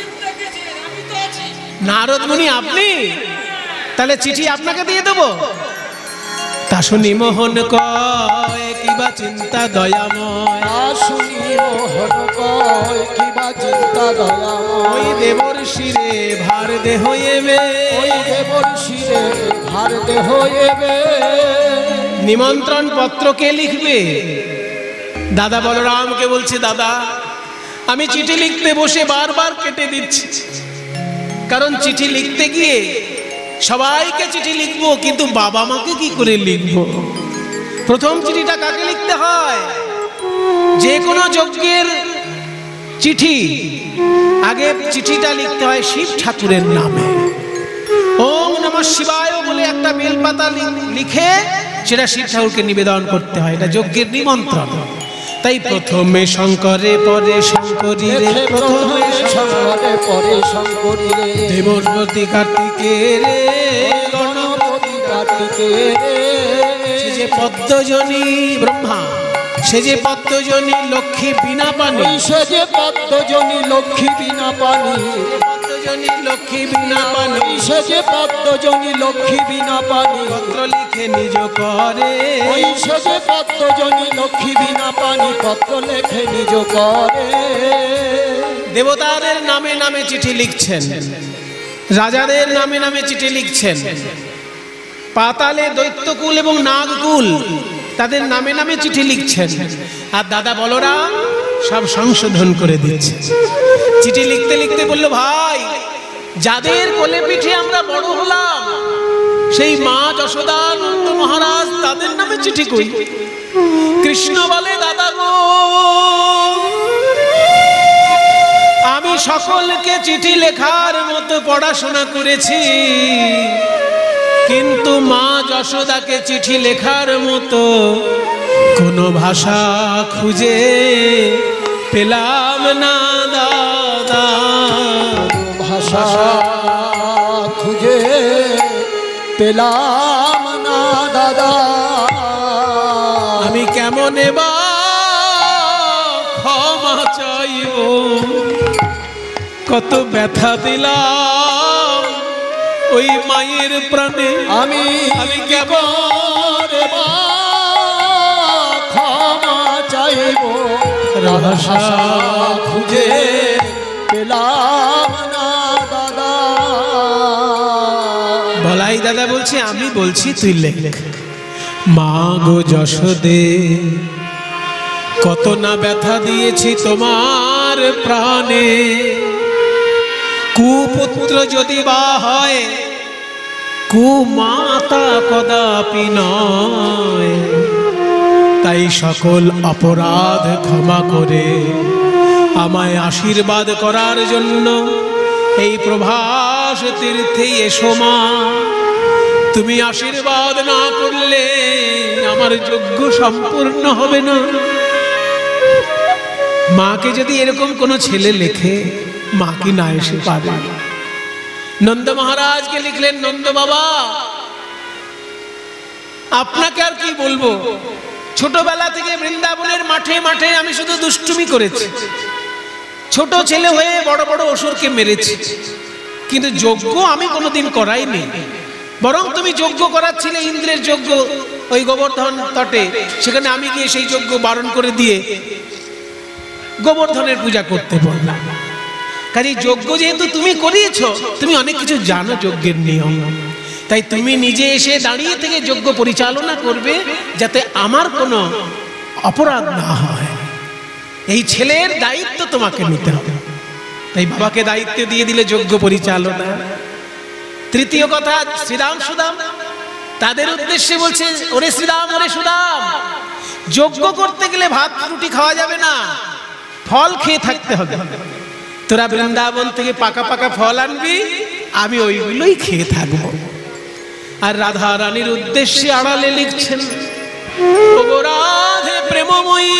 নারদ মুনি আপনি, তাহলে চিঠি আপনাকে দিয়ে দেবো। তা শুনি মোহন কয় কিবা চিন্তা দয়াময়, তা শুনি মোহন কয় কিবা চিন্তা দয়াময়। ওই দেবর শিরে ভার দেহ এবে, ওই দেবর শিরে ভার দেহ এবে। নিমন্ত্রণ পত্র কে লিখবে? দাদা বলরামকে বলছে, দাদা আমি চিঠি লিখতে বসে বারবার কেটে দিচ্ছি, কারণ চিঠি লিখতে গিয়ে সবাইকে চিঠি লিখবো, কিন্তু বাবা মাকে কি করে লিখবো? প্রথম চিঠিটা কাকে লিখতে হয়? যে কোনো যজ্ঞের চিঠি আগে চিঠিটা লিখতে হয় শিব ঠাকুরের নামে। ওম নমঃ শিবায় বলে একটা বেলপাতা লিখে সেটা শিব ঠাকুরকে নিবেদন করতে হয়, এটা যজ্ঞের নিমন্ত্রণ। তাই প্রথমে শঙ্করে পরে শঙ্করী রে, প্রথমে শঙ্করে পরে শঙ্করী রে, দেবর্ষী কার্তিকে রে, গণপতি কার্তিকে রে। সে যে পদ্মজনী ব্রহ্মা, সে যে পদ্মজনী লক্ষ্মী বিনা পানি, সে যে পদ্মজনী লক্ষ্মী বিনা পানি, পদ্মজনী লক্ষ্মী বিনা পানি, সে যে পদ্মজনী লক্ষ্মী বিনা পানি। পত্র লিখে নিজ করে, ওই সে যে পদ্মজনী লক্ষ্মী বিনা পানি, পত্র লেখে নিজ করে। দেবতাদের নামে নামে চিঠি লিখছেন, রাজাদের নামে নামে চিঠি লিখছেন, পাতালে দৈত্যকুল এবং নাগকুল তাদের নামে নামে চিঠি লিখছেন, আর দাদা বলরাম সব সংশোধন করে দিচ্ছে। চিঠি লিখতে লিখতে বলল, ভাই যাদের কোলে পিঠে আমরা বড় হলাম, সেই মা যশোদা নন্দ মহারাজ, তাদের নামে চিঠি কই? কৃষ্ণ বলে, দাদা গো আমি সকলকে চিঠি লেখার মতো পড়াশোনা করেছি, কিন্তু মা যশোদাকে চিঠি লেখার মতো কোনো ভাষা খুঁজে পেলাম না দাদা। ভাষা খুঁজে পেলাম না দাদা। আমি কেমন বা ক্ষমা চাইব, কত ব্যথা দিলাম ওই মায়ের প্রাণে। আমি আমি কেমন বা ক্ষমা চাইব, ভাষা খুঁজে পেলাম না দাদা। বলাই দাদা বলছি, আমি বলছি তুই লেখ। মা গো যশোদে, কত না ব্যথা দিয়েছি তোমার প্রাণে। কুপুত্র যদি বা হয়, কুমাতা কদাপি নয়। তাই সকল অপরাধ ক্ষমা করে আমায় আশীর্বাদ করার জন্য এই প্রভাস তীর্থে এসো মা। তুমি আশীর্বাদ না করলে আমার যজ্ঞ সম্পূর্ণ হবে না। মাকে যদি এরকম কোনো ছেলে লেখে, মা কি না এসে পাবে? নন্দ মহারাজকে লিখলেন, নন্দ বাবা আপনাকে আর কি বলবো, ছোটবেলা থেকে বৃন্দাবনের মাঠে মাঠে আমি শুধু দুষ্টুমি করেছি। ছোট ছেলে হয়ে বড় বড় অসুরকে মেরেছি, কিন্তু যজ্ঞ আমি কোনোদিন করাইনি। বরং তুমি যজ্ঞ করাচ্ছিলে, ইন্দ্রের যজ্ঞ ওই গোবর্ধন তটে, সেখানে আমি গিয়ে সেই যজ্ঞ বারণ করে দিয়ে গোবর্ধনের পূজা করতে বললাম। কাজে যজ্ঞ যেহেতু তুমি করিয়েছ, তুমি অনেক কিছু জানো যজ্ঞের নিয়ম, তাই তুমি নিজে এসে দাঁড়িয়ে থেকে যজ্ঞ পরিচালনা করবে, যাতে আমার কোনো অপরাধ না হয়। এই ছেলের দায়িত্ব তোমাকে নিতে হবে। তাই বাবাকে দায়িত্ব দিয়ে দিলে যজ্ঞ পরিচালনা। তৃতীয় কথা, শ্রীরাম সুদাম তাদের উদ্দেশ্যে বলছে, ওরে শ্রীরাম, ওরে সুদাম, যজ্ঞ করতে গেলে ভাত রুটি খাওয়া যাবে না, ফল খেয়ে থাকতে হবে। তোরা বৃন্দাবন থেকে পাকা পাকা ফল আনবি, আমি ওইগুলোই খেয়ে থাকবো। আর রাধা রানীর উদ্দেশ্যে আড়ালে লিখছেন, ওগো রাধে প্রেমময়ী,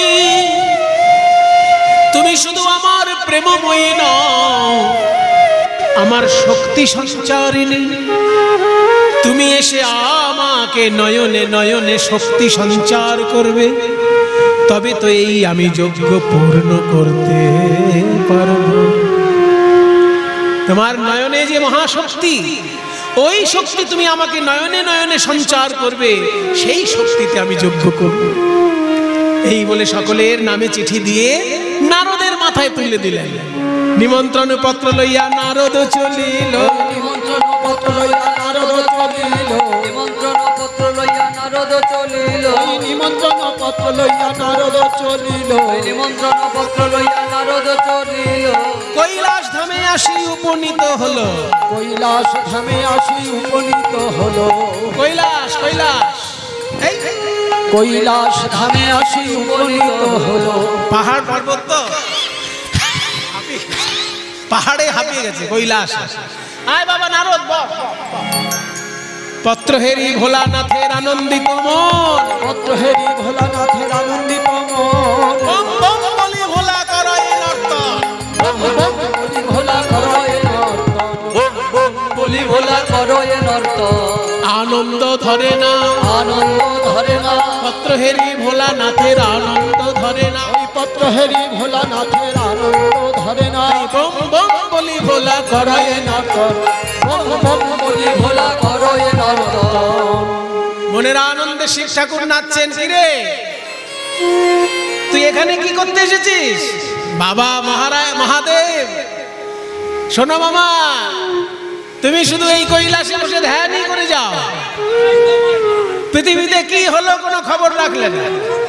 তুমি শুধু আমার প্রেমময়ী নও, আমার শক্তি সঞ্চারিণী। তুমি এসে আমাকে নয়নে নয়নে শক্তি সঞ্চার করবে, তবে তো এই আমি যজ্ঞ পূর্ণ করতে পারবো। তোমার নয়নে যে মহাশক্তি, ওই শক্তি তুমি আমাকে নয়নে নয়নে সঞ্চার করবে, সেই শক্তিতে আমি যজ্ঞ করব। এই বলে সকলের নামে চিঠি দিয়ে নারদের মাথায় তুলে দিলেন। নিমন্ত্রণ পত্র লইয়া নারদ চলিল, নিমন্ত্রণ পত্র লইয়া নারদ চলিল, নিমন্ত্রণ পত্র লইয়া নারদ চলিল, নিমন্ত্রণ পত্র লইয়া নারদ চলিল, নিমন্ত্রণ পত্র লইয়া নারদ চলিল। কৈলাস ধামে আসি উপনীত হলো, কৈলাস ধামে আসি উপনীত হলো, কৈলাস কৈলাস এই কৈলাস ধামে আসি উপনীত হলো। পাহাড় পর্বত তো পাহাড়ে হাঁপিয়ে গেছে কৈলাস। আয় বাবা নারদ, বস। পত্র হেরি ভোলানাথের আনন্দিত মন, পত্র হেরি ভোলানাথের আনন্দিত মন, বম বম বলি ভোলা করয় নর্তন, বম বম বলি ভোলা করয় নর্তন, বম বম বলি ভোলা করয় নর্তন। আনন্দ ধরে না, আনন্দ ধরে না, পত্র হেরি ভোলানাথের আনন্দ ধরে না, ওই পত্র হেরি ভোলানাথের আনন্দ ধরে না। বম বম বলি ভোলা করয় নর্তন, বম বম বলি ভোলা করয় নর্তন। মনের আনন্দে শিব ঠাকুর নাচছেন। কিরে তুই এখানে কি করতে এসেছিস? বাবা মহারায় মহাদেব, শোনো মামা, তুমি শুধু এই কৈলাসে বসে ধ্যানই করে যাও, পৃথিবীতে কি হলো কোনো খবর রাখলে না।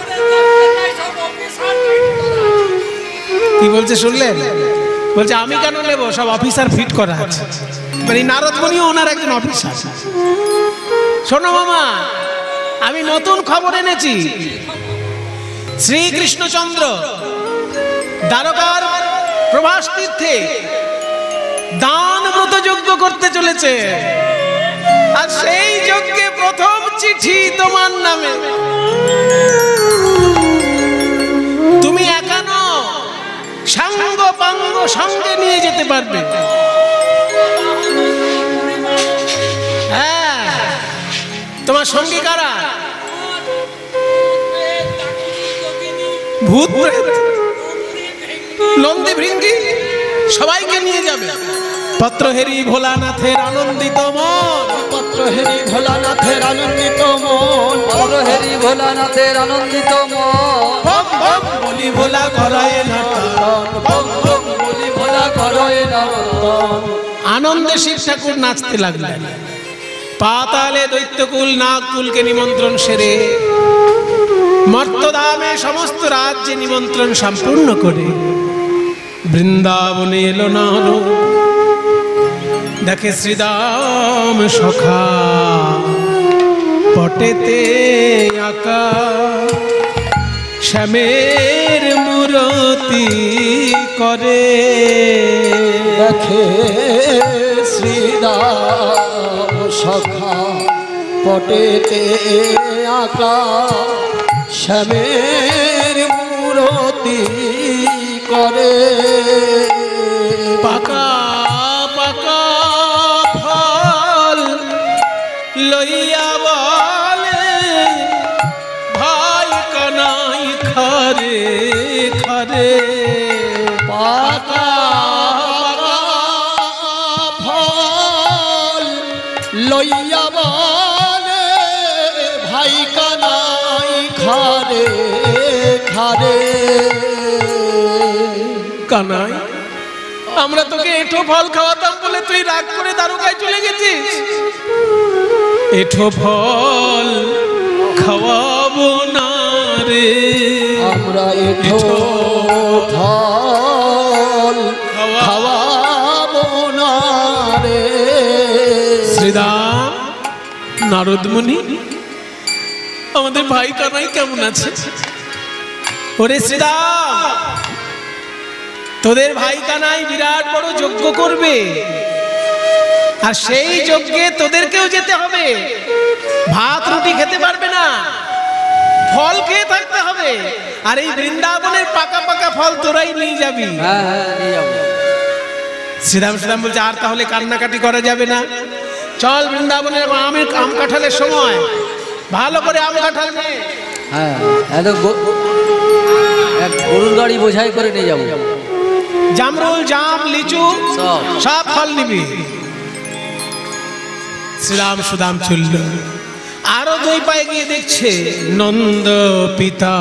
কি বলছে শুনলেন? বলছে আমি কেন নেবো, সব অফিসার ফিট করা আছে। মানে নারদ মুনিও ওনার একজন অফিসার। শোনো মামা, আমি নতুন খবর এনেছি। শ্রীকৃষ্ণচন্দ্র দ্বারকার প্রভাস তীর্থে দান ব্রত যজ্ঞ করতে চলেছে, আর সেই যজ্ঞে প্রথম চিঠি তোমার নামে। তুমি একা নও, সাঙ্গ পাঙ্গ সঙ্গে নিয়ে যেতে পারবে। হ্যাঁ, তোমার সঙ্গে কারা? ভূত প্রেত নন্দী ভৃঙ্গি সবাইকে নিয়ে যাবে। পত্রহেরি ভোলানাথের আনন্দিত মন, পত্রহেরি ভোলানাথের আনন্দিত মন, পত্রহেরি ভোলানাথের আনন্দিত মন, বম বম বলি ভোলা করায় নাটন, বম বম বলি ভোলা করয়ে নর্তন। আনন্দে শিব ঠাকুর নাচতে লাগলেন। পাতালে দৈত্যকুল নাগকুলকে নিমন্ত্রণ সেরে মর্তধামে সমস্ত রাজ্যে নিমন্ত্রণ সম্পূর্ণ করে বৃন্দাবনে এলো নারদ। দেখে শ্রীদাম সখা পটেতে আঁকা শ্যামের মূরতি করে। দেখে শ্রীরাম সখা পটেতে আঁকা শ্যামের মূরতি করে। পাকা পাকা ফল লইয়া বলে ভাই কানাই খারে খারে। পাকা পাকা ফল লইয়া বলে ভাই কানাই খারে খারে। কানাই, আমরা তোকে এঠো ফল খাওয়াতাম বলে তুই রাগ করে দারুকায় চলে গেছিস। এঠো ফল খাওয়াবো না রে, আমরা এঠো ফল খাওয়াবো না রে। শ্রীরাম নারদ মুনি, আমাদের ভাই কানাই কেমন আছে? ওরে শ্রীরাম, তোদের ভাই কানাই বিরাট বড় যজ্ঞ করবে, আর সেই যজ্ঞে তোদেরকেও যেতে হবে। ভাত রুটি খেতে পারবে না, ফল খেয়ে থাকতে হবে। আর এই বৃন্দাবনের পাকা পাকা ফল তোরাই নিয়ে যাবি। হ্যাঁ হ্যাঁ নিয়ে যাবো। শ্রীরাম শ্রীরাম বলছে, আর তাহলে কান্নাকাটি করা যাবে না, চল বৃন্দাবনের আমের আম কাঁঠালের সময় ভালো করে আম কাঁঠাল নে। হ্যাঁ, এত এক গরুর গাড়ি বোঝাই করে নিয়ে যাবো। জামরুল, জাম, লিচু সব সব ফল নিবি। শ্রীরাম সুদাম চলল। আরো দুই পায়ে গিয়ে দেখছে নন্দ পিতা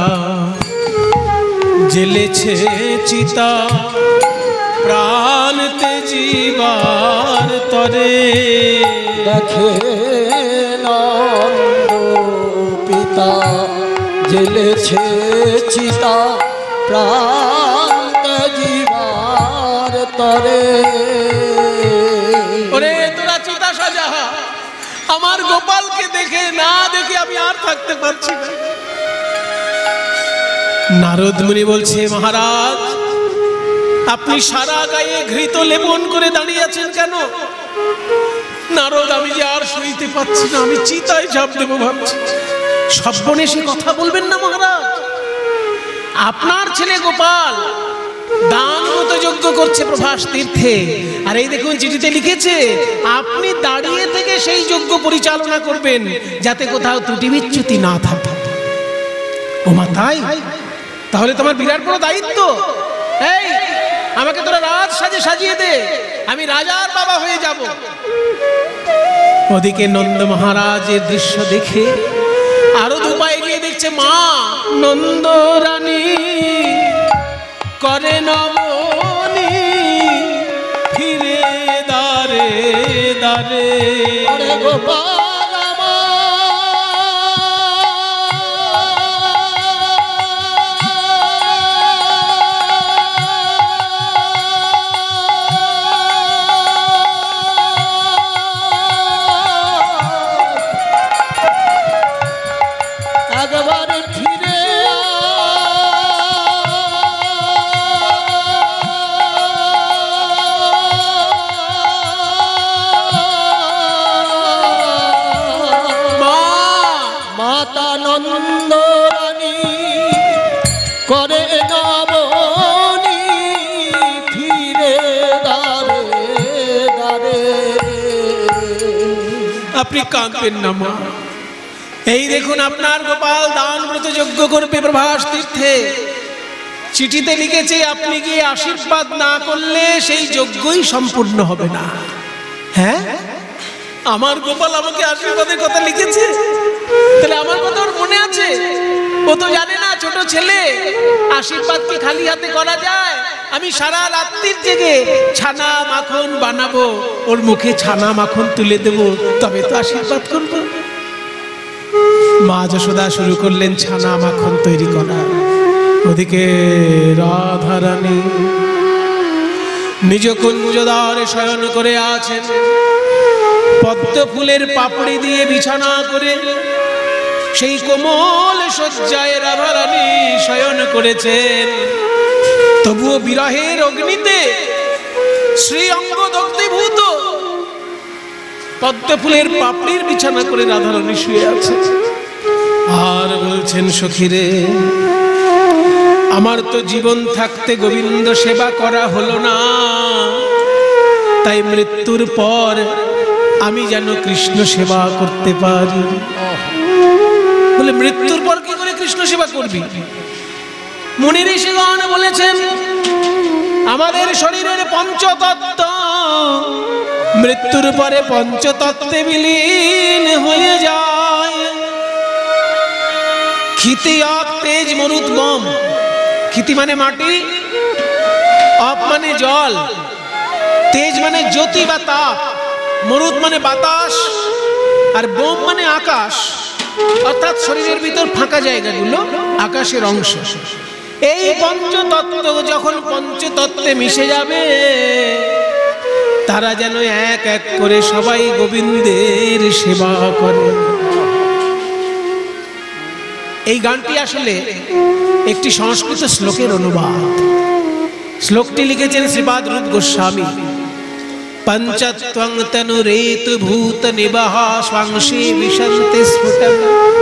জেলেছে চিতা প্রাণ তেজিবার তরে। দেখে নন্দ পিতা জেলেছে চিতা প্রাণ তেজিবার তরে। ওরে তোরা চিতা সাজা, আমার গোপালকে দেখে না দেখে আমি আর থাকতে পারছি না। নারদ মুনি বলছে, মহারাজ আপনি সারা গায়ে ঘৃত লেপন করে দাঁড়িয়ে আছেন কেন? নারদ, আমি যে আর সইতে পারছি না, আমি চিতায় ঝাঁপ দেবো ভাবছি। সব্বনেশে কথা বলবেন না মহারাজ, আপনার ছেলে গোপাল দান মতো যজ্ঞ করছে প্রভাস তীর্থে, আর এই দেখুন চিঠিতে লিখেছে আপনি দাঁড়িয়ে থেকে সেই যজ্ঞ পরিচালনা করবেন যাতে কোথাও ত্রুটি বিচ্যুতি না থাকে। ও মা তাই? তাহলে তোমার বিরাট বড় দায়িত্ব। এই আমাকে তোরা রাজ সাজে সাজিয়ে দে, আমি রাজার বাবা হয়ে যাব। ওদিকে নন্দ মহারাজের দৃশ্য দেখে আরো দুপায়ে গিয়ে দেখছে মা নন্দ রানী করে নমনি ফিরে দারে দারে। গোপাল নন্দরানী করে নবনী ফিরে দাঁড়ে দাঁড়ে। আপনি কাঁদবেন না মা। এই দেখুন আপনার গোপাল দান ব্রত যজ্ঞ করবে প্রভাস তীর্থে। চিঠিতে লিখেছে আপনি গিয়ে আশীর্বাদ না করলে সেই যজ্ঞই সম্পূর্ণ হবে না। হ্যাঁ, আমার গোপাল আমাকে আশীর্বাদের কথা লিখেছে, তাহলে আমার কথা ওর মনে আছে। ও তো জানে না ছোট ছেলে, আশীর্বাদ কি খালি হাতে করা যায়? আমি সারা রাত্রির জেগে ছানা মাখন বানাবো, ওর মুখে ছানা মাখন তুলে দেব, তবে তো আশীর্বাদ করব। মা যশোদা শুরু করলেন ছানা মাখন তৈরি করা। ওদিকে রাধারানী নিজ কুঞ্জদ্বারে শয়ন করে আছেন, পদ্ম ফুলের পাপড়ি দিয়ে বিছানা করে সেই কোমল শয্যায় রাধারানী শয়ন করেছেন। তবুও বিরহের অগ্নিতে শ্রী অঙ্গ দগ্ধীভূত, পদ্ম ফুলের পাপড়ির বিছানা করে রাধারানী শুয়ে আছে। আর বলছেন সখীরে, আমার তো জীবন থাকতে গোবিন্দ সেবা করা হলো না, তাই মৃত্যুর পর আমি যেন কৃষ্ণ সেবা করতে পারি। বলে মৃত্যুর পর কি করে কৃষ্ণ সেবা করবি? মুনি ঋষিগণ বলেছেন আমাদের শরীরের পঞ্চতত্ত্ব মৃত্যুর পরে পঞ্চতত্ত্বে বিলীন হয়ে যায়। ক্ষিতি অপ তেজ মরুত বম। ক্ষিতি মানে মাটি, অপ মানে জল, তেজ মানে জ্যোতি বা তাপ, মরুত মানে বাতাস, আর বোম মানে আকাশ। অর্থাৎ শরীরের ভিতর ফাঁকা জায়গাগুলো আকাশের অংশ। এই পঞ্চতত্ত্ব যখন পঞ্চতত্ত্বে মিশে যাবে, তারা যেন এক এক করে সবাই গোবিন্দের সেবা করে। এই গানটি আসলে একটি সংস্কৃত শ্লোকের অনুবাদ। শ্লোকটি লিখেছেন শ্রীপাদ রূপ গোস্বামী। পঞ্চত্বং তনুরেতু ভূত নিবাহা স্বাংশে বিশন্তে স্ফুটং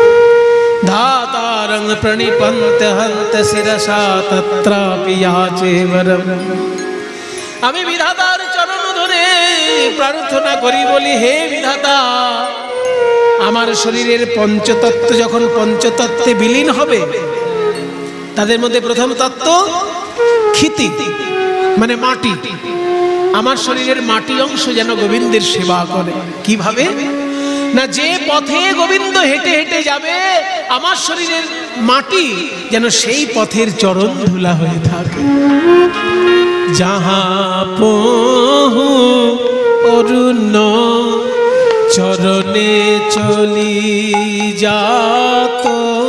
ধাতারং প্রণিপন্ত হন্ত শিরসা তত্রাপি याचे वरम। আমি বিধাতার চরণ ধরে প্রার্থনা করি, বলি হে বিধাতা, আমার শরীরের পঞ্চতত্ত্ব যখন পঞ্চতত্ত্বে বিলীন হবে, তাদের মধ্যে প্রথম তত্ত্ব ক্ষিতি মানে মাটি। আমার শরীরের মাটি অংশ যেন গোবিন্দের সেবা করে। কিভাবে না, যে পথে গোবিন্দ হেঁটে হেঁটে যাবে, আমার শরীরের মাটি যেন সেই পথের চরণ ধুলা হয়ে থাকে। যাহা পহু অরুণ চরণে চলি যাত,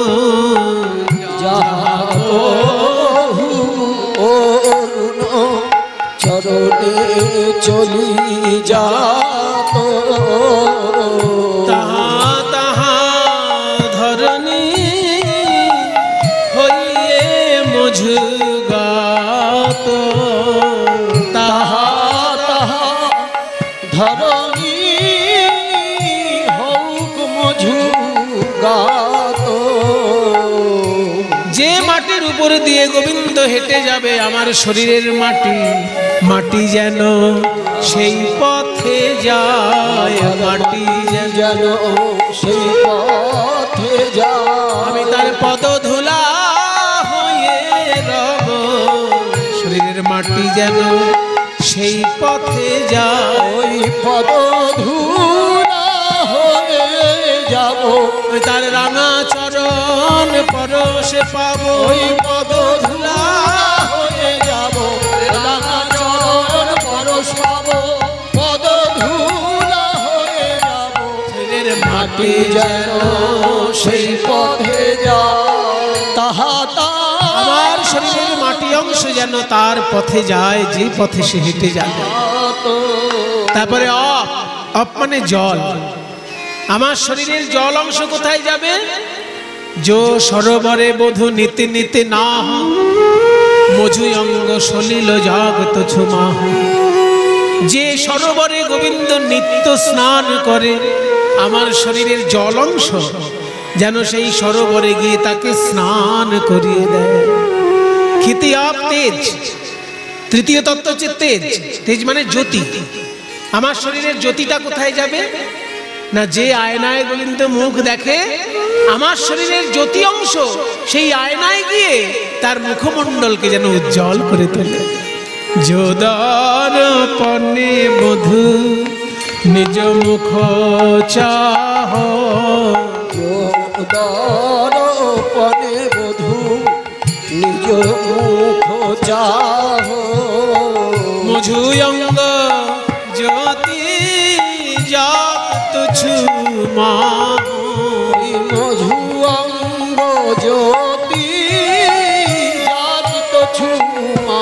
যাহা পহু অরুণ চরণে চলি যাত, তাহা তাহা ধরণী হইয়ে মঝগাত, তাহা তাহা ধরণী হউক মঝগাত। যে মাটির উপর দিয়ে গোবিন্দ হেঁটে যাবে, আমার শরীরের মাটি, মাটি যেন সেই পথে যায়, মাটি যেন সেই পথে যায়। আমি তার পদধূলা হয়ে রব, শরীরের মাটি যেন সেই পথে যায়। ওই পদধূলা হয়ে যাব, ওই তার রাঙা চরণ পরশে পাবো। ওই পদধূলা হয়ে যাব, রাঙা চরণ পরশ পাবো, পদধূলা হয়ে যাব। শরীরের মাটি মাটি যেন সেই পথে যায়, তাহা আমার শরীরের মাটি অংশ যেন তার পথে যায়, যে পথে সে হেঁটে যাবে। তারপরে অপ, অপ মানে জল। আমার শরীরের জল অংশ কোথায় যাবে? जो সরোবরে বধূ নীতি নীতি না মজু অঙ্গ সলিল জাগত ছুমাহ। যে সরোবরে গোবিন্দ নিত্য স্নান করে, আমার শরীরের জল অংশ যেন সেই সরোবরে গিয়ে তাকে স্নান করিয়ে দেয়। ক্ষিতি আপ তেজ, তৃতীয় তত্ত্ব হচ্ছে তেজ। তেজ মানে জ্যোতি। আমার শরীরের জ্যোতিটা কোথায় যাবে না, যে আয়নায় গোবিন্দ মুখ দেখে, আমার শরীরের জ্যোতি অংশ সেই আয়নায় গিয়ে তার মুখমণ্ডলকে যেন উজ্জ্বল করে তোলে। যোদার পনে বধূ নিজ মুখ চাহ, দর্পণে বধূ নিজ মুখ চাহ, মধু অঙ্গ জ্যোতি জাত ছুমা, মধু অঙ্গ জ্যোতি জাত ছুমা।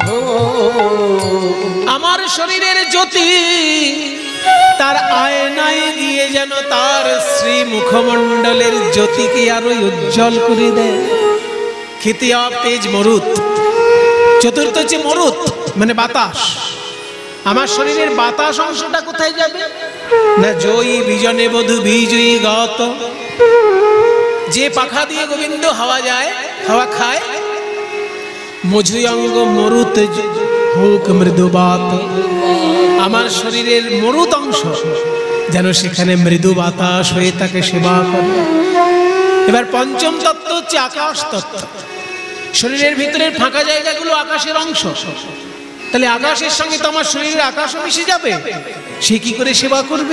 আমার শরীরের জ্যোতি তার আয়নায় গিয়ে যেন তার শ্রী মুখমণ্ডলের জ্যোতিকে আরো উজ্জ্বল করে দেয়। ক্ষিতি আপ তেজ মরুত। চতুর্থ হচ্ছে মরুত মানে বাতাস। আমার শরীরের বাতাস অংশটা কোথায় যাবে না, জয়ী বিজনে বধূ বিজয়ী গত, যে পাখা দিয়ে গোবিন্দ হাওয়া যায়, হাওয়া খায়। মধু অঙ্গ মরুত হোক মৃদুবাত, আমার শরীরের মরুত অংশ যেন সেখানে মৃদু বাতাস হয়ে তাকে সেবা করে। এবার পঞ্চম তত্ত্ব হচ্ছে আকাশ তত্ত্ব। শরীরের ভিতরের ফাঁকা জায়গাগুলো আকাশের অংশ, তাহলে আকাশের সঙ্গে তো আমার শরীরের আকাশও মিশে যাবে, সে কি করে সেবা করবে?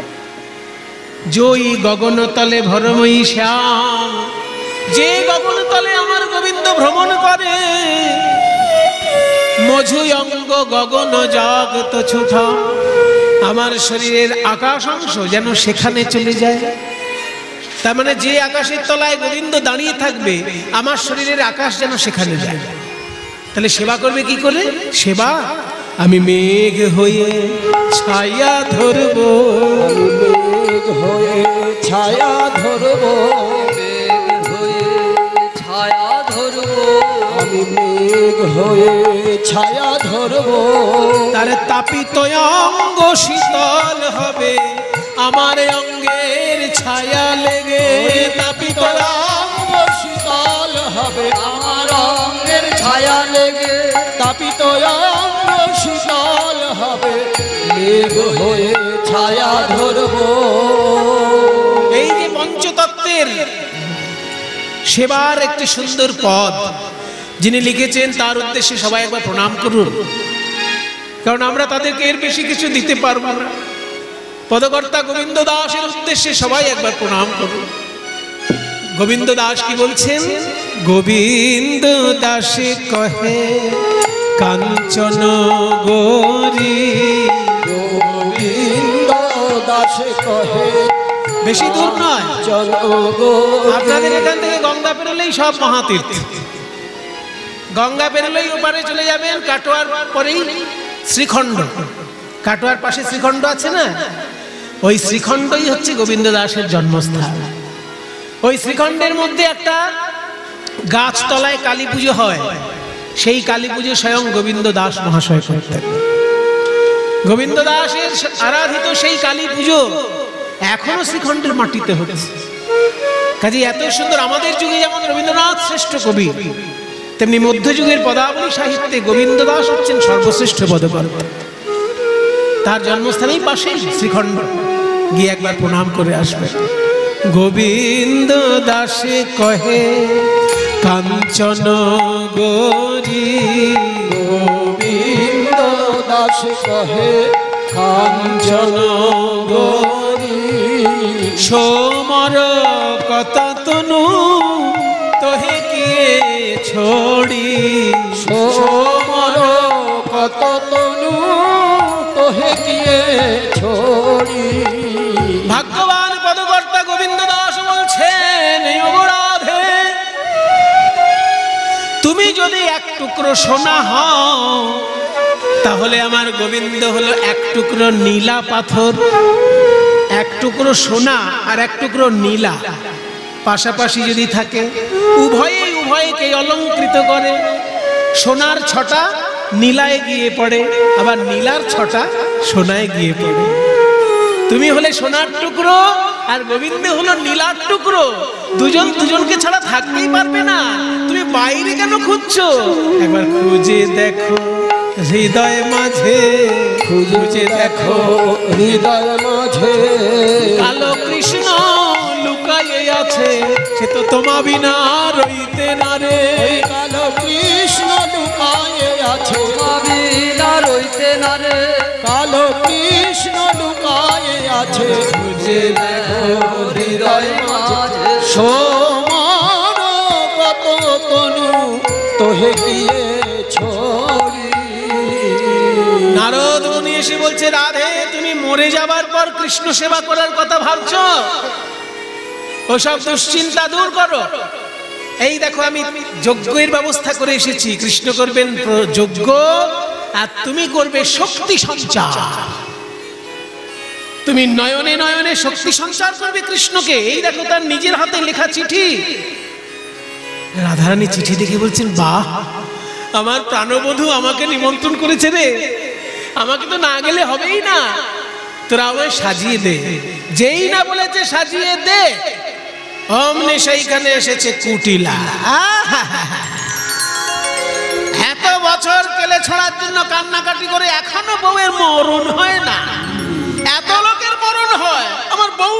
জয়ী গগনতলে ভরময়ী শ্যাম, যে গগনতলে আমার গোবিন্দ ভ্রমণ করে। মধু অঙ্গ গগন জগত ছুথা, আমার শরীরের আকাশ অংশ যেন সেখানে চলে যায়। তার মানে যে আকাশের তলায় গোবিন্দ দাঁড়িয়ে থাকবে, আমার শরীরের আকাশ যেন সেখানে যায়। তাহলে সেবা করবে কি করে? সেবা, আমি মেঘ হয়ে ছায়া ধরব, মেঘ হয়ে ছায়া ধরব, মেঘ হয়ে ছায়া ধরব, আমি মেঘ হয়ে ছায়া ধরব। তার তাপিত অঙ্গ শীতল হবে, আমার অঙ্গের ছায়া লেগে। তাপিত অঙ্গ শীতল হবে, আমার অঙ্গের ছায়া লেগে। তাপিত অঙ্গ শীতল হবে, মেঘ হয়ে ছায়া ধরব। এই যে পঞ্চতত্ত্বের সেবার একটি সুন্দর পদ যিনি লিখেছেন, তার উদ্দেশ্যে সবাই একবার প্রণাম করুন, কারণ আমরা তাদেরকে এর বেশি কিছু দিতে পারবো না। পদকর্তা গোবিন্দ দাসের উদ্দেশ্যে সবাই একবার প্রণাম করুন। গোবিন্দ দাস কি বলছেন? গোবিন্দ দাসে কহে কাঞ্চন গৌরী, গোবিন্দ দাসে কহে, বেশি দূর নয়, চল গৌরী। আপনাদের এখান থেকে গঙ্গা পেরোলেই সব মহাতীর্থ। গঙ্গা পেরোলেই ওপারে চলে যাবেন, কাটোয়ার পরেই শ্রীখণ্ড, কাটোয়ার পাশে শ্রীখণ্ড আছে না, ওই শ্রীখণ্ডই হচ্ছে গোবিন্দ দাসের জন্মস্থান। ওই শ্রীখণ্ডের মধ্যে একটা গাছতলায় কালী পুজো হয়, সেই কালী পুজো স্বয়ং গোবিন্দ দাস মহাশয় করতেন। গোবিন্দ দাসের আরাধিত সেই কালী পুজো এখনো শ্রীখণ্ডের মাটিতে হচ্ছে। কাজে এত সুন্দর, আমাদের যুগে যেমন রবীন্দ্রনাথ শ্রেষ্ঠ কবি, তেমনি মধ্যযুগের পদাবলী সাহিত্যে গোবিন্দ দাস হচ্ছেন সর্বশ্রেষ্ঠ পদকর্তা। তার জন্মস্থানেই পাশেই শ্রীখণ্ড, গিয়ে একবার প্রণাম করে আসবে। গোবিন্দ দাসে কহে কাঞ্চন গৌরী, গোবিন্দ দাসে কহে কাঞ্চন গৌরী। সোমর কত তনু তোহে কিয়ে ছোড়ি, সোমর কত তনু তোহে কিয়ে ছোড়ি। ভাগ্যবান পদকর্তা গোবিন্দ দাস বলছেন, এই অপরাধে তুমি যদি এক টুকরো সোনা হও, তাহলে আমার গোবিন্দ হলো এক টুকরো নীলা পাথর। এক টুকরো সোনা আর এক টুকরো নীলা পাশাপাশি যদি থাকে, উভয়েই উভয়কে অলঙ্কৃত করে। সোনার ছটা নীলায় গিয়ে পড়ে, আবার নীলার ছটা সোনায় গিয়ে পড়ে। তুমি হলে সোনার টুকরো আর গোবিন্দ হলো নীলার টুকরো। দুজন দুজনকে ছাড়া থাকতেই পারবে না, তুমি বাইরে কেন খুঁজছো? একবার খুঁজে দেখো হৃদয় মাঝে, খুঁজে দেখো হৃদয় মাঝে কালো কৃষ্ণ লুকায়ে আছে, সে তো তোমা বিনা রইতে না রে। কালো কৃষ্ণ লুকায়ে আছে, বিনা রইতে না রে। কালো কৃষ্ণ লুকায়ে আছে, খুঁজে দেখো হৃদয় মাঝে সমান কত তনু তোহে গিয়ে ছড়ি। নারদ মুনি এসে বলছে, রাধে তুমি মরে যাবার পর কৃষ্ণ সেবা করার কথা ভাবছো? ওসব দুশ্চিন্তা দূর করো। এই দেখো আমি যজ্ঞের ব্যবস্থা করে এসেছি, কৃষ্ণ করবেন যজ্ঞ আর তুমি করবে শক্তি সঞ্চার। তুমি নয়নে নয়নে শক্তি সঞ্চার করবে কৃষ্ণকে। এই দেখো তার নিজের হাতে লেখা চিঠি। রাধারানী চিঠি দেখে বলছেন, বাহ, আমার প্রাণবধূ আমাকে নিমন্ত্রণ করেছে রে, আমাকে তো না গেলে হবেই না, তোরা আমায় সাজিয়ে দে। যেই না বলেছে সাজিয়ে দে, অমনি সেইখানে এসেছে কুটিলা। এত বছর কেলে ছড়ার জন্য কান্নাকাটি করে এখনো বউয়ের মরণ হয় না, এত লোকের মরণ হয়, আমার বউ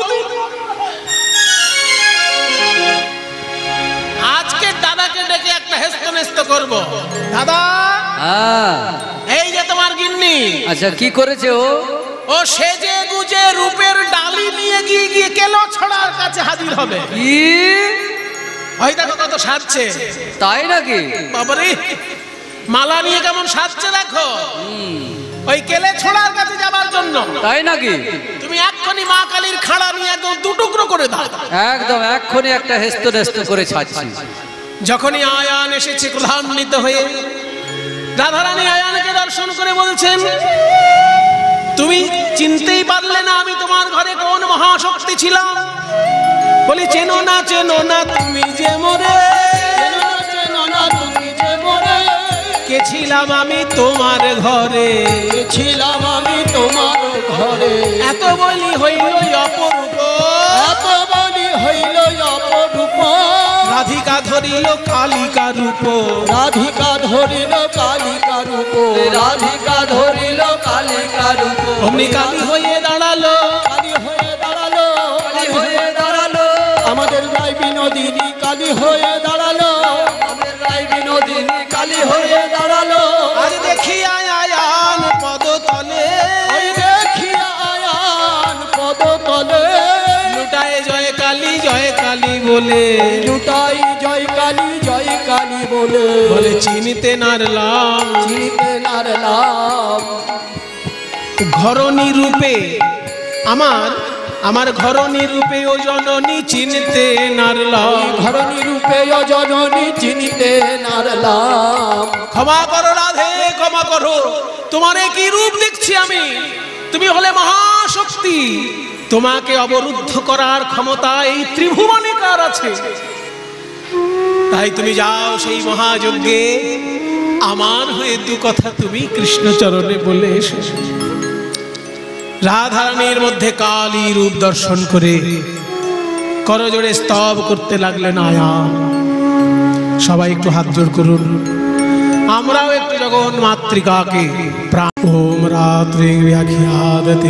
আজকে দাদাকে ডেকে একটা হেস্ত নেস্ত করবো। দাদা, হ্যাঁ এই যে তোমার গিন্নি, আচ্ছা কি করেছে ও? ও সেজে গুজে রূপের ডালি নিয়ে গিয়ে গিয়ে কেলো ছড়ার কাছে হাজির হবে। কি ওই দেখো কত সাজছে। তাই নাকি? বাবারে, মালা নিয়ে কেমন সাজছে দেখো, ওই কেলে ছড়ার কাছে যাবার জন্য। তাই নাকি? তুমি এক্ষুনি মা কালীর খাড়া নিয়ে একদম দুটুকরো করে দাও। একদম এক্ষুনি একটা হেস্ত নেস্ত করে ছাড়ছি। যখনই আয়ান এসেছে ক্রোধান্বিত হয়ে, রাধারানী আয়ানকে দর্শন করে বলছেন, তুমি চিনতেই পারলে না আমি তোমার ঘরে কোন মহাশক্তি ছিলাম? বলি, চেনো না চেনো না তুমি যে মোরে, কে ছিলাম আমি তোমার ঘরে, ছিলাম আমি তোমার ঘরে। এত বলি হইল অপরূপ, এত বলি হইল অপরূপ, রাধিকা ধরিল কালিকা রূপ, রাধিকা ধরিল কালিকা রূপ, রাধিকা ধরিল কালিকা রূপ। অমনি কালী হয়ে দাঁড়ালো, কালী হয়ে দাঁড়ালো, কালী হয়ে দাঁড়ালো, আমাদের রায় বিনোদিনী কালী হয়ে দাঁড়ালো, আমাদের রায় বিনোদিনী কালী হয়ে দাঁড়ালো। আজ দেখি আয়ান পদতলে, ওই দেখিয়া আয়ান পদতলে, লুটায় জয় কালী জয় কালী বলে, লুটাই জয় কালী জয় কালী বলে, বলে চিনিতে নারলাম চিনিতে নারলাম। ঘরণী রূপে আমার, আমার ঘরণী রূপে ও জননী চিনতে নারলাম, ঘরণী রূপে জননী চিনিতে নারলাম। ক্ষমা করো রাধে ক্ষমা করো, তোমার কি রূপ দেখছি আমি? তুমি হলে মহাশক্তি, তোমাকে অবরুদ্ধ করার ক্ষমতা এই ত্রিভুবনে কার আছে? তাই তুমি যাও সেই মহাযজ্ঞে, আমার হয়ে দু কথা তুমি কৃষ্ণ চরণে বলে এসো। রাধারানীর মধ্যে কালী রূপ দর্শন করে করজোড়ে স্তব করতে লাগলেন আয়ান। সবাই একটু হাত জোড় করুন, আমরাও একটু জগন মাতৃকাকে প্রাণ। ওম রাত্রি ব্যাখ্যাদতি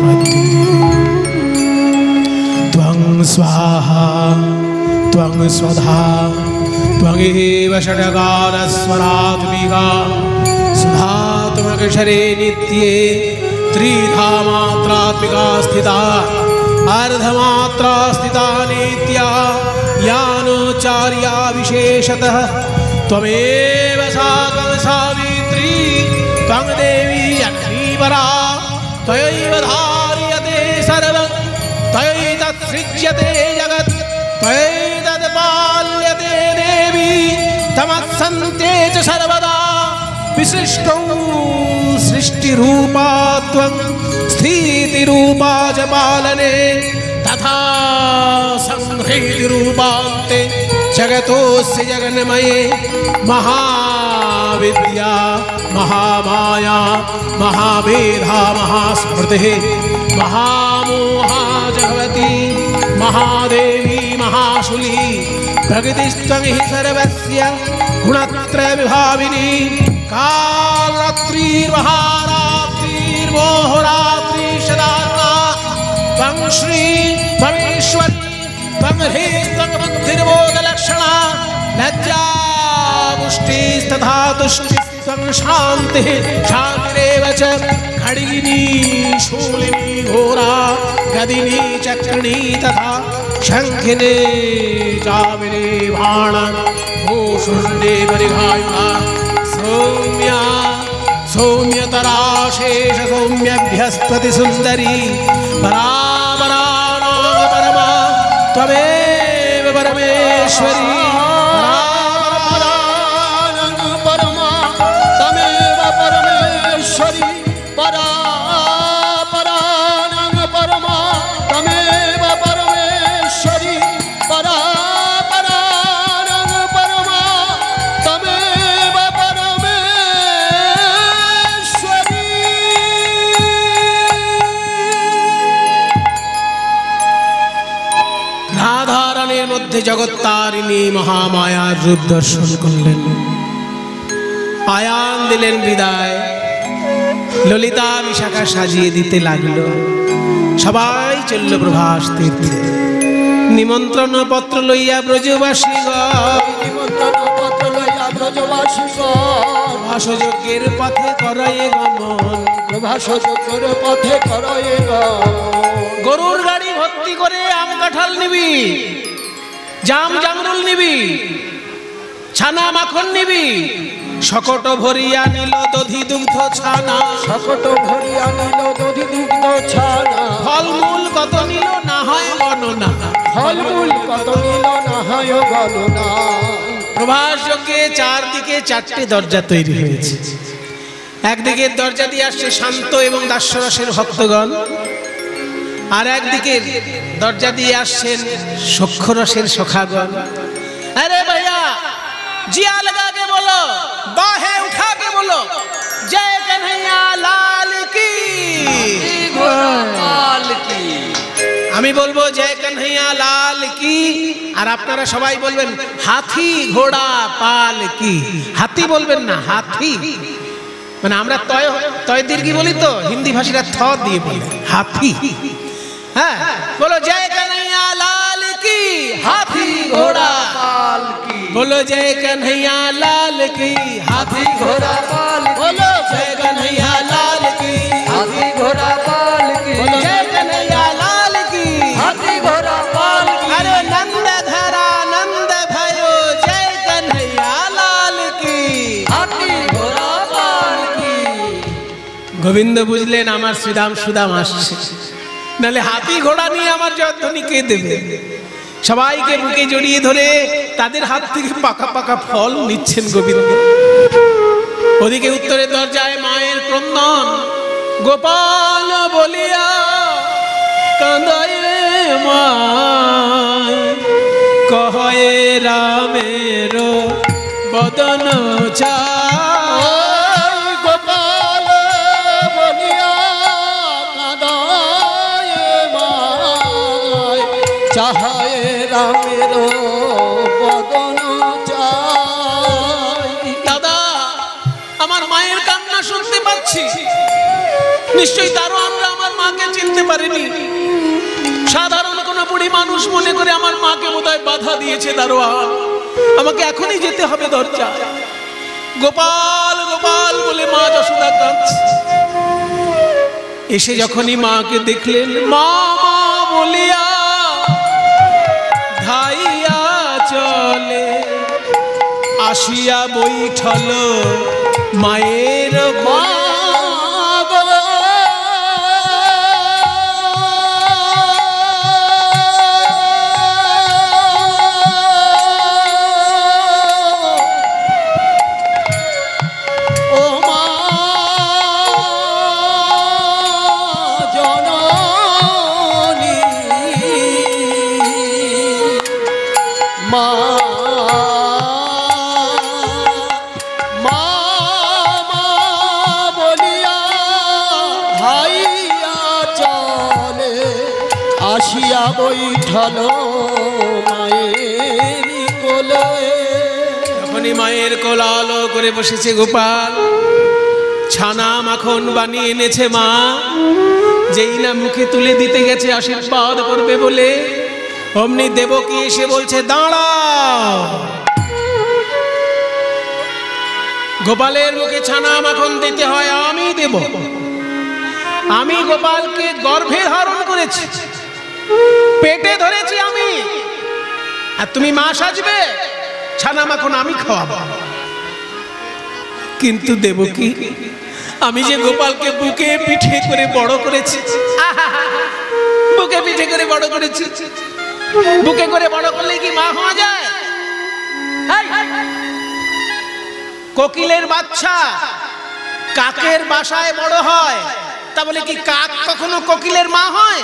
ত্বং স্বাহা ত্বং স্বধা ত্বঙেব ষড্গারস্বরাত্মিকা সুধা ত্বমকেশরে নিত্যে ত্রিধা মাত্রাত্মিকা স্থিতা अर्धमात्रा स्थिता नित्या यानोचार्या विशेषतः त्वमेव सा सावित्री त्वं देवी जननीवरा त्वयैव धार्यते सर्वं त्वयैतत्सृज्यते जगत् त्वयैतत्पाल्यते देवी तमत्सन्ते च सर्वदा विशिष्टौ सृष्टिरूपा त्वं स्थितिरूपा च पालने तथा संहृतिरूपान्ते जगतोऽस्य जगन्मये महाविद्या महामाया महामेधा महास्मृतिः महामोहा जगवती महादेवी महाशूली प्रकृतिस्त्वं हि सर्वस्य गुणत्रय विभाविनी कालरात्रिर्महारात्रिर्मोहरात्रि सदात्मा त्वं श्री त्वमीश्वरी त्वं ह्रीं त्वं बुद्धिर्बोधलक्षणा लज्जा पुष्टिस्तथा तुष्टिस्त्वं शान्तिः शान्तिरेव च खड्गिनी शूलिनी घोरा गदिनी चक्रिणी तथा शङ्खिनी चाविनी बाण भूषुण्डे परिघायुधा सौम्या सौम्यतरा शेष सौम्यभ्यस्त्वति सुन्दरी परापराणां परमा त्वमेव परमेश्वरी परमा तमेव परमेश्वरी परापराणां परमा तमेव परमेश्वरी परापराणां परमा तमेव परमेश्वरी। রাধারানীর মধ্যে জগত্তারিণী মহামায়ার রূপ দর্শন করলেন, আয়ান দিলেন হৃদয়, ললিতা বিশাখা সাজিয়ে দিতে লাগলো। সবাই চলল প্রভাস তীর্থে, নিমন্ত্রণ পত্র লইয়া ব্রজবাসীগণ, নিমন্ত্রণ পত্র লইয়া ব্রজবাসীগণ, প্রভাসযজ্ঞের পথে করয়ে গমন, প্রভাসযজ্ঞের পথে করয়ে গমন। গরুর গাড়ি ভর্তি করে আম কাঁঠাল নিবি, জাম জামরুল নিবি, ছানা মাখন নিবি, শকট ভরিয়া নিল দধি দুগ্ধ ছানা, শকট ভরিয়া নিল দধি দুগ্ধ ছানা, ফলমূল কত নিল না হয় গণনা, ফলমূল কত নিল না হয় গণনা। প্রভাস যজ্ঞে চারদিকে চারটি দরজা তৈরি হয়েছে। একদিকে দরজা দিয়ে আসছে শান্ত এবং দাস্যরসের ভক্তগণ, আর একদিকে দরজা দিয়ে আসছেন সখ্যরসের সখাগণ। আরে ভাইয়া জিয়া লাগা কে বলো, বাহে উঠা কে বলো, জয় কन्हैया লাল কি। লাল কি। আমি বলবো জয় কन्हैया লাল কি, আর আপনারা সবাই বলবেন হাতি ঘোড়া পাল কি। হাতি বলবেন না, হাতি মানে আমরা তয় তয় দীর্ঘি বলি তো, হিন্দি ভাষীরা থ দিয়ে বলে হাতি। হ্যাঁ বলো জয় कन्हैया লাল কি, হাতি ঘোড়া পাল কি। बोलो जय कन्हैया लाल की, হাতি ঘোড়া পাল কি। बोलो जय कन्हैया लाल की, হাতি ঘোড়া পাল কি। जय कन्हैया लाल की, হাতি ঘোড়া পাল কি। अरे नंद धरा नंद भयो, जय कन्हैया लाल की। হাতি ঘোড়া পাল কি। গোবিন্দ বুঝলেন আমার শ্রীরাম সুদাম আসছে, নালে হাতি ঘোড়া নিয়ে আমার জয়ধ্বনি কে দেবে। সবাইকে বুকে জড়িয়ে ধরে তাদের হাত থেকে পাকা পাকা ফল নিচ্ছেন গোবিন্দ। ওদিকে উত্তরের দরজায় মায়ের ক্রন্দন, গোপাল বলিয়া কাঁদায় মায়, কহে রামের বদন চায়। গোপাল বলিয়া কাঁদায় মায়, চাহায় রামের বদন চায়। দাদা আমার মায়ের কান্না শুনতে পাচ্ছি, নিশ্চয়ই তারও আমরা আমার মাকে চিনতে পারিনি। সাধারণ কোনো বুড়ি মানুষ মনে করে আমার মাকে বোধহয় বাধা দিয়েছে দারোয়ান, আমাকে এখনই যেতে হবে দরজা। গোপাল গোপাল বলে মা যশোদা কাঁদছে। এসে যখনই মাকে দেখলেন, মা মা বলিয়া ধাইয়া চলে, আসিয়া বৈঠল মায়ের মা গো ও মা জননী, মা মা মা আসিয়া বৈঠল মায়ের কোলে। যখনই মায়ের কোলালো করে বসেছে গোপাল, ছানা মাখন বানিয়ে এনেছে মা, যেই না মুখে তুলে দিতে গেছে আশীর্বাদ করবে বলে, অমনি দেবকী এসে বলছে দাঁড়াও। গোপালের মুখে ছানা মাখন দিতে হয় আমি দেব। আমি গোপালকে গর্ভে ধারণ করেছি, পেটে ধরেছি আমি, আর তুমি মা সাজবে, ছানা মাখন আমি খাওয়াবো। কিন্তু দেবকী, আমি যে গোপালকে বুকে পিঠে করে বড় করেছি, বুকে পিঠে করে বড় করেছি, বুকে করে বড় করলে কি মা হওয়া যায়? কোকিলের বাচ্চা কাকের বাসায় বড় হয়, তা বলে কি কাক কখনো কোকিলের মা হয়?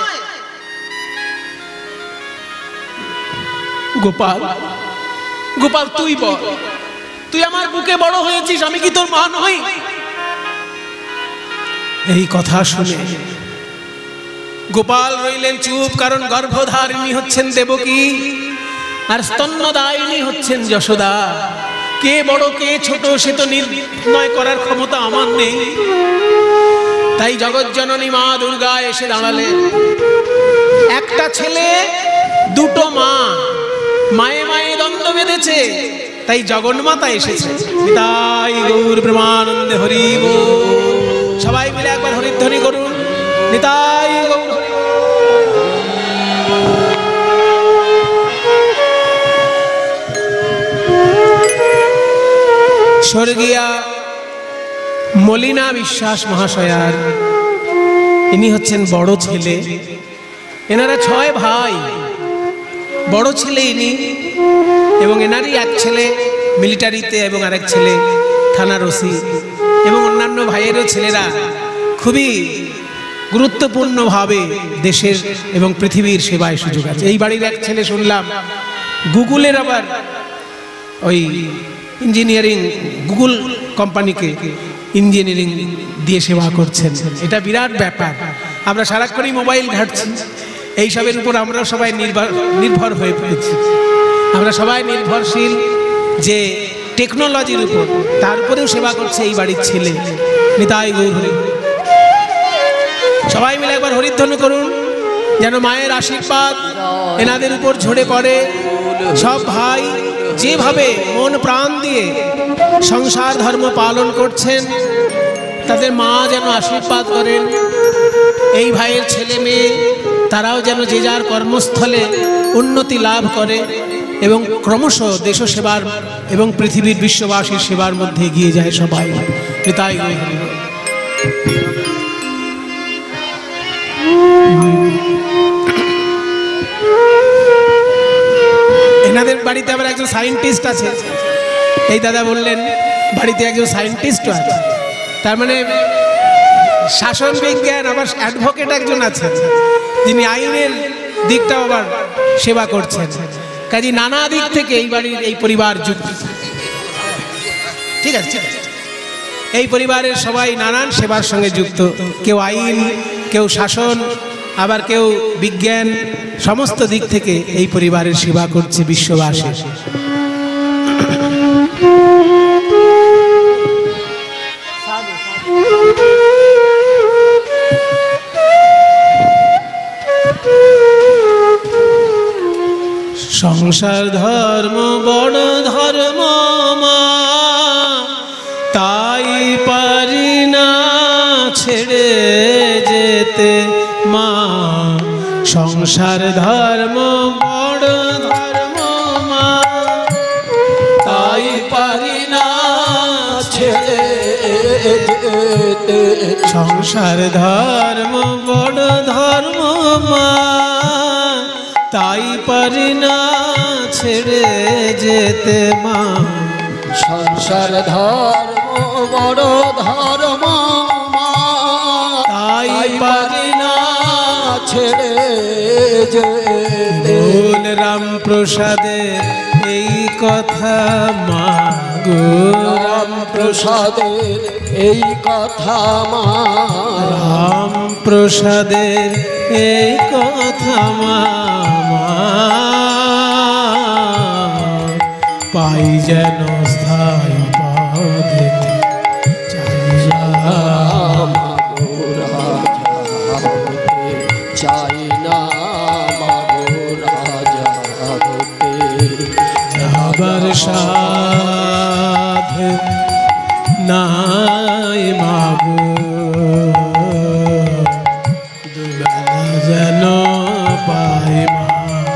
গোপাল, গোপাল তুই বল, তুই আমার বুকে বড় হয়েছিস, আমি কি তোর মা নই? এই কথা শুনে গোপাল রইলেন চুপ, কারণ গর্ভধারিণী হচ্ছেন দেবকী আর স্তন্যদায়িনী হচ্ছেন যশোদা। কে বড় কে ছোট সে তো নির্ণয় করার ক্ষমতা আমার নেই। তাই জগজ্জননী মা দুর্গা এসে দাঁড়ালেন। একটা ছেলে দুটো মা, মায়ে মায়ে দ্বন্দ্ব বেঁধেছে, তাই জগন্মাতা এসেছে। নিতাই গৌর প্রেমানন্দে হরি বল। সবাই মিলে একবার হরিধ্বনি করুন, নিতাই গৌর। স্বর্গীয়া মলিনা বিশ্বাস মহাশয়ার ইনি হচ্ছেন বড় ছেলে। এনারা ছয় ভাই, বড় ছেলে ইনি, এবং এনারই এক ছেলে মিলিটারিতে এবং আরেক ছেলে থানার ওসি, এবং অন্যান্য ভাইয়েরও ছেলেরা খুবই গুরুত্বপূর্ণভাবে দেশের এবং পৃথিবীর সেবায় সুযোগ আছে। এই বাড়ির এক ছেলে শুনলাম গুগলের আবার ওই ইঞ্জিনিয়ারিং, গুগল কোম্পানিকে ইঞ্জিনিয়ারিং দিয়ে সেবা করছেন। এটা বিরাট ব্যাপার। আমরা সারাক্ষণই মোবাইল ঘাঁটছি, এইসবের উপর আমরা সবাই নির্ভর নির্ভর হয়ে পড়েছি। আমরা সবাই নির্ভরশীল যে টেকনোলজির উপর, তার উপরেও সেবা করছে এই বাড়ির ছেলে। নিতাই গৌর হরি। সবাই মিলে একবার হরিধ্বনি করুন, যেন মায়ের আশীর্বাদ এনাদের উপর ঝরে পড়ে। সব ভাই যেভাবে মন প্রাণ দিয়ে সংসার ধর্ম পালন করছেন, তাদের মা যেন আশীর্বাদ করেন। এই ভাইয়ের ছেলে মেয়ে তারাও যেন যে যার কর্মস্থলে উন্নতি লাভ করে এবং ক্রমশ দেশ সেবার এবং পৃথিবীর বিশ্ববাসীর সেবার মধ্যে এগিয়ে যায় সবাই। তাই এনাদের বাড়িতে আবার একজন সায়েন্টিস্ট আছে। এই দাদা বললেন বাড়িতে একজন সায়েন্টিস্টও আছে, তার মানে শাসন বিজ্ঞান আবার অ্যাডভোকেট একজন আছেন, যিনি আইনের দিকটাও আবার সেবা করছেন। কাজে নানা দিক থেকে এই বাড়ির এই পরিবার যুক্ত। ঠিক আছে, ঠিক আছে। এই পরিবারের সবাই নানান সেবার সঙ্গে যুক্ত, কেউ আইন, কেউ শাসন, আবার কেউ বিজ্ঞান, সমস্ত দিক থেকে এই পরিবারের সেবা করছে বিশ্ববাসী। সংসার ধর্ম বড় ধর্ম মা, তাই পারি না ছেড়ে যেতে মা। সংসার ধর্ম বড় ধর্ম মা, তাই পারি না ছেড়ে যেতে। সংসার ধর্ম বড় ধর্ম মা, তাই পারি না ছেড়ে যেতে মা। সংসার ধর্ম বড় ধর্ম মা, তাই পারি না ছেড়ে যেতে। বল রাম প্রসাদের এই কথা মা গো, রাম প্রসাদের এই কথা মা, রাম প্রসাদের এই কথা মামা পাই যেন স্থায় পদে চাইয়া মাগো রাজা হতে চাই না, মাগো রাজা হতে যাবার সাধ নাই মাগো, দুবেলা যেন পাই মা।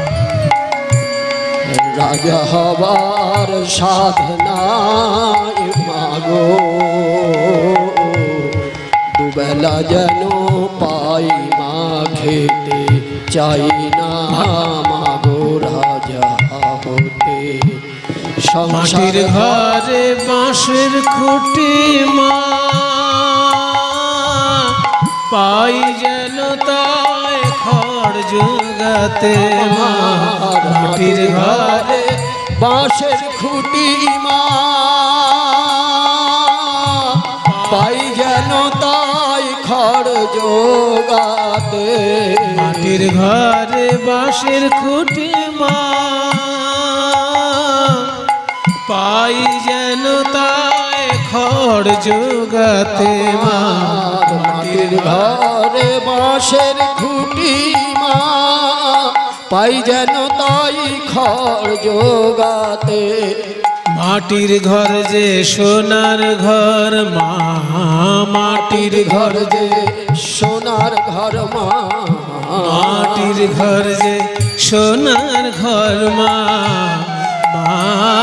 রাজা হবার সাধনায় মাগো, দুবেলা যেন পাই মা খেতে চাই না, মাগো রাজা হতে মাটির ঘরে বাঁশের খুঁটি মা পাই যেন তাই খড় জোগাতে মা। মাটির ঘরে বাঁশের খুঁটি মা পাই যেন তাই খড় জোগাতে, মাটির ঘরে বাঁশের খুঁটি মা পাই যেন তাই খড় জোগাতে মা। মাটির ঘরে বাঁশের খুঁটি মা পাই যেন তাই খড় জোগাতে, মাটির ঘর যে সোনার ঘর মা, মাটির ঘর যে সোনার ঘর মা, মাটির ঘর যে সোনার ঘর মা। মা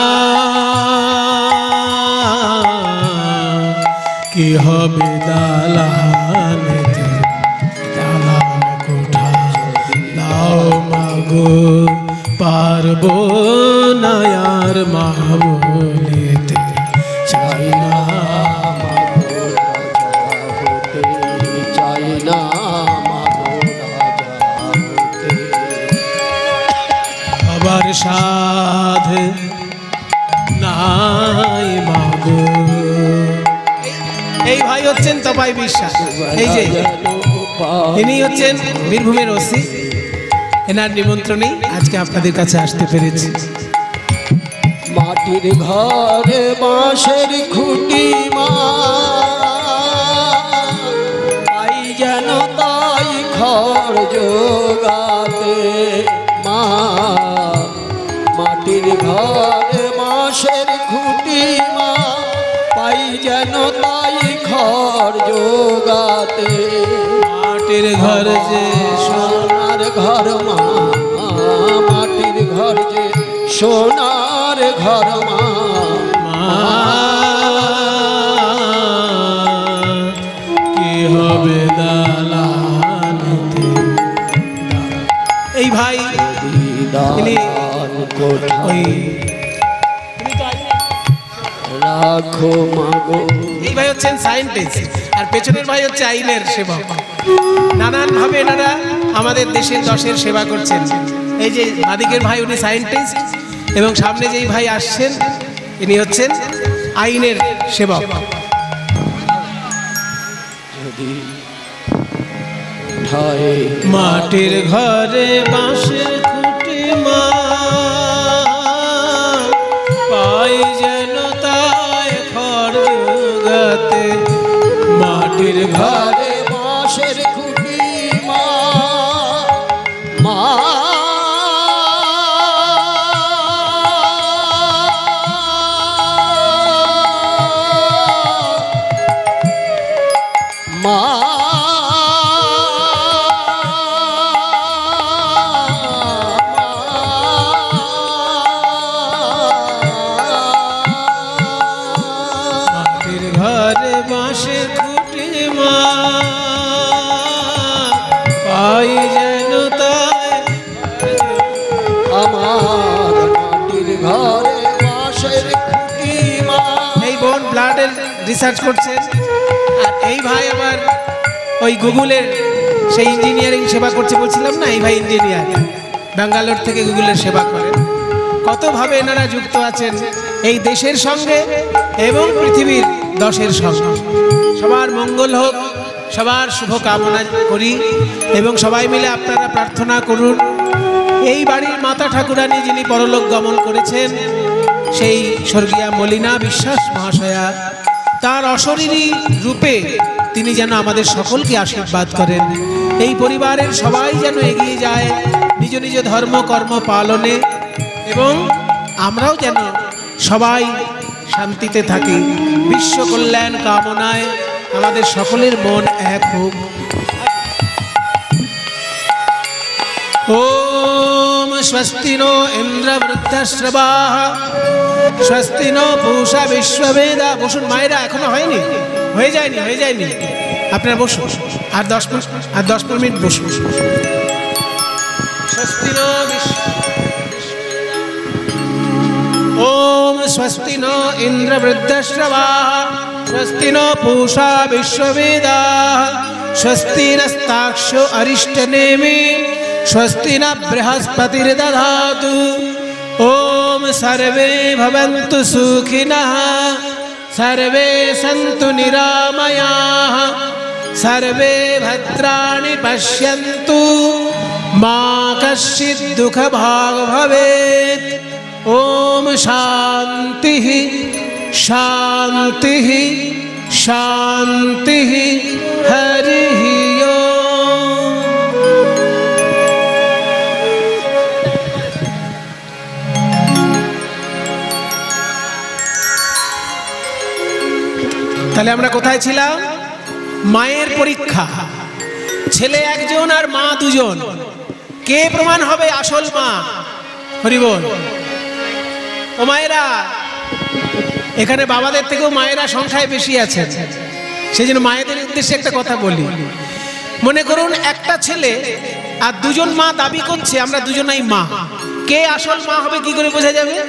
কি হবে দালানেতে দালান কোঠা দাও মাগো, পারবো না আর মা বলিতে চাই না, মাগো রাজা হতে চাই না, মাগো রাজা হতে আবার সাধ নাই মাগো। এই ভাই হচ্ছেন তপাই বিশ্বাস, এই যে ইনি হচ্ছেন বীরভূমের ওসি, এনার নিমন্ত্রণেই আজকে আপনাদের কাছে আসতে পেরেছি। মাটির ঘরে বাঁশের খুঁটি মা পাই যেন তাই খড় জোগাতে মা, মাটির ঘরে বাঁশের খুঁটি মা পাই যেন তাই খড় জোগাতে, মাটির ঘর যে সোনার ঘর মা, মাটির ঘর যে সোনার ঘর মা, কি হবে দালানেতে। এই ভাই তিনি ওই রাখো মাগো, এই ভাই হচ্ছেন সায়েন্টিস্ট আর পেছনের ভাই হচ্ছে আইনের সেবক। নানান ভাবে এনারা আমাদের দেশের দশের সেবা করছেন। এই যে বাদিকের ভাই উনি সায়েন্টিস্ট এবং সামনে যেই ভাই আসছেন ইনি হচ্ছেন আইনের সেবক। যদি উঠায় মাটির ঘরে বাঁশের খুঁটি মা পাই যেন তাই খড় জোগাতে, মাটির ঘর ঘরে বাঁশের খুঁটি মা মা মা মাটির ঘরে বাঁশের খুঁটি মা পাই যেন তাই। আমার মাটির ঘরে বাঁশের খুঁটি মা এই বোন ব্লাডের রিসার্চ করছেন আর এই ভাই আবার ওই গুগলের সেই ইঞ্জিনিয়ারিং সেবা করছে বলছিলাম না, এই ভাই ইঞ্জিনিয়ার ব্যাঙ্গালোর থেকে গুগলের সেবা করেন। কতভাবে এনারা যুক্ত আছেন এই দেশের সঙ্গে এবং পৃথিবীর দশের সঙ্গে। সবার মঙ্গল হোক, সবার শুভ কামনা করি এবং সবাই মিলে আপনারা প্রার্থনা করুন এই বাড়ির মাতা ঠাকুরানী যিনি পরলোক গমন করেছেন সেই স্বর্গীয়া মলিনা বিশ্বাস মহাশয়া তার অশরীরী রূপে তিনি যেন আমাদের সকলকে আশীর্বাদ করেন। এই পরিবারের সবাই যেন এগিয়ে যায় নিজ নিজ ধর্ম কর্ম পালনে এবং আমরাও যেন সবাই শান্তিতে থাকি। বিশ্ব কল্যাণ কামনায় আমাদের সকলের মন এক হোক। ওম স্বস্তি নো ইন্দ্র বৃদ্ধশ্রবাঃ স্বস্তি নো পূষা বিশ্ববেদা। বসুন মায়েরা, এখনো হয়নি, হয়ে যায়নি হয়ে যায়নি আপনারা বসুন, আর দশ মিনিট আর দশ পনেরো মিনিট বসুন। স্বস্তি নো ওম স্বস্তি নো ইন্দ্র বৃদ্ধশ্রবাঃ স্বস্তি নো পূষা বিশ্ববেদাঃ স্বস্তি নস্তাক্ষ্যো অরিষ্টনেমি স্বস্তি ন বৃহস্পতির্দধাতু। ওম সর্বে ভবন্তু সুখিনঃ সর্বে সন্তু নিরাময়াঃ সর্বে ভদ্রাণি পশ্যন্তু মা কশ্চিৎ দুঃখভাগ ভবেৎ। ওম শান্তি শান্তি শান্তি হরি ওম। তাহলে আমরা কোথায় ছিলাম? মায়ের পরীক্ষা। ছেলে একজন আর মা দুজন, কে প্রমাণ হবে আসল মা? হরি বল। ও মায়েরা, এখানে বাবাদের থেকেও মায়েরা সংখ্যায় বেশি আছে, সেই জন্য মায়েদের উদ্দেশ্যে একটা কথা বলি। মনে করুন একটা ছেলে আর দুজন মা দাবি করছে আমরা দুজনাই মা, কে আসল মা হবে কি করে বোঝা যাবে?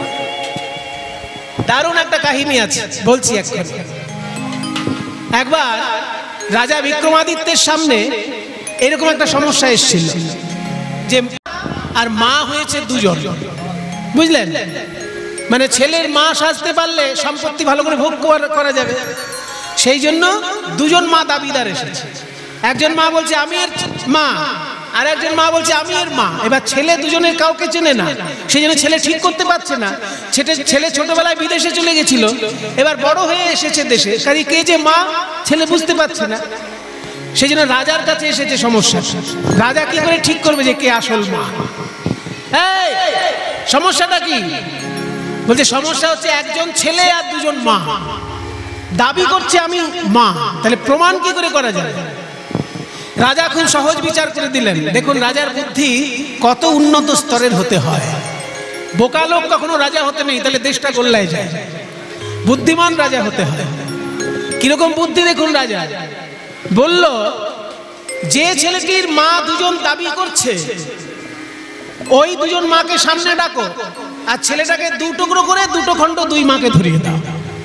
দারুণ একটা কাহিনী আছে, বলছি এখন। একবার রাজা বিক্রমাদিত্যের সামনে এরকম একটা সমস্যা এসেছিল যে আর মা হয়েছে দুজন, বুঝলেন? মানে ছেলের মা সাজতে পারলে সম্পত্তি ভালো করে ভোগ করা যাবে, সেই জন্য দুজন মা দাবিদার এসেছে। একজন মা বলছে আমি এর মা, আর একজন মা বলছে আমি এর মা। এবার ছেলে দুজনের কাউকে চেনে না, সেই জন্য ছেলে ঠিক করতে পারছে না। ছেলে ছোটবেলায় বিদেশে চলে গেছিল, এবার বড় হয়ে এসেছে দেশে, কাজে কে যে মা ছেলে বুঝতে পারছে না। সেই জন্য রাজার কাছে এসেছে সমস্যা। রাজা কি করে ঠিক করবে যে কে আসল মা? এই সমস্যাটা কি? বলছে সমস্যা হচ্ছে একজন ছেলে আর দুজন মা দাবি করছে আমি মা, তাহলে প্রমাণ কি করে করা যায়? রাজা খুব সহজ বিচার করে দিলেন। দেখুন রাজার বুদ্ধি কত উন্নত স্তরের হতে হয়। বোকা লোক কখনো রাজা হতে নেই, তাহলে দেশটা গোল্লায় যায়। বুদ্ধিমান রাজা হতে হয়। কিরকম বুদ্ধি দেখুন রাজা বলল, যে ছেলেটির মা দুজন দাবি করছে ওই দুজন মাকে সামনে ডাকো, আর ছেলেটাকে দু টুকরো করে দুটো খণ্ড দুই মাকে ধরিয়ে দাও।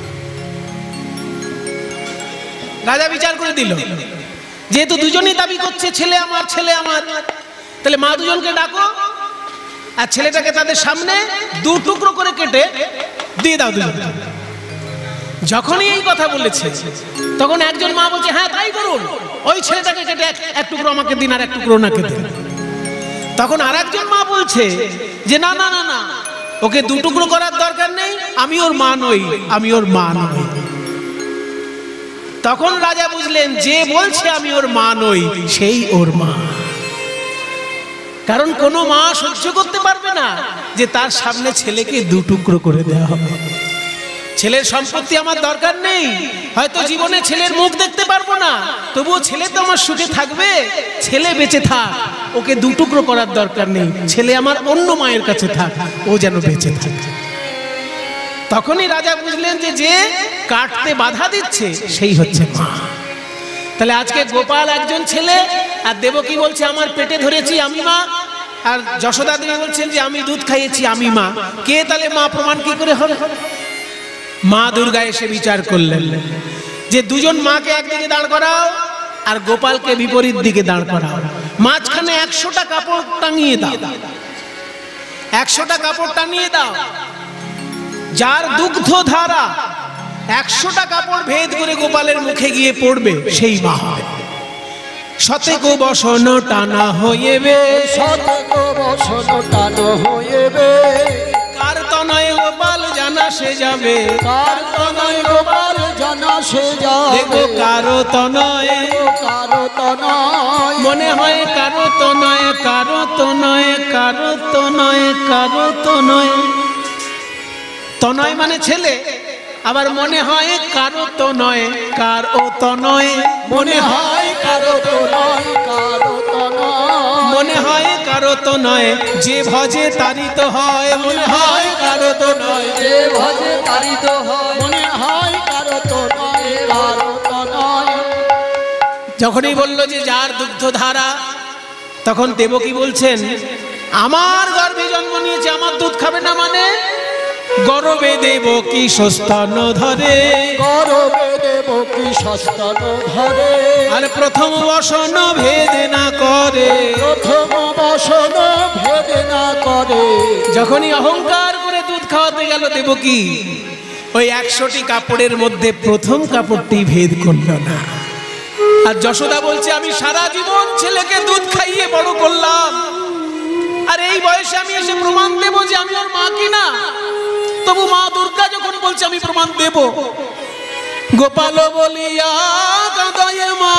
রাজা বিচার করে দিল, যেহেতু দুজনই দাবি করছে ছেলে আমার ছেলে আমার, তাহলে মা দুজনকে ডাকো আর ছেলেটাকে তাদের সামনে দু টুকরো করে কেটে দিয়ে দাও দুজন। যখনই এই কথা বলেছে তখন একজন মা বলছে হ্যাঁ তাই করুন, ওই ছেলেটাকে কেটে এক টুকরো আমাকে দিন আর এক টুকরো ওনাকে দিন। তখন আর একজন মা বলছে যে না না না না, ওকে দু টুকরো করার দরকার নেই, আমি ওর মা নই, আমি ওর মা নই। তখন রাজা বুঝলেন যে বলছে আমি ওর মা নই সেই ওর মা। কারণ কোনো মা সহ্য করতে পারবে না যে তার সামনে ছেলেকে দু টুকরো করে দেওয়া হবে। ছেলের সম্পত্তি আমার দরকার নেই, হয়তো জীবনে ছেলের মুখ দেখতে পারবো না, তবুও ছেলে তো আমার সুখে থাকবে। ছেলে বেঁচে থাক, ওকে দু টুকরো করার দরকার নেই, ছেলে আমার অন্য মায়ের কাছে থাক, ও যেন বেঁচে থাকে। তখনই রাজা বুঝলেন যে যে কাটতে বাধা দিচ্ছে সেই হচ্ছে মা। তাহলে আজকে গোপাল একজন ছেলে আর দেবকী বলছে আমার পেটে ধরেছি আমি মা, আর যশোদা দেবী বলছেন যে আমি দুধ খাইয়েছি আমি মা। কে তাহলে মা প্রমাণ কি করে হবে? মা দুর্গা এসে বিচার করলেন যে দুজন মাকে একদিকে দাঁড় করাও আর গোপালকে বিপরীত দিকে দাঁড় করাও, মাঝখানে একশোটা কাপড় টাঙিয়ে দাও, একশোটা কাপড় টাঙিয়ে দাও। যার দুগ্ধ ধারা একশোটা কাপড় ভেদ করে গোপালের মুখে গিয়ে পড়বে সেই মা হবে। শতেক বসন টানা হইবে, শতক বসন টানা হইবে, কার তনয় গোপাল জানা সে যাবে, কার তনয় গোপাল জানা সে যাবে, দেখো কারো তনয়, কারো তনয় মনে হয় কারো তনয়, কারো তনয়, কারো তনয়, কারো তনয়। তনয় মানে ছেলে, আবার মনে হয় কারো তনয়, কার ও তনয়, মনে হয় কারো তনয়, কারো তনয় মনে হয় কারো তনয়, যে ভজে তারই তো হয়, মনে হয় কারো তনয়, যে ভজে তারিত হয়, মনে হয় কারো তনয়, কারো তনয়। যখনই বলল যে যার দুগ্ধ ধারা, তখন দেবকী বলছেন আমার গর্ভে জন্ম নিয়েছে, আমার দুধ খাবে না মানে? গর্বে দেবকী সস্তন ধরে, গর্বে দেবকী সস্তন ধরে, আর প্রথম বসন ভেদ না করে, প্রথম বসন ভেদ না করে। যখনই অহংকার করে দুধ খাওয়াতে গেল দেবকী, ওই একশোটি কাপড়ের মধ্যে প্রথম কাপড়টি ভেদ করল না। আর যশোদা বলছে আমি সারা জীবন ছেলেকে দুধ খাইয়ে বড় করলাম, আর এই বয়সে আমি এসে প্রমাণ দেব যে আমি ওর মা কিনা। তবু মা দুর্গা যখন বলছে আমি প্রমাণ দেব, গোপাল বলিয়া কাঁদয়ে মা,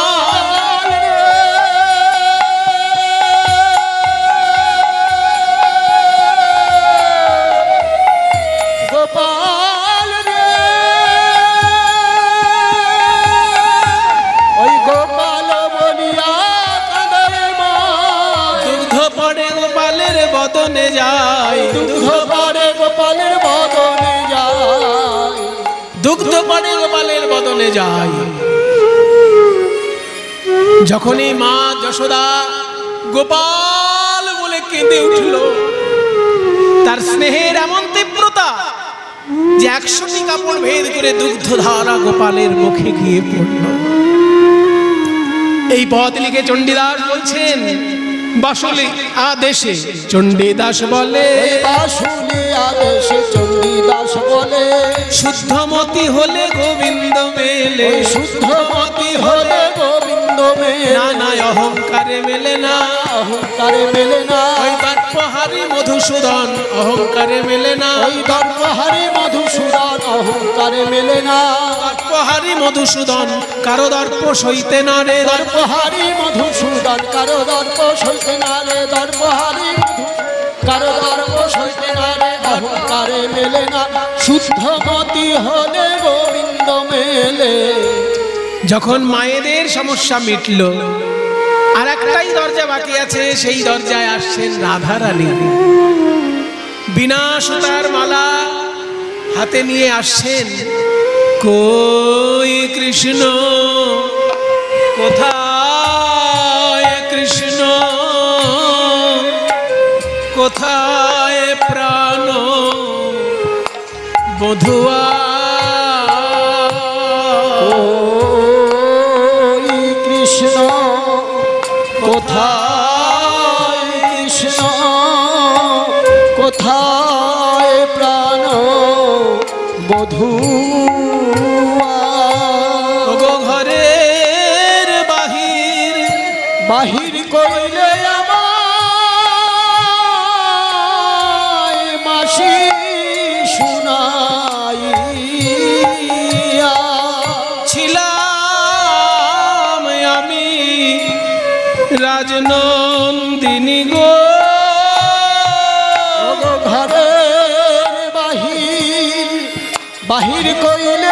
গোপাল রে, ওই গোপাল বলিয়া কাঁদে মা, দুগ্ধ পড়ে গোপালের বদনে যায়, দুগ্ধ পড়ে গোপালের বদনে যায়, দুগ্ধ পড়ে গোপালের বদনে যায়। যখনই মা যশোদা গোপাল বলে কেঁদে উঠল, তার স্নেহের এমন তীব্রতা যে একশোটি কাপড় ভেদ করে দুগ্ধ ধারা গোপালের মুখে গিয়ে পড়ল। এই পদ লিখে চণ্ডীদাস বলছেন বাসুলি আদেশে চণ্ডীদাস বলে, বাসুলি আদেশে চণ্ডীদাস বলে, শুদ্ধমতি হলে গোবিন্দ মেলে, শুদ্ধমতি হলে গোবিন্দ মেলে, না না অহংকারে মেলে না, অহংকারে মেলে না, ওই দর্পহারি মধুসূদন অহংকারে মেলে না, ওই দর্পহারি মধুসূদন অহংকারে মেলে না, দর্পহারি মধুসূদন কারো দর্প সইতে না রে, দর্পহারি মধুসূদন কারো দর্প সইতে না রে, দর্পহারি মধু কারো দর্প সইতে না রে, অহংকারে মেলে না, শুদ্ধমতি হলে গোবিন্দ মেলে। যখন মায়েদের সমস্যা মিটল, আর একটাই দরজা বাকি আছে, সেই দরজায় আসছেন রাধা রানী। বিনা সুতার মালা হাতে নিয়ে আসছেন। কই কৃষ্ণ কোথায়, কৃষ্ণ কোথায় প্রাণ বধুয়া, ওই কৃষ্ণ কোথায়, কৃষ্ণ কোথায় প্রাণ বধূয়া, ওগো ঘরের বাহির বাহির কইলে আমায় মাসি শুনাইয়া, ছিলাম আমি রাজনন্দিনী গো, ওগো ঘরের বাহির বাহির কইলে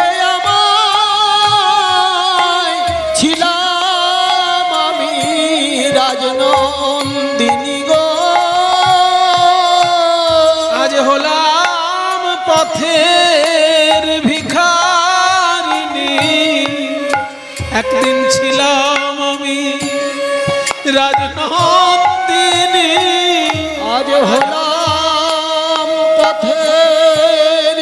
আমায়, ছিলাম আমি রাজনন্দিনী গো, আজ হলাম পথের ভিখারিণী, একদিন ছিলাম আমি রাজনন্দিনী, আজ হলাম পথের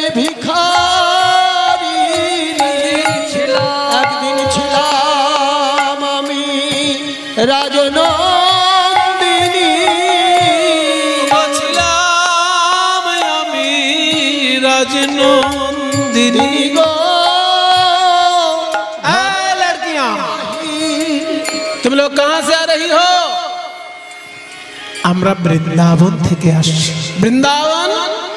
ভিখারিণী, একদিন ছিলাম আমি রাজনন্দিনী, ছিলাম আমি রাজনন্দিনী গো আমরা বৃন্দাবন থেকে আসছি। বৃন্দাবন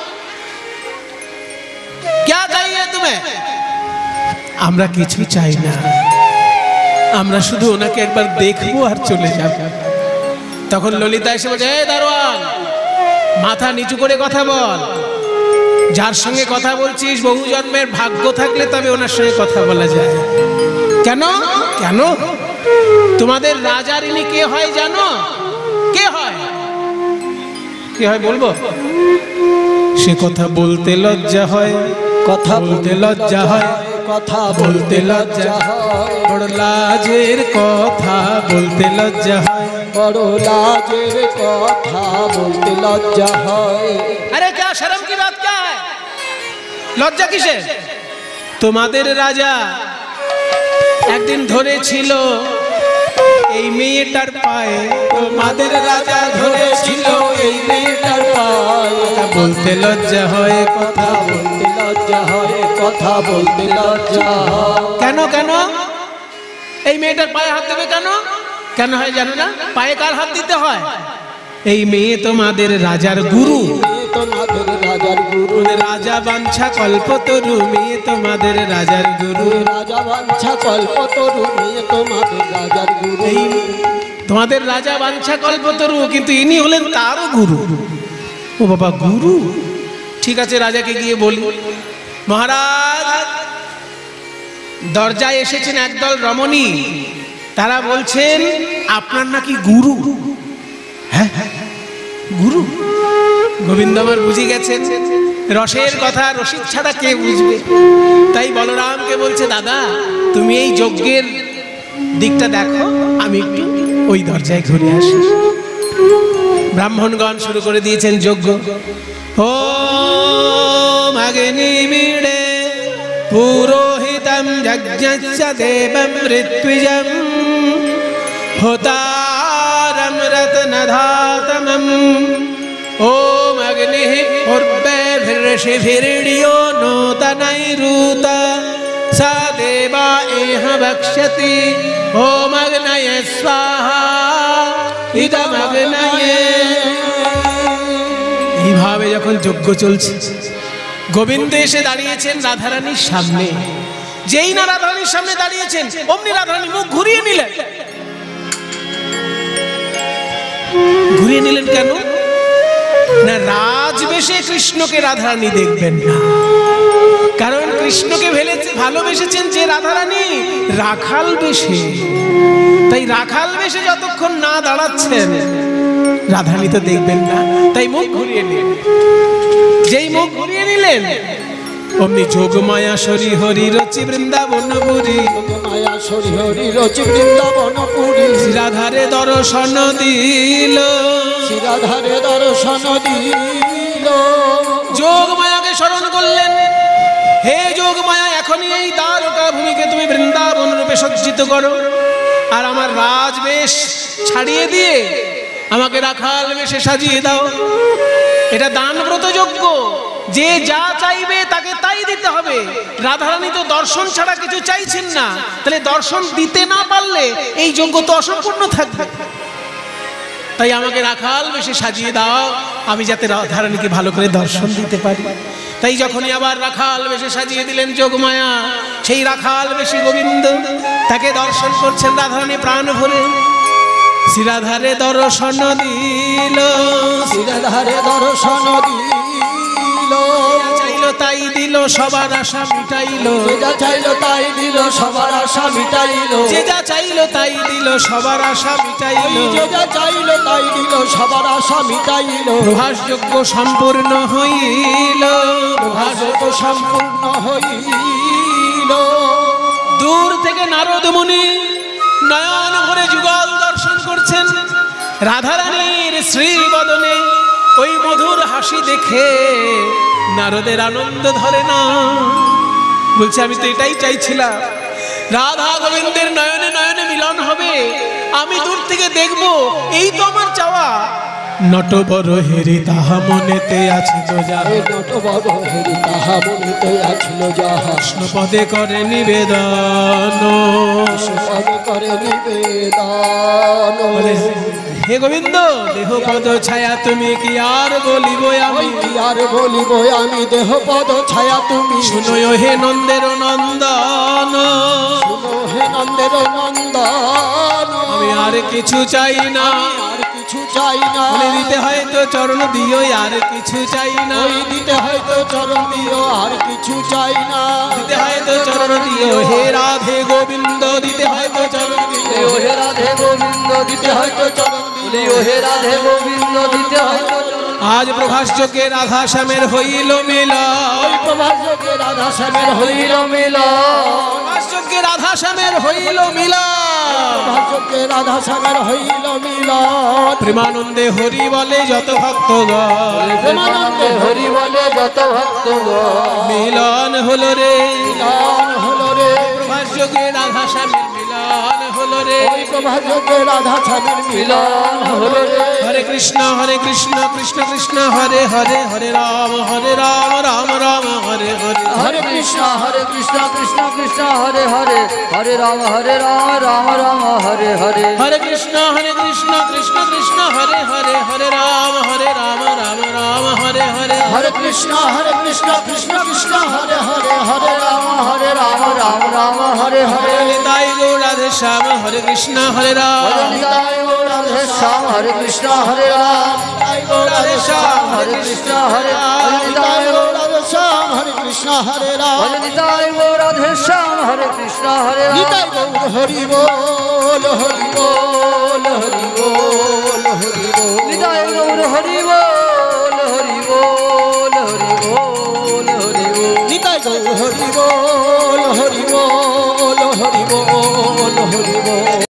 क्या चाहिए तुम्हें? আমরা কিছু চাই না, আমরা শুধু ওনাকে একবার দেখবো আর চলে যাব। তখন ললিতা এসে বলছে, এই দারোয়ান, মাথা নিচু করে কথা বল। যার সঙ্গে কথা বলছিস বহু জন্মের ভাগ্য থাকলে তবে ওনার সঙ্গে কথা বলা যায়। কেন কেন তোমাদের রাজার ইনি কে হয় জানো? কে হয়? কে হয় বলবো? সে কথা বলতে লজ্জা হয়, কথা বলতে লজ্জা হয়, কথা বলতে লজ্জা হয়, বড় লাজের কথা বলতে লজ্জা হয়, বড় লাজের কথা বলতে লজ্জা হয়। আরে क्या शर्म की बात क्या है? লজ্জা কিসে? তোমাদের রাজা একদিন ধরেছিল এই মেয়েটার পায়ে, তোমাদের রাজা ধরেছিল এই মেয়েটার পায়ে। বলতে লজ্জা হয়, কথা বলতে লজ্জা হয়, কথা বলতে লজ্জা হয়। কেন কেন এই মেয়েটার পায়ে হাত দেবে কেন? কেন হয় জানো না? পায়ে কার হাত দিতে হয়? এই মেয়ে তোমাদের রাজার গুরু, তোমাদের রাজার গুরু। রাজা বাঞ্ছা কল্পতরু, মেয়ে তোমাদের রাজার গুরু। রাজা বাঞ্ছা কল্পতরু, মেয়ে তোমাদের রাজার গুরু। এই তোমাদের রাজা বাঞ্ছা কল্পতরু, কিন্তু ইনি হলেন তারও গুরু। ও বাবা, গুরু? ঠিক আছে, রাজাকে গিয়ে বলি, মহারাজ দরজায় এসেছেন একদল রমণী, তারা বলছেন আপনার নাকি গুরু। হ্যাঁ গুরু? গোবিন্দ আমার বুঝে গেছেন রসের কথা, রসিক ছাড়া কে বুঝবে? তাই বলরামকে বলছে, দাদা তুমি এই যজ্ঞের দিকটা দেখো, আমি একটু ওই দরজায় ঘুরে আসি। ব্রাহ্মণগণ শুরু করে দিয়েছেন যজ্ঞ। ও মাগিনী মিড়ে পুরোহিতম যজ্ঞস্য দেবম ঋত্বিজম হোতারম রত্নধাতমম ওম অগ্নিঃ পূর্বেভির্ষিভির্यो নূতনৈরূতা सा देवा एह वक्ष्यति ओम अग्नये स्वाहा इदम अग्नये। এইভাবে যখন যজ্ঞ চলছে, গোবিন্দ এসে দাঁড়িয়েছেন রাধারানীর সামনে। যেই না রাধারানীর সামনে দাঁড়িয়েছেন, অমনি রাধারানী মুখ ঘুরিয়ে নিলেন। ঘুরিয়ে নিলেন কেন না? রাজবেশে কৃষ্ণকে রাধারানী দেখবেন না, কারণ কৃষ্ণকে ভালোবেসেছেন যে রাধারানী রাখাল বেশে। তাই রাখাল বেশে যতক্ষণ না দাঁড়াচ্ছেন রাধারানী তো দেখবেন না, তাই মুখ ঘুরিয়ে নিলেন। যেই মুখ ঘুরিয়ে নিলেন, অমনি যোগমায়া শরী হরি রচি বৃন্দাবনপুরী, মায়া শরী হরি রচি বৃন্দাবনপুরী। রাধারে দর্শন দিল, রাধারে দর্শন দিল। যোগমায়াকে স্মরণ করলেন, হে যোগমায়া, এখনই এই দ্বারকা ভূমিকে তুমি বৃন্দাবন রূপে সজ্জিত করো, আর আমার রাজবেশ ছাড়িয়ে দিয়ে আমাকে রাখাল বেশে সাজিয়ে দাও। এটা দানব্রত যজ্ঞ, যে যা চাইবে তাকে তাই দিতে হবে। রাধারানী তো দর্শন ছাড়া কিছু চাইছেন না, তাহলে দর্শন দিতে না পারলে এই যজ্ঞ তো অসম্পূর্ণ থাকবে। তাই আমাকে রাখাল বেশে সাজিয়ে দাও, আমি যাতে রাধারানীকে ভালো করে দর্শন দিতে পারি। তাই যখনই আবার রাখাল বেশে সাজিয়ে দিলেন যোগমায়া, সেই রাখাল বেশে গোবিন্দ তাকে দর্শন করছেন রাধারানী প্রাণ ভরে। শ্রীরাধারে দর্শন দিল, শ্রীরাধারে দর্শন দিল। চাইলো তাই দিল, সবার আশা মিটাইলো। যে যা চাইলো তাই দিল, সবার আশা মিটাইলো। যে যা চাইলো তাই দিল, সবার আশা মিটাইলো। যে যা চাইলো তাই দিল, সবার আশা মিটাইলো। প্রভাস যজ্ঞ সম্পূর্ণ হইল, প্রভাস যজ্ঞ সম্পূর্ণ হইল। দূর থেকে নারদ মুনি নয়ন ভরে যুগল দর্শন করছেন। রাধারানীর শ্রীবদনে ওই মধুর হাসি দেখে নারদের আনন্দ ধরে না। বলছে, আমি তো এটাই চাইছিলাম, রাধা গোবিন্দের নয়নে নয়নে মিলন হবে, আমি দূর থেকে দেখব, এই তো আমার চাওয়া। নটবর হেরি তাহা মনেতে আছে তো যাহা, নটবর হেরি তাহা মনেতে আছিল যাহা। কৃষ্ণপদে করে নিবেদন, কৃষ্ণপদে করে নিবেদন। হে গোবিন্দ দেহ পদ ছায়া তুমি কি আর বলিব আমি ওই কি আর বলিব আমি দেহ পদ ছায়া তুমি শুনো হে নন্দের নন্দন শুনো হে নন্দের নন্দন আমি আর কিছু চাই না আর কিছু চাই না বলে দিতে হয়তো চরণ দিও আর কিছু চাই না ওই দিতে হয়তো চরণ দিও আর কিছু চাই না দিতে হয়তো চরণ দিও হে রাধে গোবিন্দ দিতে হয়তো চরণ দিও ও হে রাধে গোবিন্দ দিতে হয়তো চরণ দিলে ও হে রাধে গোবিন্দ দিতে হয়তো চরণ আজ প্রভাসযোগে রাধা শ্যামের হইল মিলন ওই প্রভাসযোগে রাধা শ্যামের হইল মিলন প্রভাসযোগে রাধা শ্যামের হইল মিলন প্রভাসযোগে রাধা শ্যামের হইল মিলন প্রেমানন্দে হরি বলে যত ভক্তগণ প্রেমানন্দে হরি বলে যত ভক্তগণ মিলন হলো রে মিলন হলো রে প্রভাসযোগে রাধা শ্যামের মিলন হলো রে ওই প্রভাসযোগে রাধা শ্যামের মিলন হলো রে হরে কৃষ্ণ হরে কৃষ্ণ কৃষ্ণ কৃষ্ণ হরে হরে হরে রাম হরে রাম রাম রাম হরে হরে হরে কৃষ্ণ হরে কৃষ্ণ কৃষ্ণ কৃষ্ণ হরে হরে হরে রাম হরে রাম রাম রাম হরে হরে হরে কৃষ্ণ হরে কৃষ্ণ কৃষ্ণ কৃষ্ণ হরে হরে হরে রাম হরে রাম রাম রাম হরে হরে হরে কৃষ্ণ হরে কৃষ্ণ কৃষ্ণ কৃষ্ণ হরে হরে হরে রাম হরে রাম রাম রাম হরে হরে তাই গৌর রাধে শ্যাম হরে কৃষ্ণ হরে রাম নিতাই গৌর রাধে শ্যাম হরে কৃষ্ণ হরে রাম নিতাই গৌর রাধে শ্যাম হরে কৃষ্ণ হরে রাম নিতাই গৌর রাধে শ্যাম হরে কৃষ্ণ হরে রাম নিতাই গৌর রাধে শ্যাম হরে কৃষ্ণ হরে রাম নিতাই গৌর হরি বল হরি বল হরি বল হরি বল নিতাই গৌর হরি বল হরি বল হরি বল হরি বল নিতাই গৌর হরি বল হরি বল হরি বল হরি বল